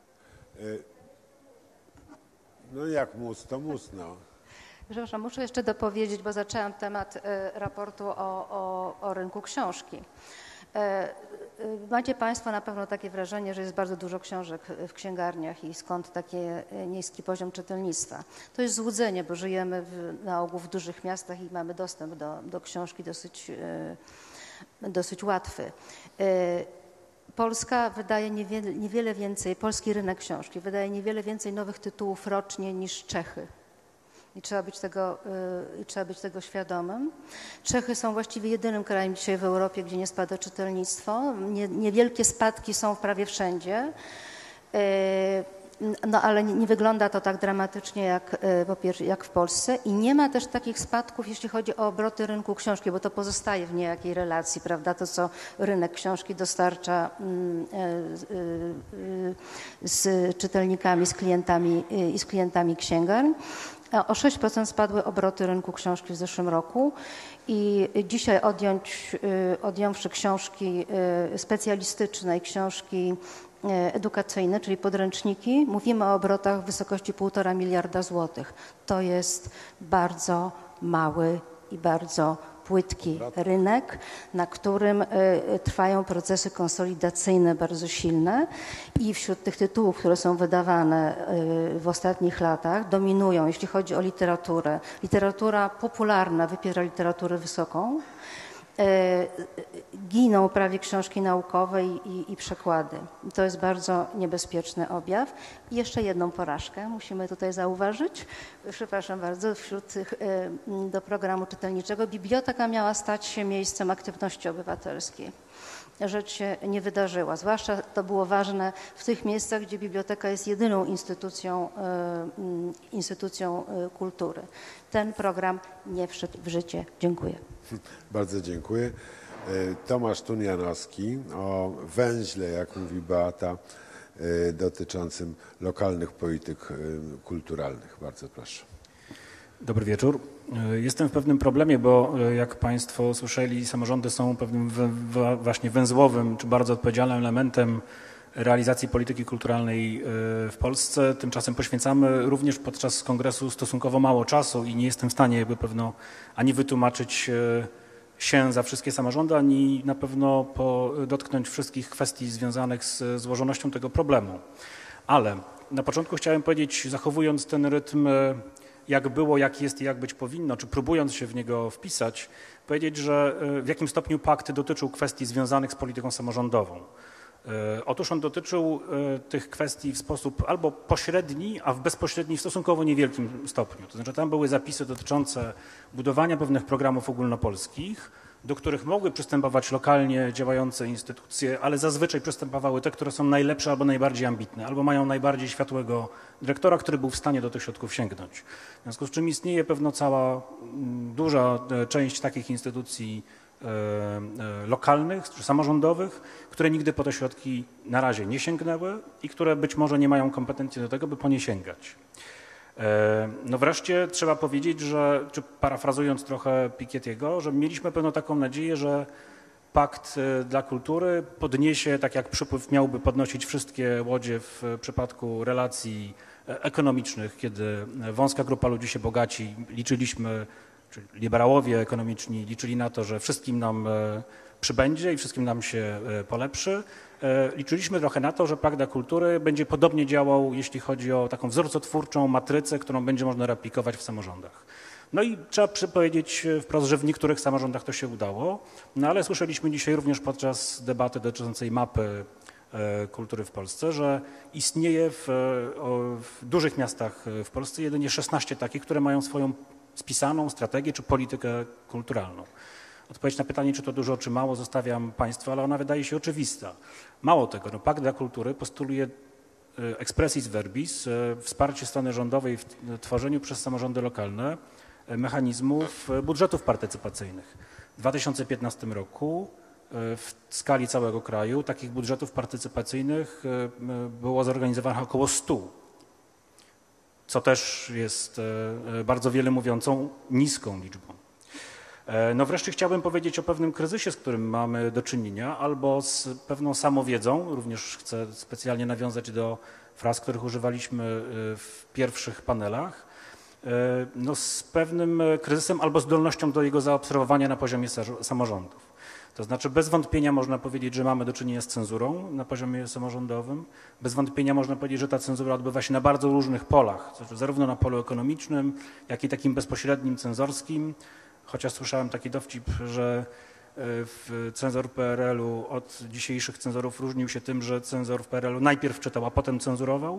No jak mus, to mus, no. Przepraszam, muszę jeszcze dopowiedzieć, bo zaczęłam temat raportu o, o, o rynku książki. Macie Państwo na pewno takie wrażenie, że jest bardzo dużo książek w księgarniach i skąd taki niski poziom czytelnictwa. To jest złudzenie, bo żyjemy w, na ogół w dużych miastach i mamy dostęp do, do książki dosyć, dosyć łatwy. Polska wydaje niewiele, niewiele więcej, polski rynek książki wydaje niewiele więcej nowych tytułów rocznie niż Czechy. I trzeba być tego, i trzeba być tego świadomym. Czechy są właściwie jedynym krajem dzisiaj w Europie, gdzie nie spada czytelnictwo. Nie, niewielkie spadki są prawie wszędzie. No ale nie, nie wygląda to tak dramatycznie jak, po pierwsze, jak w Polsce i nie ma też takich spadków, jeśli chodzi o obroty rynku książki, bo to pozostaje w niejakiej relacji, prawda, to co rynek książki dostarcza z czytelnikami, z klientami i z klientami księgarni. O sześć procent spadły obroty rynku książki w zeszłym roku i dzisiaj odjąć, odjąwszy książki specjalistyczne i książki edukacyjne, czyli podręczniki, mówimy o obrotach w wysokości półtora miliarda złotych. To jest bardzo mały i bardzo płytki rynek, na którym trwają procesy konsolidacyjne bardzo silne i wśród tych tytułów, które są wydawane w ostatnich latach, dominują, jeśli chodzi o literaturę, literatura popularna wypiera literaturę wysoką, giną prawie książki naukowe i, i, i przekłady. To jest bardzo niebezpieczny objaw. I jeszcze jedną porażkę musimy tutaj zauważyć. Przepraszam bardzo, wśród tych, do programu czytelniczego biblioteka miała stać się miejscem aktywności obywatelskiej. Rzecz się nie wydarzyła. Zwłaszcza to było ważne w tych miejscach, gdzie biblioteka jest jedyną instytucją, instytucją kultury. Ten program nie wszedł w życie. Dziękuję. Bardzo dziękuję. Tomasz Tunianowski o węźle, jak mówi Beata, dotyczącym lokalnych polityk kulturalnych. Bardzo proszę. Dobry wieczór. Jestem w pewnym problemie, bo jak Państwo słyszeli, samorządy są pewnym wę- właśnie węzłowym czy bardzo odpowiedzialnym elementem realizacji polityki kulturalnej w Polsce. Tymczasem poświęcamy również podczas kongresu stosunkowo mało czasu i nie jestem w stanie jakby pewno ani wytłumaczyć się za wszystkie samorządy, ani na pewno po, dotknąć wszystkich kwestii związanych z złożonością tego problemu. Ale na początku chciałem powiedzieć, zachowując ten rytm, jak było, jak jest i jak być powinno, czy próbując się w niego wpisać, powiedzieć, że w jakim stopniu pakt dotyczył kwestii związanych z polityką samorządową. Otóż on dotyczył tych kwestii w sposób albo pośredni, a w bezpośredni w stosunkowo niewielkim stopniu. To znaczy tam były zapisy dotyczące budowania pewnych programów ogólnopolskich, do których mogły przystępować lokalnie działające instytucje, ale zazwyczaj przystępowały te, które są najlepsze albo najbardziej ambitne, albo mają najbardziej światłego dyrektora, który był w stanie do tych środków sięgnąć. W związku z czym istnieje pewno cała duża część takich instytucji lokalnych czy samorządowych, które nigdy po te środki na razie nie sięgnęły i które być może nie mają kompetencji do tego, by po nie sięgać. No wreszcie trzeba powiedzieć, że, czy parafrazując trochę Piketty'ego, że mieliśmy pewną taką nadzieję, że pakt dla kultury podniesie, tak jak przypływ miałby podnosić wszystkie łodzie w przypadku relacji ekonomicznych, kiedy wąska grupa ludzi się bogaci, liczyliśmy, czyli liberałowie ekonomiczni liczyli na to, że wszystkim nam przybędzie i wszystkim nam się polepszy. Liczyliśmy trochę na to, że pakt dla kultury będzie podobnie działał, jeśli chodzi o taką wzorcotwórczą matrycę, którą będzie można replikować w samorządach. No i trzeba powiedzieć wprost, że w niektórych samorządach to się udało, no ale słyszeliśmy dzisiaj również podczas debaty dotyczącej mapy kultury w Polsce, że istnieje w, w dużych miastach w Polsce jedynie szesnaście takich, które mają swoją spisaną strategię czy politykę kulturalną. Odpowiedź na pytanie, czy to dużo, czy mało, zostawiam Państwu, ale ona wydaje się oczywista. Mało tego, no, pakt dla kultury postuluje expressis verbis, wsparcie strony rządowej w tworzeniu przez samorządy lokalne mechanizmów budżetów partycypacyjnych. W dwa tysiące piętnastym roku w skali całego kraju takich budżetów partycypacyjnych było zorganizowanych około stu, co też jest bardzo wiele mówiącą niską liczbą. No wreszcie chciałbym powiedzieć o pewnym kryzysie, z którym mamy do czynienia, albo z pewną samowiedzą, również chcę specjalnie nawiązać do fraz, których używaliśmy w pierwszych panelach, no z pewnym kryzysem albo zdolnością do jego zaobserwowania na poziomie samorządów. To znaczy bez wątpienia można powiedzieć, że mamy do czynienia z cenzurą na poziomie samorządowym. Bez wątpienia można powiedzieć, że ta cenzura odbywa się na bardzo różnych polach, zarówno na polu ekonomicznym, jak i takim bezpośrednim, cenzorskim. Chociaż słyszałem taki dowcip, że w cenzor P R L-u od dzisiejszych cenzorów różnił się tym, że cenzor w P R L-u najpierw czytał, a potem cenzurował.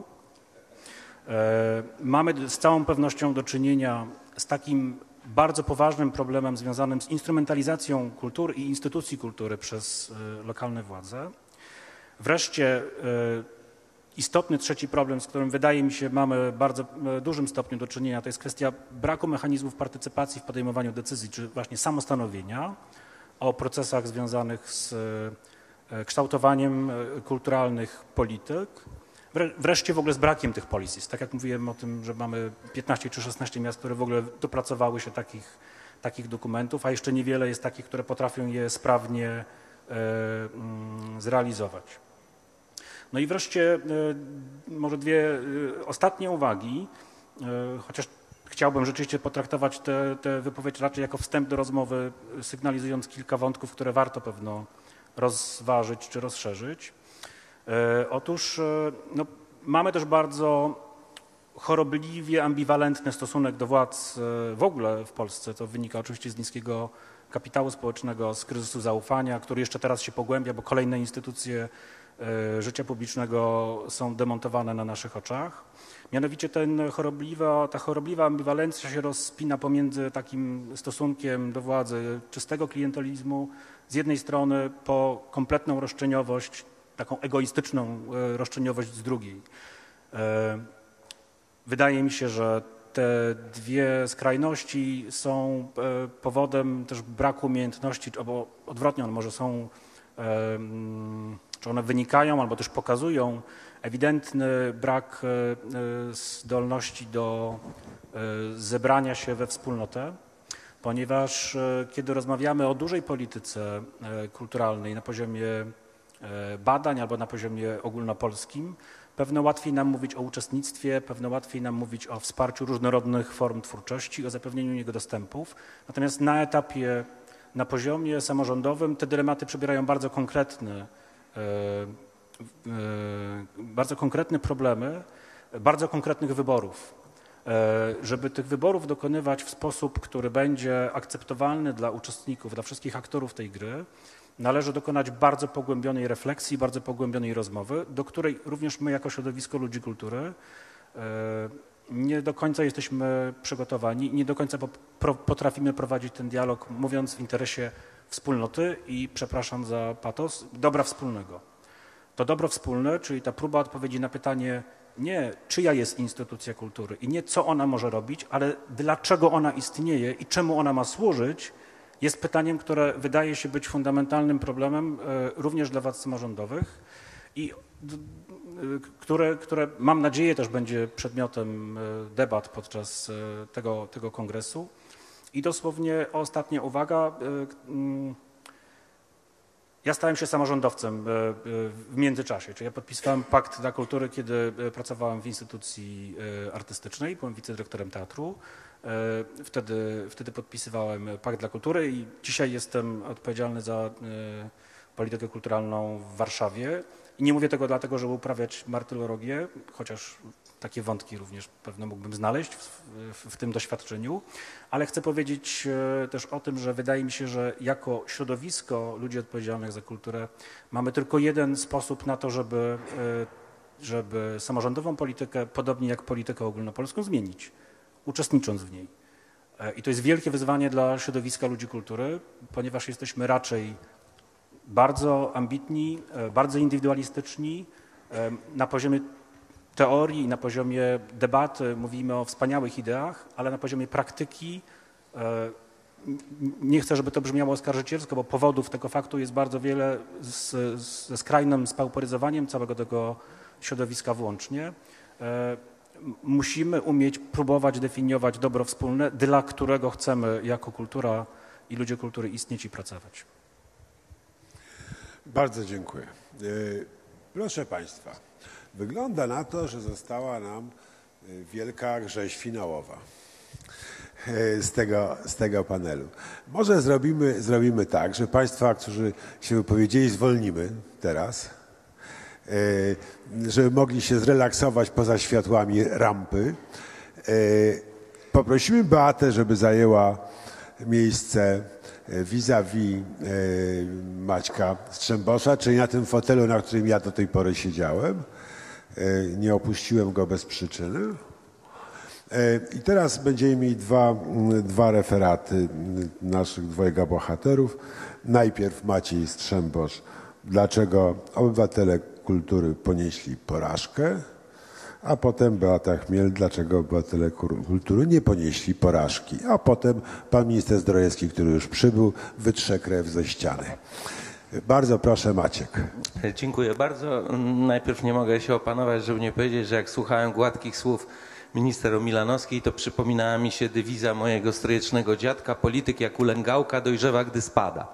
Mamy z całą pewnością do czynienia z takim bardzo poważnym problemem związanym z instrumentalizacją kultury i instytucji kultury przez lokalne władze. Wreszcie istotny trzeci problem, z którym wydaje mi się mamy w bardzo dużym stopniu do czynienia, to jest kwestia braku mechanizmów partycypacji w podejmowaniu decyzji, czy właśnie samostanowienia o procesach związanych z kształtowaniem kulturalnych polityk. Wreszcie w ogóle z brakiem tych policies. Tak jak mówiłem o tym, że mamy piętnaście czy szesnaście miast, które w ogóle dopracowały się takich, takich dokumentów, a jeszcze niewiele jest takich, które potrafią je sprawnie e, mm, zrealizować. No i wreszcie e, może dwie e, ostatnie uwagi, e, chociaż chciałbym rzeczywiście potraktować tę wypowiedź raczej jako wstęp do rozmowy, sygnalizując kilka wątków, które warto pewno rozważyć czy rozszerzyć. Otóż no, mamy też bardzo chorobliwie ambiwalentny stosunek do władz w ogóle w Polsce. To wynika oczywiście z niskiego kapitału społecznego, z kryzysu zaufania, który jeszcze teraz się pogłębia, bo kolejne instytucje życia publicznego są demontowane na naszych oczach. Mianowicie ten chorobliwa, ta chorobliwa ambiwalencja się rozpina pomiędzy takim stosunkiem do władzy czystego klientelizmu z jednej strony po kompletną roszczeniowość, taką egoistyczną roszczeniowość z drugiej. Wydaje mi się, że te dwie skrajności są powodem też braku umiejętności, albo odwrotnie, one może są czy one wynikają albo też pokazują ewidentny brak zdolności do zebrania się we wspólnotę, ponieważ kiedy rozmawiamy o dużej polityce kulturalnej na poziomie badań albo na poziomie ogólnopolskim, pewno łatwiej nam mówić o uczestnictwie, pewno łatwiej nam mówić o wsparciu różnorodnych form twórczości, o zapewnieniu niego dostępów. Natomiast na etapie, na poziomie samorządowym te dylematy przybierają bardzo konkretne, bardzo konkretne problemy, bardzo konkretnych wyborów. Żeby tych wyborów dokonywać w sposób, który będzie akceptowalny dla uczestników, dla wszystkich aktorów tej gry, należy dokonać bardzo pogłębionej refleksji, bardzo pogłębionej rozmowy, do której również my jako środowisko ludzi kultury nie do końca jesteśmy przygotowani, nie do końca potrafimy prowadzić ten dialog, mówiąc w interesie wspólnoty i, przepraszam za patos, dobra wspólnego. To dobro wspólne, czyli ta próba odpowiedzi na pytanie nie czyja jest instytucja kultury i nie co ona może robić, ale dlaczego ona istnieje i czemu ona ma służyć, jest pytaniem, które wydaje się być fundamentalnym problemem również dla władz samorządowych i które, które mam nadzieję też będzie przedmiotem debat podczas tego, tego kongresu. I dosłownie ostatnia uwaga. Ja stałem się samorządowcem w międzyczasie, czyli ja podpisywałem Pakt dla Kultury, kiedy pracowałem w instytucji artystycznej, byłem wicedyrektorem teatru. Wtedy, wtedy podpisywałem Pakt dla Kultury i dzisiaj jestem odpowiedzialny za politykę kulturalną w Warszawie. I nie mówię tego dlatego, żeby uprawiać martyrologię, chociaż takie wątki również pewno mógłbym znaleźć w, w, w tym doświadczeniu, ale chcę powiedzieć też o tym, że wydaje mi się, że jako środowisko ludzi odpowiedzialnych za kulturę mamy tylko jeden sposób na to, żeby, żeby samorządową politykę, podobnie jak politykę ogólnopolską, zmienić, uczestnicząc w niej. I to jest wielkie wyzwanie dla środowiska ludzi kultury, ponieważ jesteśmy raczej bardzo ambitni, bardzo indywidualistyczni. Na poziomie teorii i na poziomie debaty mówimy o wspaniałych ideach, ale na poziomie praktyki nie chcę, żeby to brzmiało oskarżycielsko, bo powodów tego faktu jest bardzo wiele z, ze skrajnym spauperyzowaniem całego tego środowiska włącznie. Musimy umieć próbować definiować dobro wspólne, dla którego chcemy jako kultura i ludzie kultury istnieć i pracować. Bardzo dziękuję. Proszę Państwa, wygląda na to, że została nam wielka rzeź finałowa z tego, z tego panelu. Może zrobimy, zrobimy tak, że Państwa, którzy się wypowiedzieli, zwolnimy teraz, żeby mogli się zrelaksować poza światłami rampy. Poprosimy Beatę, żeby zajęła miejsce vis-a-vis Maćka Strzembosza, czyli na tym fotelu, na którym ja do tej pory siedziałem. Nie opuściłem go bez przyczyny. I teraz będziemy mieli dwa, dwa referaty naszych dwojga bohaterów. Najpierw Maciej Strzembosz, dlaczego obywatele kultury ponieśli porażkę, a potem Beata Chmiel, dlaczego obywatele kultury nie ponieśli porażki, a potem pan minister Zdrojewski, który już przybył, wytrze krew ze ściany. Bardzo proszę, Maciek. Dziękuję bardzo. Najpierw nie mogę się opanować, żeby nie powiedzieć, że jak słuchałem gładkich słów minister Omilanowskiej, to przypominała mi się dywiza mojego stryjecznego dziadka: polityk jak ulęgałka dojrzewa, gdy spada.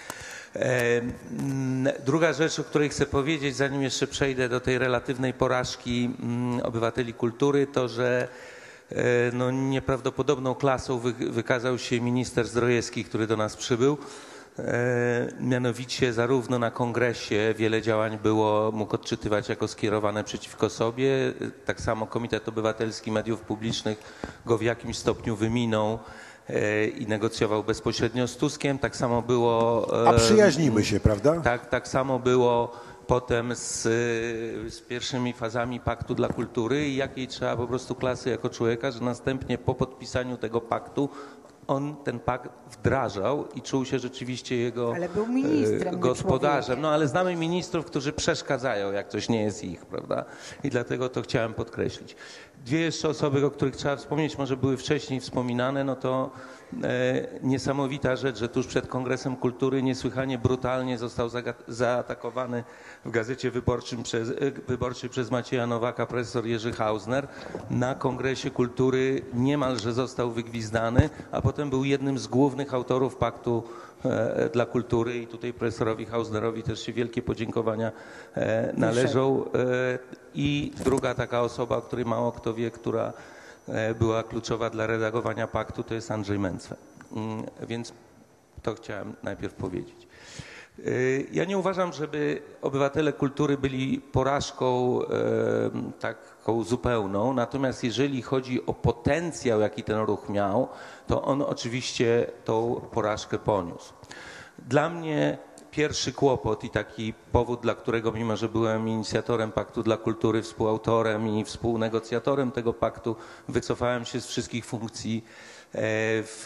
Druga rzecz, o której chcę powiedzieć, zanim jeszcze przejdę do tej relatywnej porażki obywateli kultury, to że no, nieprawdopodobną klasą wy, wykazał się minister Zdrojewski, który do nas przybył. Mianowicie zarówno na kongresie wiele działań było, mógł odczytywać jako skierowane przeciwko sobie, tak samo Komitet Obywatelski Mediów Publicznych go w jakimś stopniu wyminął i negocjował bezpośrednio z Tuskiem. Tak samo było... A przyjaźnimy się, prawda? Tak, tak samo było potem z, z pierwszymi fazami Paktu dla Kultury i jakiej trzeba po prostu klasy jako człowieka, że następnie po podpisaniu tego paktu on ten pakt wdrażał i czuł się rzeczywiście jego Ale był ministrem, e, nie gospodarzem. człowiekiem. No ale znamy ministrów, którzy przeszkadzają, jak coś nie jest ich, prawda? I dlatego to chciałem podkreślić. Dwie jeszcze osoby, o których trzeba wspomnieć, może były wcześniej wspominane, no to e, niesamowita rzecz, że tuż przed Kongresem Kultury niesłychanie brutalnie został zaatakowany w Gazecie Wyborczym przez, Wyborczej przez Macieja Nowaka profesor Jerzy Hausner. Na Kongresie Kultury niemalże został wygwizdany, a potem był jednym z głównych autorów Paktu e, dla Kultury i tutaj profesorowi Hausnerowi też się wielkie podziękowania e, należą. E, I druga taka osoba, o której mało kto wie, która e, była kluczowa dla redagowania paktu, to jest Andrzej Mencwe. Mm, więc to chciałem najpierw powiedzieć. Ja nie uważam, żeby obywatele kultury byli porażką e, taką zupełną, natomiast jeżeli chodzi o potencjał, jaki ten ruch miał, to on oczywiście tą porażkę poniósł. Dla mnie pierwszy kłopot i taki powód, dla którego, mimo że byłem inicjatorem Paktu dla Kultury, współautorem i współnegocjatorem tego paktu, wycofałem się z wszystkich funkcji w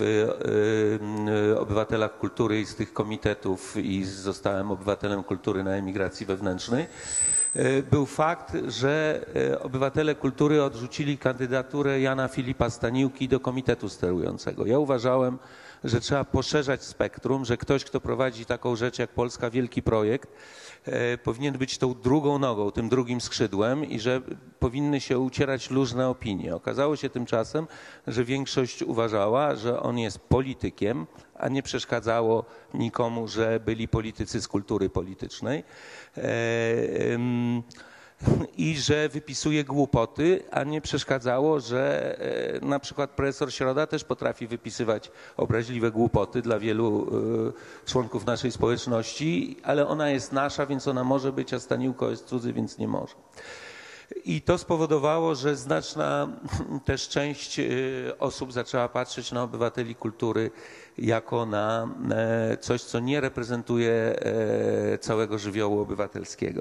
Obywatelach Kultury i z tych komitetów i zostałem obywatelem kultury na emigracji wewnętrznej, był fakt, że Obywatele Kultury odrzucili kandydaturę Jana Filipa Staniłki do komitetu sterującego. Ja uważałem, że trzeba poszerzać spektrum, że ktoś, kto prowadzi taką rzecz jak Polska Wielki Projekt, e, powinien być tą drugą nogą, tym drugim skrzydłem i że powinny się ucierać różne opinie. Okazało się tymczasem, że większość uważała, że on jest politykiem, a nie przeszkadzało nikomu, że byli politycy z kultury politycznej. E, ym, i że wypisuje głupoty, a nie przeszkadzało, że e, na przykład profesor Środa też potrafi wypisywać obraźliwe głupoty dla wielu e, członków naszej społeczności, ale ona jest nasza, więc ona może być, a Staniłko jest cudzy, więc nie może. I to spowodowało, że znaczna też część e, osób zaczęła patrzeć na obywateli kultury jako na e, coś, co nie reprezentuje e, całego żywiołu obywatelskiego.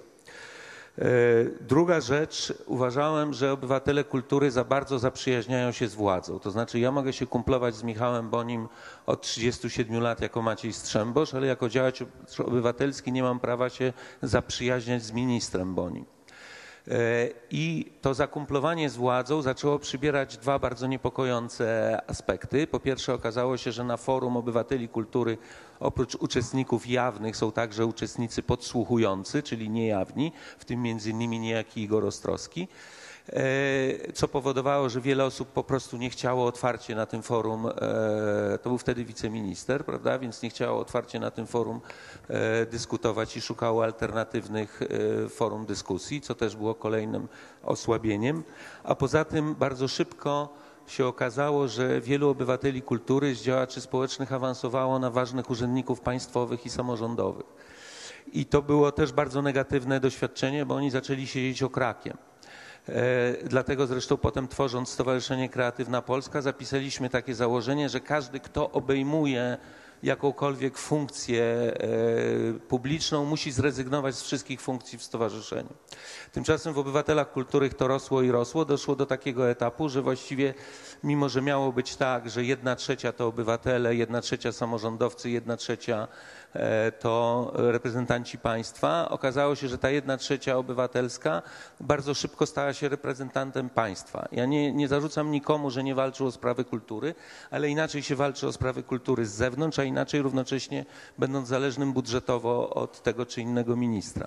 Druga rzecz, uważałem, że obywatele kultury za bardzo zaprzyjaźniają się z władzą. To znaczy ja mogę się kumplować z Michałem Bonim od trzydziestu siedmiu lat jako Maciej Strzembosz, ale jako działacz obywatelski nie mam prawa się zaprzyjaźniać z ministrem Bonim. I to zakumplowanie z władzą zaczęło przybierać dwa bardzo niepokojące aspekty. Po pierwsze okazało się, że na forum obywateli kultury oprócz uczestników jawnych są także uczestnicy podsłuchujący, czyli niejawni, w tym między innymi niejaki Igor Ostrowski, co powodowało, że wiele osób po prostu nie chciało otwarcie na tym forum, to był wtedy wiceminister, prawda, więc nie chciało otwarcie na tym forum dyskutować i szukało alternatywnych forum dyskusji, co też było kolejnym osłabieniem. A poza tym bardzo szybko się okazało, że wielu obywateli kultury z działaczy społecznych awansowało na ważnych urzędników państwowych i samorządowych. I to było też bardzo negatywne doświadczenie, bo oni zaczęli siedzieć okrakiem. Dlatego zresztą potem, tworząc Stowarzyszenie Kreatywna Polska, zapisaliśmy takie założenie, że każdy, kto obejmuje jakąkolwiek funkcję publiczną, musi zrezygnować z wszystkich funkcji w stowarzyszeniu. Tymczasem w Obywatelach Kultury to rosło i rosło, doszło do takiego etapu, że właściwie mimo, że miało być tak, że jedna trzecia to obywatele, jedna trzecia samorządowcy, jedna trzecia to reprezentanci państwa, okazało się, że ta jedna trzecia obywatelska bardzo szybko stała się reprezentantem państwa. Ja nie, nie zarzucam nikomu, że nie walczył o sprawy kultury, ale inaczej się walczy o sprawy kultury z zewnątrz, a inaczej równocześnie będąc zależnym budżetowo od tego czy innego ministra.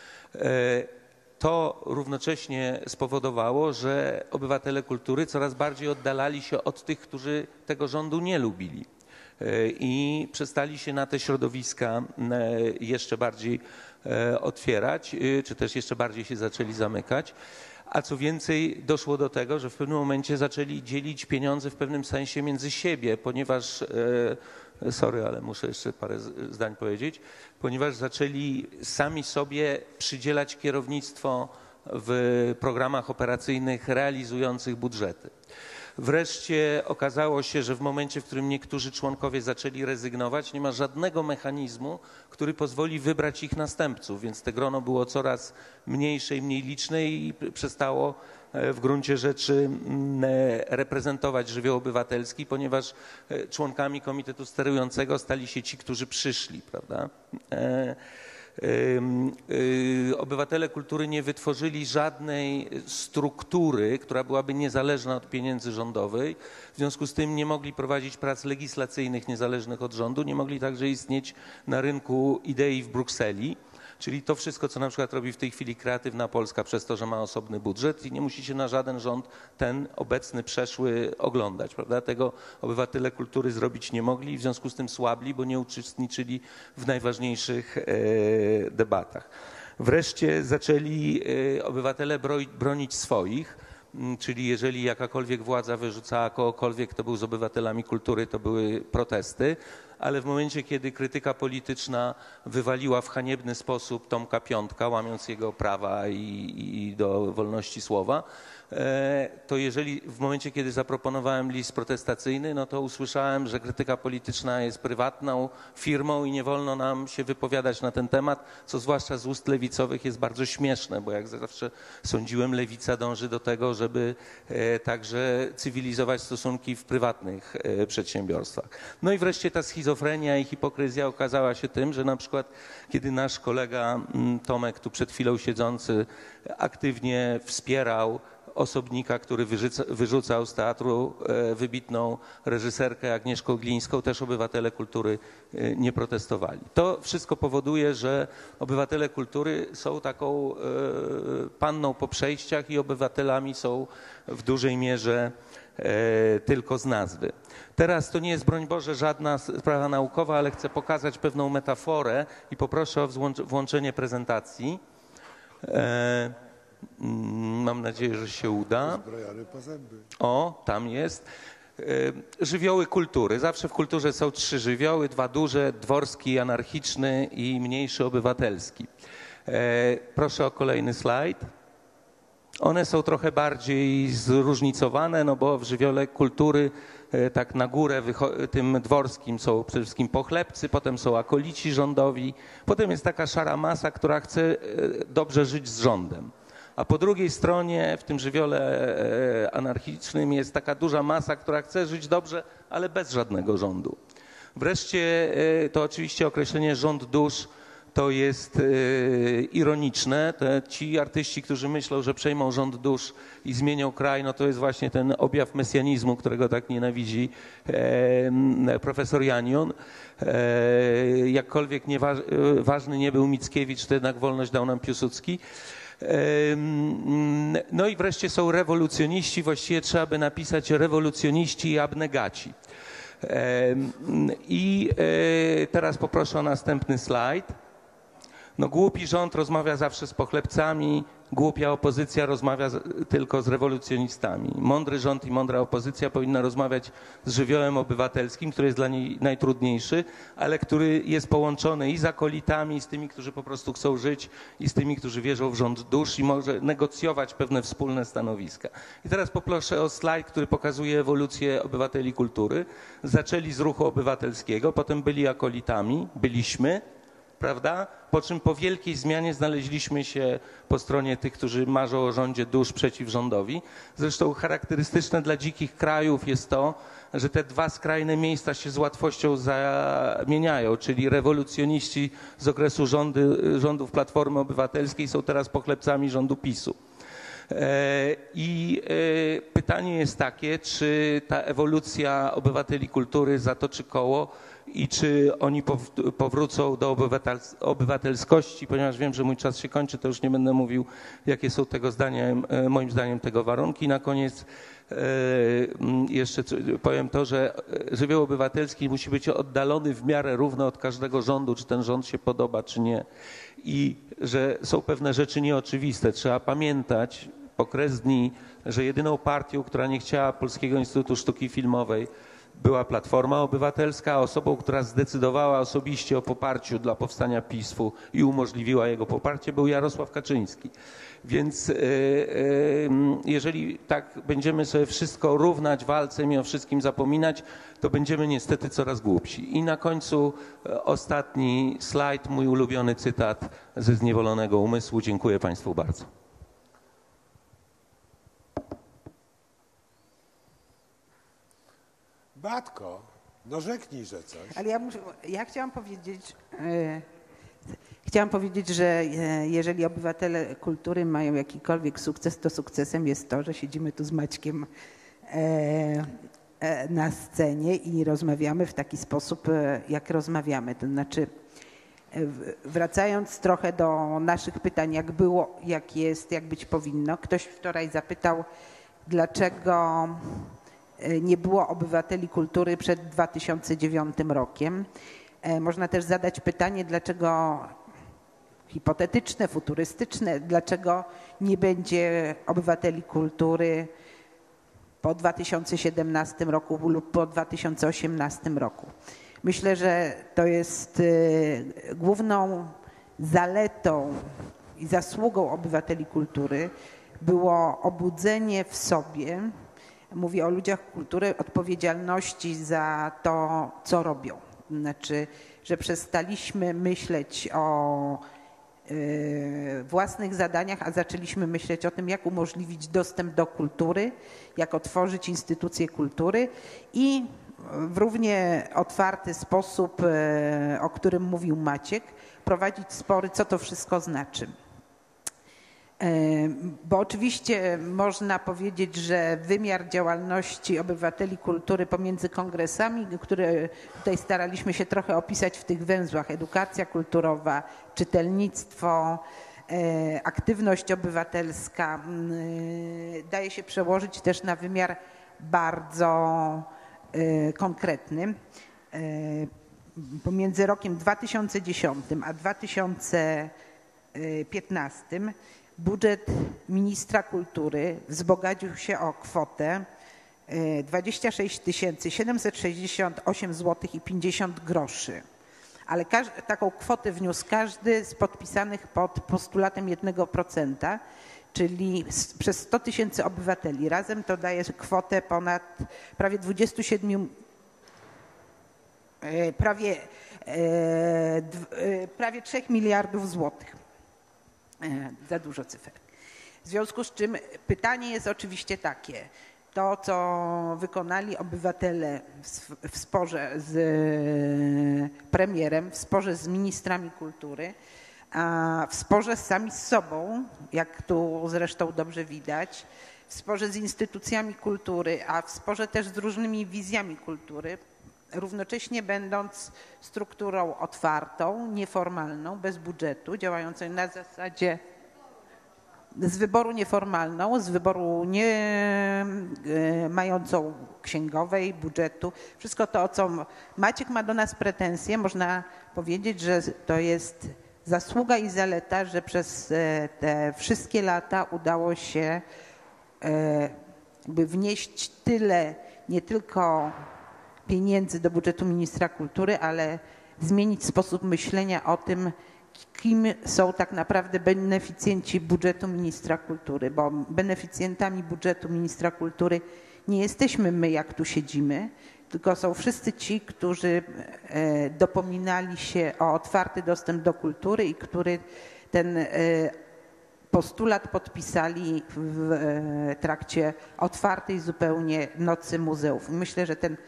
To równocześnie spowodowało, że obywatele kultury coraz bardziej oddalali się od tych, którzy tego rządu nie lubili i przestali się na te środowiska jeszcze bardziej otwierać, czy też jeszcze bardziej się zaczęli zamykać. A co więcej, doszło do tego, że w pewnym momencie zaczęli dzielić pieniądze w pewnym sensie między siebie, ponieważ, sorry, ale muszę jeszcze parę zdań powiedzieć, ponieważ zaczęli sami sobie przydzielać kierownictwo w programach operacyjnych realizujących budżety. Wreszcie okazało się, że w momencie, w którym niektórzy członkowie zaczęli rezygnować, nie ma żadnego mechanizmu, który pozwoli wybrać ich następców, więc te grono było coraz mniejsze i mniej liczne i przestało w gruncie rzeczy reprezentować żywioł obywatelski, ponieważ członkami komitetu sterującego stali się ci, którzy przyszli, prawda? Obywatele kultury nie wytworzyli żadnej struktury, która byłaby niezależna od pieniędzy rządowej. W związku z tym nie mogli prowadzić prac legislacyjnych niezależnych od rządu, nie mogli także istnieć na rynku idei w Brukseli. Czyli to wszystko, co na przykład robi w tej chwili Kreatywna Polska przez to, że ma osobny budżet i nie musi się na żaden rząd ten obecny, przeszły oglądać, prawda? Tego obywatele kultury zrobić nie mogli i w związku z tym słabli, bo nie uczestniczyli w najważniejszych e, debatach. Wreszcie zaczęli e, obywatele bronić swoich, czyli jeżeli jakakolwiek władza wyrzucała kogokolwiek, kto był z obywatelami kultury, to były protesty, ale w momencie, kiedy krytyka polityczna wywaliła w haniebny sposób Tomka Piątka, łamiąc jego prawa i, i do wolności słowa, to jeżeli w momencie, kiedy zaproponowałem list protestacyjny, no to usłyszałem, że krytyka polityczna jest prywatną firmą i nie wolno nam się wypowiadać na ten temat, co zwłaszcza z ust lewicowych jest bardzo śmieszne, bo jak zawsze sądziłem, lewica dąży do tego, żeby także cywilizować stosunki w prywatnych przedsiębiorstwach. No i wreszcie ta schizofrenia i hipokryzja okazała się tym, że na przykład kiedy nasz kolega Tomek, tu przed chwilą siedzący, aktywnie wspierał osobnika, który wyrzuca, wyrzucał z teatru wybitną reżyserkę Agnieszkę Glińską, też obywatele kultury nie protestowali. To wszystko powoduje, że obywatele kultury są taką panną po przejściach i obywatelami są w dużej mierze tylko z nazwy. Teraz to nie jest, broń Boże, żadna sprawa naukowa, ale chcę pokazać pewną metaforę i poproszę o włączenie prezentacji. Mam nadzieję, że się uda. O, tam jest. Żywioły kultury. Zawsze w kulturze są trzy żywioły, dwa duże, dworski, anarchiczny i mniejszy, obywatelski. Proszę o kolejny slajd. One są trochę bardziej zróżnicowane, no bo w żywiole kultury tak na górę tym dworskim są przede wszystkim pochlebcy, potem są akolici rządowi, potem jest taka szara masa, która chce dobrze żyć z rządem. A po drugiej stronie w tym żywiole anarchicznym jest taka duża masa, która chce żyć dobrze, ale bez żadnego rządu. Wreszcie to oczywiście określenie rząd dusz to jest y, ironiczne. Te, ci artyści, którzy myślą, że przejmą rząd dusz i zmienią kraj, no to jest właśnie ten objaw mesjanizmu, którego tak nienawidzi e, profesor Janion. E, jakkolwiek nieważ, ważny nie był Mickiewicz, to jednak wolność dał nam Piłsudski. No i wreszcie są rewolucjoniści, właściwie trzeba by napisać rewolucjoniści i abnegaci. I teraz poproszę o następny slajd. No, głupi rząd rozmawia zawsze z pochlebcami, głupia opozycja rozmawia z, tylko z rewolucjonistami. Mądry rząd i mądra opozycja powinna rozmawiać z żywiołem obywatelskim, który jest dla niej najtrudniejszy, ale który jest połączony i z akolitami, i z tymi, którzy po prostu chcą żyć, i z tymi, którzy wierzą w rząd dusz i może negocjować pewne wspólne stanowiska. I teraz poproszę o slajd, który pokazuje ewolucję obywateli kultury. Zaczęli z ruchu obywatelskiego, potem byli akolitami, byliśmy, prawda? Po czym po wielkiej zmianie znaleźliśmy się po stronie tych, którzy marzą o rządzie dusz przeciw rządowi. Zresztą charakterystyczne dla dzikich krajów jest to, że te dwa skrajne miejsca się z łatwością zamieniają, czyli rewolucjoniści z okresu rządy, rządów Platformy Obywatelskiej są teraz pochlebcami rządu PiSu. I pytanie jest takie, czy ta ewolucja obywateli kultury zatoczy koło i czy oni powrócą do obywatelskości, ponieważ wiem, że mój czas się kończy, to już nie będę mówił, jakie są tego zdaniem, moim zdaniem tego warunki. Na koniec jeszcze powiem to, że żywioł obywatelski musi być oddalony w miarę równo od każdego rządu, czy ten rząd się podoba, czy nie. I że są pewne rzeczy nieoczywiste. Trzeba pamiętać po kres dni, że jedyną partią, która nie chciała Polskiego Instytutu Sztuki Filmowej, była Platforma Obywatelska, a osobą, która zdecydowała osobiście o poparciu dla powstania PiS-u i umożliwiła jego poparcie, był Jarosław Kaczyński. Więc jeżeli tak będziemy sobie wszystko równać walcem i o wszystkim zapominać, to będziemy niestety coraz głupsi. I na końcu ostatni slajd, mój ulubiony cytat ze Zniewolonego umysłu. Dziękuję Państwu bardzo. Batko, no rzeknij, że coś. Ale ja, muszę, ja chciałam powiedzieć, e, chciałam powiedzieć, że e, jeżeli obywatele kultury mają jakikolwiek sukces, to sukcesem jest to, że siedzimy tu z Maćkiem e, e, na scenie i rozmawiamy w taki sposób, e, jak rozmawiamy. To znaczy, e, wracając trochę do naszych pytań, jak było, jak jest, jak być powinno. Ktoś wczoraj zapytał, dlaczego nie było obywateli kultury przed dwa tysiące dziewiątym rokiem. Można też zadać pytanie, dlaczego hipotetyczne, futurystyczne, dlaczego nie będzie obywateli kultury po dwa tysiące siedemnastym roku lub po dwa tysiące osiemnastym roku. Myślę, że to jest główną zaletą i zasługą obywateli kultury było obudzenie w sobie, mówię o ludziach kultury, odpowiedzialności za to, co robią. Znaczy, że przestaliśmy myśleć o y, własnych zadaniach, a zaczęliśmy myśleć o tym, jak umożliwić dostęp do kultury, jak otworzyć instytucje kultury i w równie otwarty sposób, y, o którym mówił Maciek, prowadzić spory, co to wszystko znaczy. Bo oczywiście można powiedzieć, że wymiar działalności obywateli kultury pomiędzy kongresami, które tutaj staraliśmy się trochę opisać w tych węzłach, edukacja kulturowa, czytelnictwo, aktywność obywatelska, daje się przełożyć też na wymiar bardzo konkretny. Pomiędzy rokiem dwa tysiące dziesiątym a dwa tysiące piętnastym budżet ministra kultury wzbogacił się o kwotę dwadzieścia sześć tysięcy siedemset sześćdziesiąt osiem złotych i pięćdziesiąt groszy. Ale każdy, taką kwotę wniósł każdy z podpisanych pod postulatem jednego procenta, czyli przez sto tysięcy obywateli. Razem to daje kwotę ponad prawie dwudziestu siedmiu, prawie, prawie trzech miliardów złotych. Za dużo cyfer. W związku z czym pytanie jest oczywiście takie, to co wykonali obywatele w sporze z premierem, w sporze z ministrami kultury, a w sporze sami z sobą, jak tu zresztą dobrze widać, w sporze z instytucjami kultury, a w sporze też z różnymi wizjami kultury, równocześnie będąc strukturą otwartą, nieformalną, bez budżetu, działającą na zasadzie z wyboru nieformalną, z wyboru nie mającą księgowej, budżetu. Wszystko to, o co Maciek ma do nas pretensje, można powiedzieć, że to jest zasługa i zaleta, że przez te wszystkie lata udało się jakby wnieść tyle nie tylko pieniędzy do budżetu ministra kultury, ale zmienić sposób myślenia o tym, kim są tak naprawdę beneficjenci budżetu ministra kultury, bo beneficjentami budżetu ministra kultury nie jesteśmy my, jak tu siedzimy, tylko są wszyscy ci, którzy dopominali się o otwarty dostęp do kultury i który ten postulat podpisali w trakcie otwartej zupełnie Nocy Muzeów. Myślę, że ten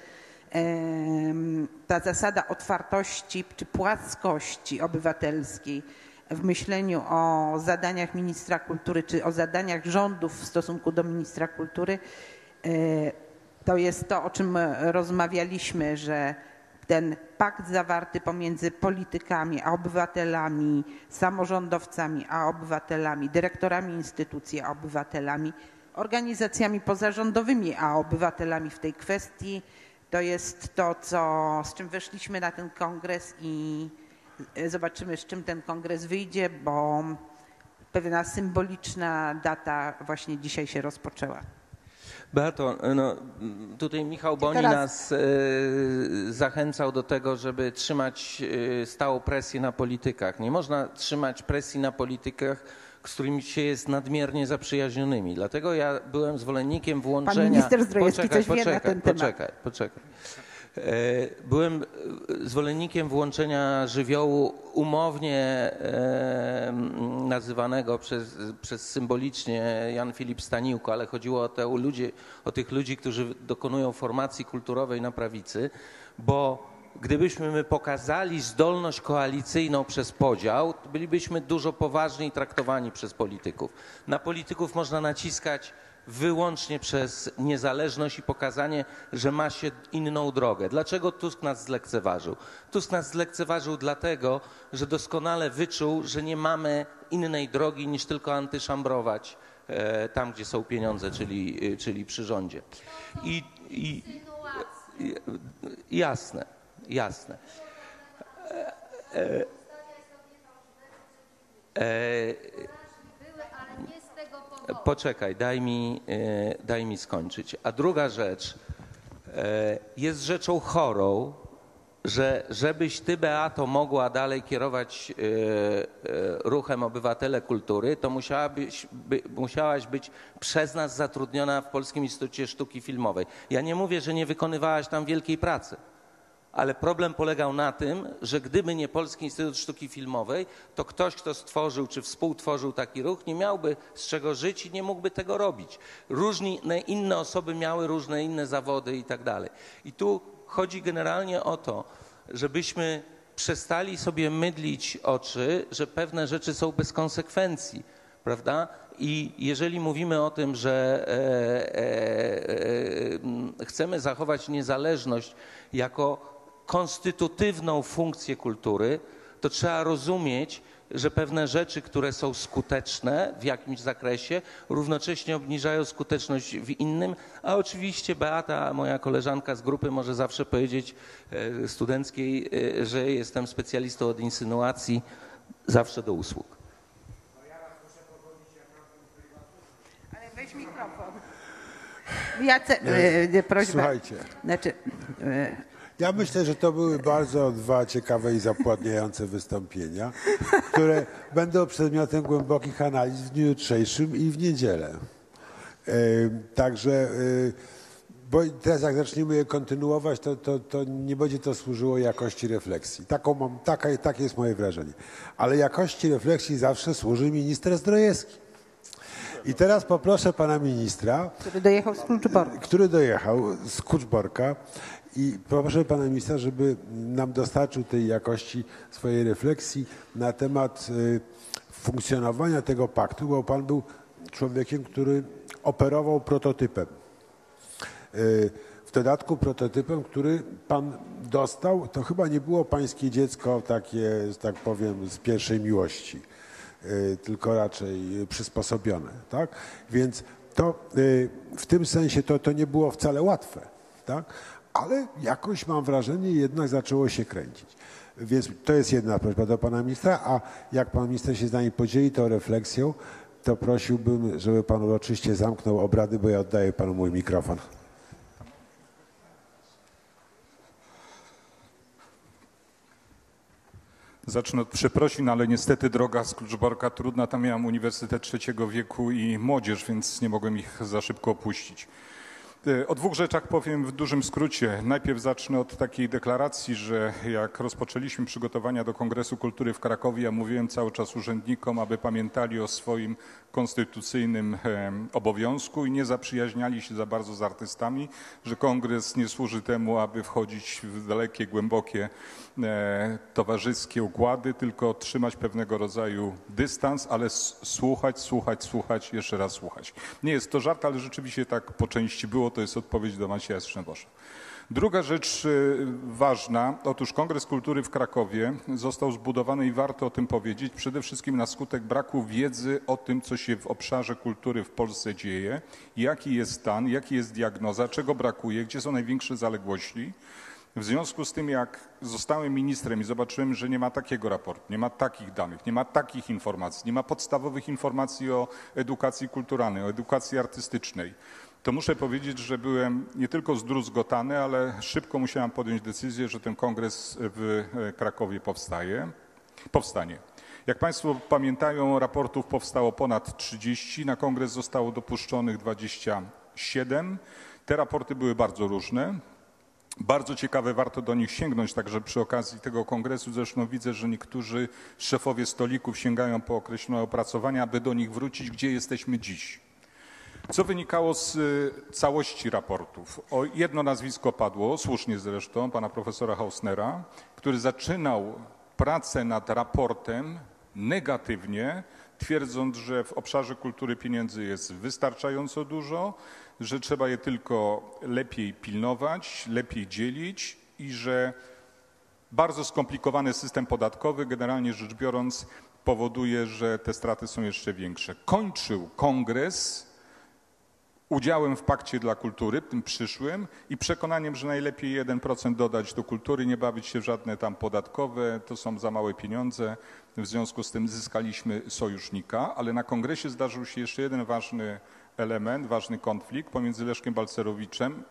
ta zasada otwartości czy płaskości obywatelskiej w myśleniu o zadaniach ministra kultury czy o zadaniach rządów w stosunku do ministra kultury, to jest to, o czym rozmawialiśmy, że ten pakt zawarty pomiędzy politykami a obywatelami, samorządowcami a obywatelami, dyrektorami instytucji a obywatelami, organizacjami pozarządowymi a obywatelami w tej kwestii, to jest to, co, z czym weszliśmy na ten kongres i zobaczymy, z czym ten kongres wyjdzie, bo pewna symboliczna data właśnie dzisiaj się rozpoczęła. Beato, no, tutaj Michał Boni Teraz- nas e, zachęcał do tego, żeby trzymać e, stałą presję na politykach. Nie można trzymać presji na politykach, z którymi się jest nadmiernie zaprzyjaźnionymi. Dlatego ja byłem zwolennikiem włączenia... Pan minister Zdrojewski poczekaj, coś wie na poczekaj, ten temat. Poczekaj, poczekaj. E, Byłem zwolennikiem włączenia żywiołu umownie e, nazywanego przez, przez symbolicznie Jan Filip Staniłko, ale chodziło o, te ludzi, o tych ludzi, którzy dokonują formacji kulturowej na prawicy, bo gdybyśmy my pokazali zdolność koalicyjną przez podział, to bylibyśmy dużo poważniej traktowani przez polityków. Na polityków można naciskać wyłącznie przez niezależność i pokazanie, że ma się inną drogę. Dlaczego Tusk nas zlekceważył? Tusk nas zlekceważył dlatego, że doskonale wyczuł, że nie mamy innej drogi niż tylko antyszambrować e, tam, gdzie są pieniądze, czyli, e, czyli przy rządzie. I, i, i, jasne, jasne. E, e, e, Poczekaj, daj mi, e, daj mi skończyć. A druga rzecz, e, jest rzeczą chorą, że żebyś ty, Beato, mogła dalej kierować e, e, ruchem Obywatele Kultury, to musiałabyś, by, musiałaś być przez nas zatrudniona w Polskim Instytucie Sztuki Filmowej. Ja nie mówię, że nie wykonywałaś tam wielkiej pracy. Ale problem polegał na tym, że gdyby nie Polski Instytut Sztuki Filmowej, to ktoś, kto stworzył czy współtworzył taki ruch, nie miałby z czego żyć i nie mógłby tego robić. Różne inne osoby miały różne inne zawody i tak dalej. I tu chodzi generalnie o to, żebyśmy przestali sobie mydlić oczy, że pewne rzeczy są bez konsekwencji, prawda? I jeżeli mówimy o tym, że e, e, e, chcemy zachować niezależność jako konstytutywną funkcję kultury, to trzeba rozumieć, że pewne rzeczy, które są skuteczne w jakimś zakresie, równocześnie obniżają skuteczność w innym, a oczywiście Beata, moja koleżanka z grupy, może zawsze powiedzieć e, studenckiej, e, że jestem specjalistą od insynuacji, zawsze do usług. Ale weź mikrofon. Jacek, e, prośba. Słuchajcie. Znaczy, e, Ja myślę, że to były bardzo dwa ciekawe i zapładniające wystąpienia, które będą przedmiotem głębokich analiz w dniu jutrzejszym i w niedzielę. E, także, e, bo teraz jak zaczniemy je kontynuować, to, to, to nie będzie to służyło jakości refleksji. Taką mam, taka, takie jest moje wrażenie. Ale jakości refleksji zawsze służy minister Zdrojewski. I teraz poproszę pana ministra, który dojechał z Kluczborka. który dojechał z Kluczborka, i proszę pana ministra, żeby nam dostarczył tej jakości swojej refleksji na temat y, funkcjonowania tego paktu, bo pan był człowiekiem, który operował prototypem. Y, w dodatku prototypem, który pan dostał, to chyba nie było pańskie dziecko takie, że tak powiem, z pierwszej miłości, y, tylko raczej przysposobione, tak? Więc to y, w tym sensie to, to nie było wcale łatwe, tak? Ale jakoś mam wrażenie, jednak zaczęło się kręcić. Więc to jest jedna prośba do pana ministra, a jak pan minister się z nami podzieli tą refleksją, to prosiłbym, żeby pan uroczyście zamknął obrady, bo ja oddaję panu mój mikrofon. Zacznę od przeprosin, ale niestety droga z Kluczborka trudna. Tam miałem Uniwersytet Trzeciego Wieku i młodzież, więc nie mogłem ich za szybko opuścić. O dwóch rzeczach powiem w dużym skrócie. Najpierw zacznę od takiej deklaracji, że jak rozpoczęliśmy przygotowania do Kongresu Kultury w Krakowie, ja mówiłem cały czas urzędnikom, aby pamiętali o swoim konstytucyjnym obowiązku i nie zaprzyjaźniali się za bardzo z artystami, że kongres nie służy temu, aby wchodzić w dalekie, głębokie towarzyskie układy, tylko trzymać pewnego rodzaju dystans, ale słuchać, słuchać, słuchać, jeszcze raz słuchać. Nie jest to żart, ale rzeczywiście tak po części było. To jest odpowiedź do Macieja Strzembosza. Druga rzecz ważna, otóż Kongres Kultury w Krakowie został zbudowany i warto o tym powiedzieć, przede wszystkim na skutek braku wiedzy o tym, co się w obszarze kultury w Polsce dzieje, jaki jest stan, jaka jest diagnoza, czego brakuje, gdzie są największe zaległości. W związku z tym, jak zostałem ministrem i zobaczyłem, że nie ma takiego raportu, nie ma takich danych, nie ma takich informacji, nie ma podstawowych informacji o edukacji kulturalnej, o edukacji artystycznej, to muszę powiedzieć, że byłem nie tylko zdruzgotany, ale szybko musiałem podjąć decyzję, że ten kongres w Krakowie powstaje, powstanie. Jak Państwo pamiętają, raportów powstało ponad trzydzieści, na kongres zostało dopuszczonych dwadzieścia siedem. Te raporty były bardzo różne. Bardzo ciekawe, warto do nich sięgnąć także przy okazji tego kongresu. Zresztą widzę, że niektórzy szefowie stolików sięgają po określone opracowania, aby do nich wrócić, gdzie jesteśmy dziś. Co wynikało z całości raportów? O jedno nazwisko padło, słusznie zresztą, pana profesora Hausnera, który zaczynał pracę nad raportem negatywnie, twierdząc, że w obszarze kultury pieniędzy jest wystarczająco dużo, że trzeba je tylko lepiej pilnować, lepiej dzielić i że bardzo skomplikowany system podatkowy, generalnie rzecz biorąc, powoduje, że te straty są jeszcze większe. Kończył kongres udziałem w Pakcie dla Kultury, tym przyszłym, i przekonaniem, że najlepiej jeden procent dodać do kultury, nie bawić się w żadne tam podatkowe, to są za małe pieniądze. W związku z tym zyskaliśmy sojusznika, ale na kongresie zdarzył się jeszcze jeden ważny element, ważny konflikt pomiędzy Leszkiem Balcerowiczem,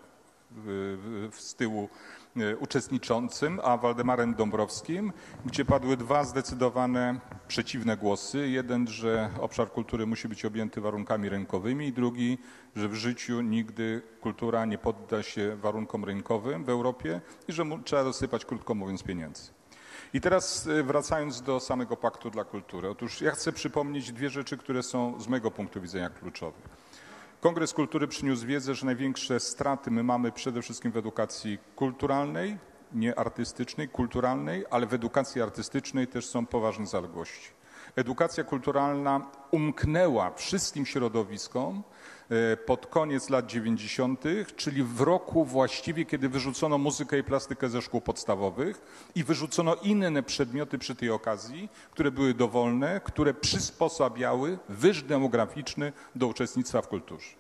z tyłu uczestniczącym, a Waldemarem Dąbrowskim, gdzie padły dwa zdecydowane przeciwne głosy. Jeden, że obszar kultury musi być objęty warunkami rynkowymi, i drugi, że w życiu nigdy kultura nie podda się warunkom rynkowym w Europie i że trzeba dosypać, krótko mówiąc, pieniędzy. I teraz wracając do samego Paktu dla Kultury. Otóż ja chcę przypomnieć dwie rzeczy, które są z mojego punktu widzenia kluczowe. Kongres Kultury przyniósł wiedzę, że największe straty my mamy przede wszystkim w edukacji kulturalnej, nie artystycznej, kulturalnej, ale w edukacji artystycznej też są poważne zaległości. Edukacja kulturalna umknęła wszystkim środowiskom pod koniec lat dziewięćdziesiątych, czyli w roku właściwie, kiedy wyrzucono muzykę i plastykę ze szkół podstawowych i wyrzucono inne przedmioty przy tej okazji, które były dowolne, które przysposabiały wyż demograficzny do uczestnictwa w kulturze.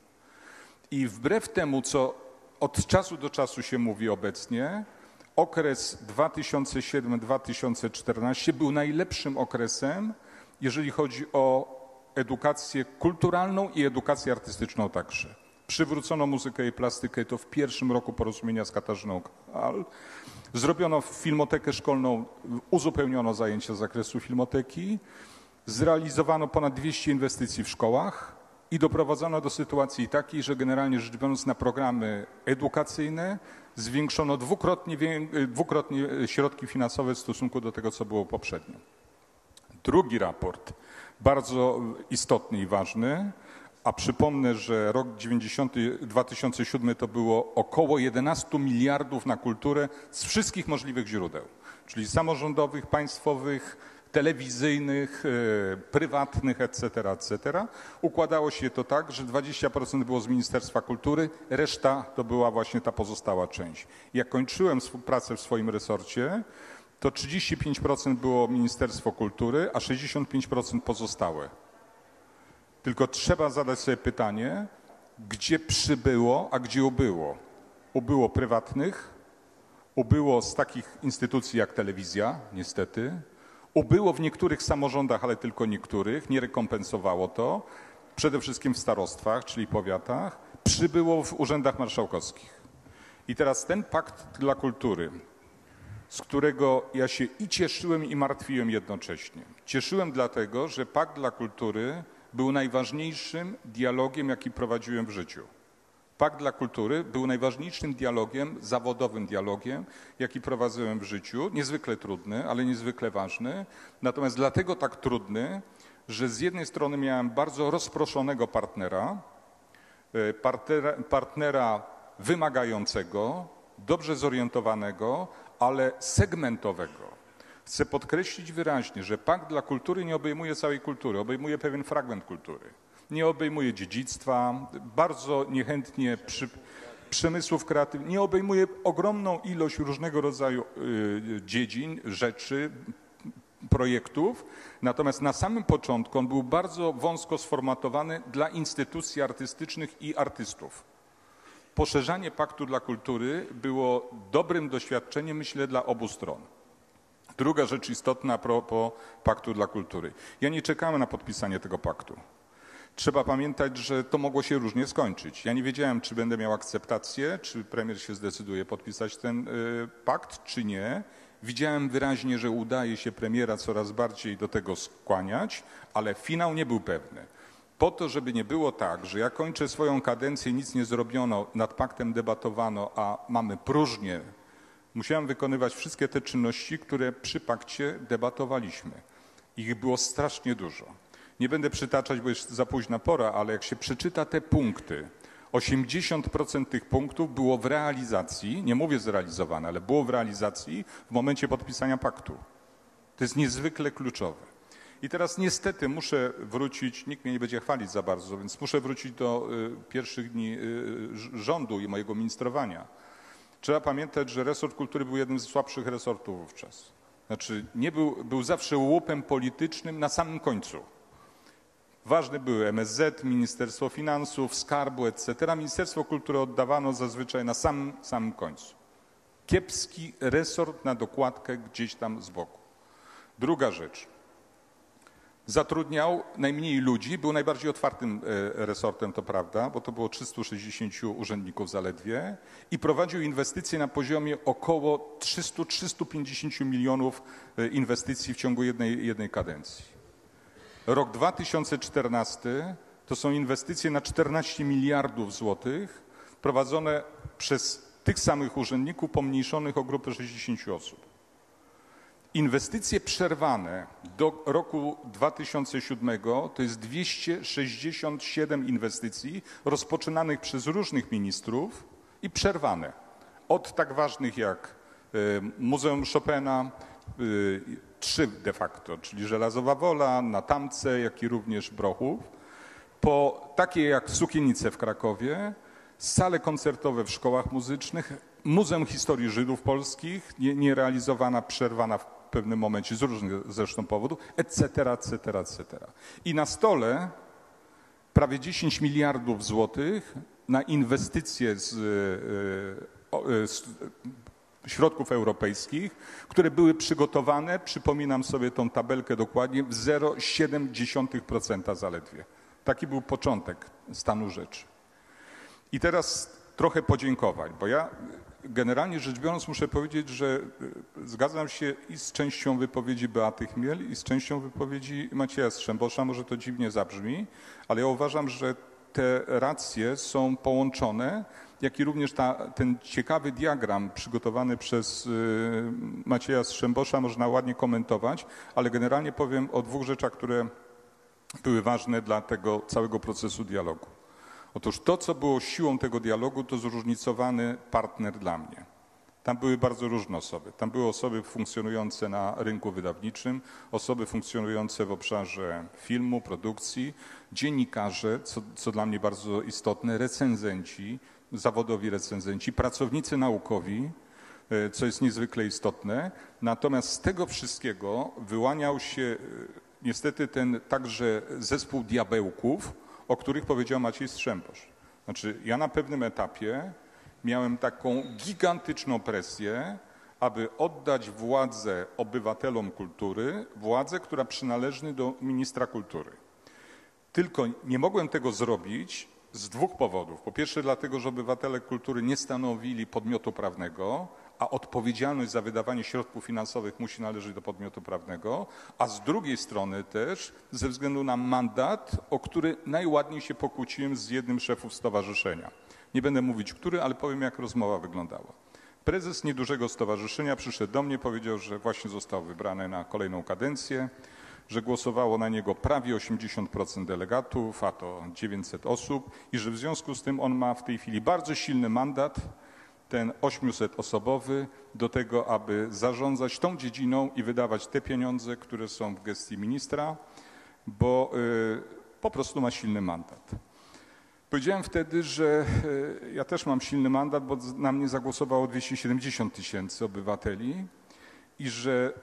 I wbrew temu, co od czasu do czasu się mówi obecnie, okres dwa tysiące siódmy do dwa tysiące czternastego był najlepszym okresem, jeżeli chodzi o edukację kulturalną i edukację artystyczną także. Przywrócono muzykę i plastykę, to w pierwszym roku porozumienia z Katarzyną Kal. Zrobiono filmotekę szkolną, uzupełniono zajęcia z zakresu filmoteki. Zrealizowano ponad dwieście inwestycji w szkołach i doprowadzono do sytuacji takiej, że generalnie rzecz biorąc na programy edukacyjne zwiększono dwukrotnie, dwukrotnie środki finansowe w stosunku do tego, co było poprzednio. Drugi raport, bardzo istotny i ważny, a przypomnę, że rok dziewięćdziesiąty, dwa tysiące siódmy to było około jedenaście miliardów na kulturę z wszystkich możliwych źródeł, czyli samorządowych, państwowych, telewizyjnych, e, prywatnych, et cetera, et cetera. Układało się to tak, że dwadzieścia procent było z Ministerstwa Kultury, reszta to była właśnie ta pozostała część. Jak kończyłem pracę w swoim resorcie, to trzydzieści pięć procent było Ministerstwo Kultury, a sześćdziesiąt pięć procent pozostałe. Tylko trzeba zadać sobie pytanie, gdzie przybyło, a gdzie ubyło. Ubyło prywatnych, ubyło z takich instytucji jak telewizja, niestety, ubyło w niektórych samorządach, ale tylko niektórych, nie rekompensowało to, przede wszystkim w starostwach, czyli powiatach, przybyło w urzędach marszałkowskich. I teraz ten pakt dla kultury, z którego ja się i cieszyłem, i martwiłem jednocześnie. Cieszyłem dlatego, że Pakt dla Kultury był najważniejszym dialogiem, jaki prowadziłem w życiu. Pakt dla Kultury był najważniejszym dialogiem, zawodowym dialogiem, jaki prowadziłem w życiu. Niezwykle trudny, ale niezwykle ważny. Natomiast dlatego tak trudny, że z jednej strony miałem bardzo rozproszonego partnera, partnera, partnera wymagającego, dobrze zorientowanego, ale segmentowego. Chcę podkreślić wyraźnie, że Pakt dla Kultury nie obejmuje całej kultury, obejmuje pewien fragment kultury. Nie obejmuje dziedzictwa, bardzo niechętnie przy, przemysłów kreatywnych, nie obejmuje ogromną ilość różnego rodzaju y, dziedzin, rzeczy, projektów. Natomiast na samym początku on był bardzo wąsko sformatowany dla instytucji artystycznych i artystów. Poszerzanie Paktu dla Kultury było dobrym doświadczeniem, myślę, dla obu stron. Druga rzecz istotna a propos Paktu dla Kultury. Ja nie czekałem na podpisanie tego paktu. Trzeba pamiętać, że to mogło się różnie skończyć. Ja nie wiedziałem, czy będę miał akceptację, czy premier się zdecyduje podpisać ten y, pakt, czy nie. Widziałem wyraźnie, że udaje się premiera coraz bardziej do tego skłaniać, ale finał nie był pewny. Po to, żeby nie było tak, że ja kończę swoją kadencję, nic nie zrobiono, nad paktem debatowano, a mamy próżnię, musiałem wykonywać wszystkie te czynności, które przy pakcie debatowaliśmy. Ich było strasznie dużo. Nie będę przytaczać, bo jest za późna pora, ale jak się przeczyta te punkty, osiemdziesiąt procent tych punktów było w realizacji, nie mówię zrealizowane, ale było w realizacji w momencie podpisania paktu. To jest niezwykle kluczowe. I teraz niestety muszę wrócić, nikt mnie nie będzie chwalić za bardzo, więc muszę wrócić do y, pierwszych dni y, rządu i mojego ministrowania. Trzeba pamiętać, że resort kultury był jednym z słabszych resortów wówczas. Znaczy nie był, był zawsze łupem politycznym na samym końcu. Ważne były M S Z, Ministerstwo Finansów, Skarbu, et cetera. Ministerstwo Kultury oddawano zazwyczaj na samym, samym końcu. Kiepski resort na dokładkę gdzieś tam z boku. Druga rzecz. Zatrudniał najmniej ludzi, był najbardziej otwartym resortem, to prawda, bo to było trzystu sześćdziesięciu urzędników zaledwie i prowadził inwestycje na poziomie około trzystu do trzystu pięćdziesięciu milionów inwestycji w ciągu jednej, jednej kadencji. Rok dwa tysiące czternasty to są inwestycje na czternaście miliardów złotych prowadzone przez tych samych urzędników pomniejszonych o grupę sześćdziesięciu osób. Inwestycje przerwane do roku dwa tysiące siódmego to jest dwieście sześćdziesiąt siedem inwestycji rozpoczynanych przez różnych ministrów i przerwane. Od tak ważnych jak Muzeum Chopina, trzy de facto, czyli Żelazowa Wola, na Tamce, jak i również Brochów, po takie jak Sukienice w Krakowie, sale koncertowe w szkołach muzycznych, Muzeum Historii Żydów Polskich, nie, nierealizowana, przerwana w pewnym momencie z różnych zresztą powodów, et cetera, et cetera, et cetera. I na stole prawie dziesięć miliardów złotych na inwestycje z, z środków europejskich, które były przygotowane, przypominam sobie tą tabelkę dokładnie, w zero przecinek siedem procent zaledwie. Taki był początek stanu rzeczy. I teraz trochę podziękowań, bo ja generalnie rzecz biorąc muszę powiedzieć, że zgadzam się i z częścią wypowiedzi Beaty Chmiel i z częścią wypowiedzi Macieja Strzembosza. Może to dziwnie zabrzmi, ale ja uważam, że te racje są połączone, jak i również ta, ten ciekawy diagram przygotowany przez y, Macieja Strzembosza można ładnie komentować, ale generalnie powiem o dwóch rzeczach, które były ważne dla tego całego procesu dialogu. Otóż to, co było siłą tego dialogu, to zróżnicowany partner dla mnie. Tam były bardzo różne osoby. Tam były osoby funkcjonujące na rynku wydawniczym, osoby funkcjonujące w obszarze filmu, produkcji, dziennikarze, co, co dla mnie bardzo istotne, recenzenci, zawodowi recenzenci, pracownicy naukowi, co jest niezwykle istotne. Natomiast z tego wszystkiego wyłaniał się niestety ten także zespół diabełków, o których powiedział Maciej Strzembosz. Znaczy, ja na pewnym etapie miałem taką gigantyczną presję, aby oddać władzę obywatelom kultury, władzę, która przynależy do ministra kultury. Tylko nie mogłem tego zrobić z dwóch powodów. Po pierwsze dlatego, że obywatele kultury nie stanowili podmiotu prawnego, a odpowiedzialność za wydawanie środków finansowych musi należeć do podmiotu prawnego, a z drugiej strony też ze względu na mandat, o który najładniej się pokłóciłem z jednym z szefów stowarzyszenia. Nie będę mówić który, ale powiem, jak rozmowa wyglądała. Prezes niedużego stowarzyszenia przyszedł do mnie, powiedział, że właśnie został wybrany na kolejną kadencję, że głosowało na niego prawie osiemdziesiąt procent delegatów, a to dziewięćset osób i że w związku z tym on ma w tej chwili bardzo silny mandat, ten ośmiusotoosobowy, do tego, aby zarządzać tą dziedziną i wydawać te pieniądze, które są w gestii ministra, bo y, po prostu ma silny mandat. Powiedziałem wtedy, że y, ja też mam silny mandat, bo na mnie zagłosowało dwieście siedemdziesiąt tysięcy obywateli i że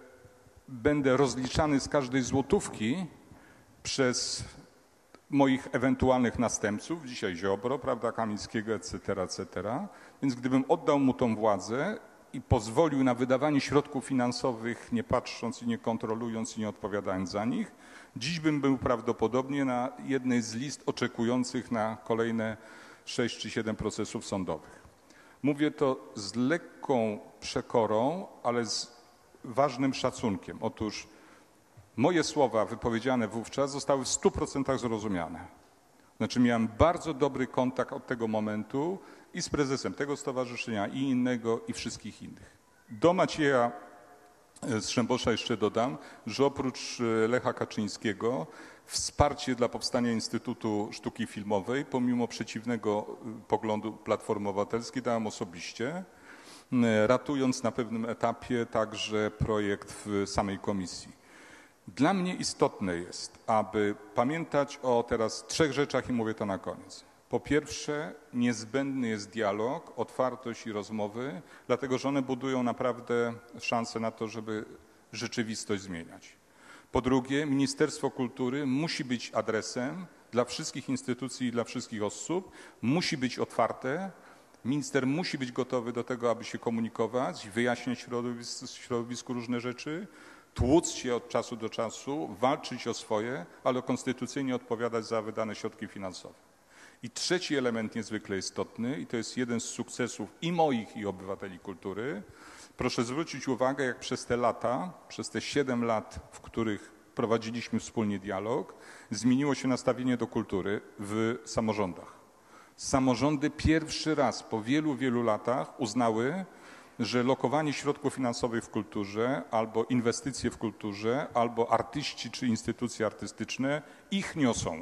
będę rozliczany z każdej złotówki przez moich ewentualnych następców, dzisiaj Ziobro, prawda, Kamińskiego, et cetera, et cetera. Więc gdybym oddał mu tą władzę, i pozwolił na wydawanie środków finansowych, nie patrząc i nie kontrolując i nie odpowiadając za nich, dziś bym był prawdopodobnie na jednej z list oczekujących na kolejne sześć czy siedem procesów sądowych. Mówię to z lekką przekorą, ale z ważnym szacunkiem. Otóż moje słowa wypowiedziane wówczas zostały w stu procentach zrozumiane. Znaczy miałem bardzo dobry kontakt od tego momentu i z prezesem tego stowarzyszenia, i innego, i wszystkich innych. Do Macieja Strzembosza jeszcze dodam, że oprócz Lecha Kaczyńskiego wsparcie dla powstania Instytutu Sztuki Filmowej, pomimo przeciwnego poglądu Platformy Obywatelskiej, dałem osobiście, ratując na pewnym etapie także projekt w samej komisji. Dla mnie istotne jest, aby pamiętać o teraz trzech rzeczach i mówię to na koniec. Po pierwsze, niezbędny jest dialog, otwartość i rozmowy, dlatego że one budują naprawdę szansę na to, żeby rzeczywistość zmieniać. Po drugie, Ministerstwo Kultury musi być adresem dla wszystkich instytucji i dla wszystkich osób, musi być otwarte, minister musi być gotowy do tego, aby się komunikować, wyjaśniać środowisku, środowisku różne rzeczy, tłuc się od czasu do czasu, walczyć o swoje, ale konstytucyjnie odpowiadać za wydane środki finansowe. I trzeci element niezwykle istotny, i to jest jeden z sukcesów i moich, i obywateli kultury. Proszę zwrócić uwagę, jak przez te lata, przez te siedem lat, w których prowadziliśmy wspólnie dialog, zmieniło się nastawienie do kultury w samorządach. Samorządy pierwszy raz po wielu, wielu latach uznały, że lokowanie środków finansowych w kulturze, albo inwestycje w kulturze, albo artyści czy instytucje artystyczne ich niosą.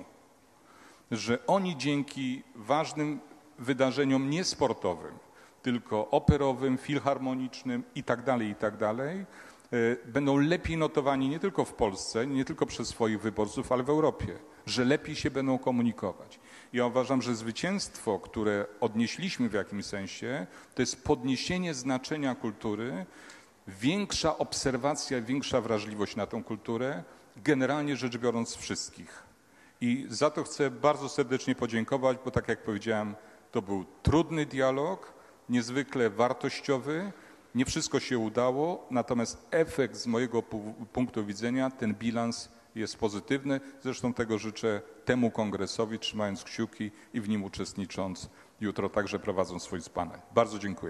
Że oni dzięki ważnym wydarzeniom niesportowym, tylko operowym, filharmonicznym i tak dalej, i tak dalej, będą lepiej notowani nie tylko w Polsce, nie tylko przez swoich wyborców, ale w Europie, że lepiej się będą komunikować. Ja uważam, że zwycięstwo, które odnieśliśmy w jakimś sensie, to jest podniesienie znaczenia kultury, większa obserwacja, większa wrażliwość na tę kulturę, generalnie rzecz biorąc wszystkich. I za to chcę bardzo serdecznie podziękować, bo tak jak powiedziałem, to był trudny dialog, niezwykle wartościowy. Nie wszystko się udało, natomiast efekt z mojego punktu widzenia, ten bilans jest pozytywny. Zresztą tego życzę temu kongresowi, trzymając kciuki i w nim uczestnicząc jutro, także prowadząc swój panel. Bardzo dziękuję.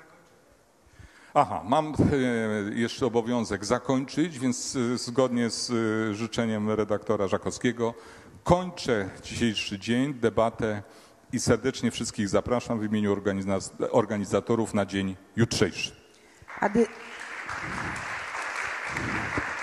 Aha, mam jeszcze obowiązek zakończyć, więc zgodnie z życzeniem redaktora Żakowskiego kończę dzisiejszy dzień, debatę i serdecznie wszystkich zapraszam w imieniu organizatorów na dzień jutrzejszy. Ady...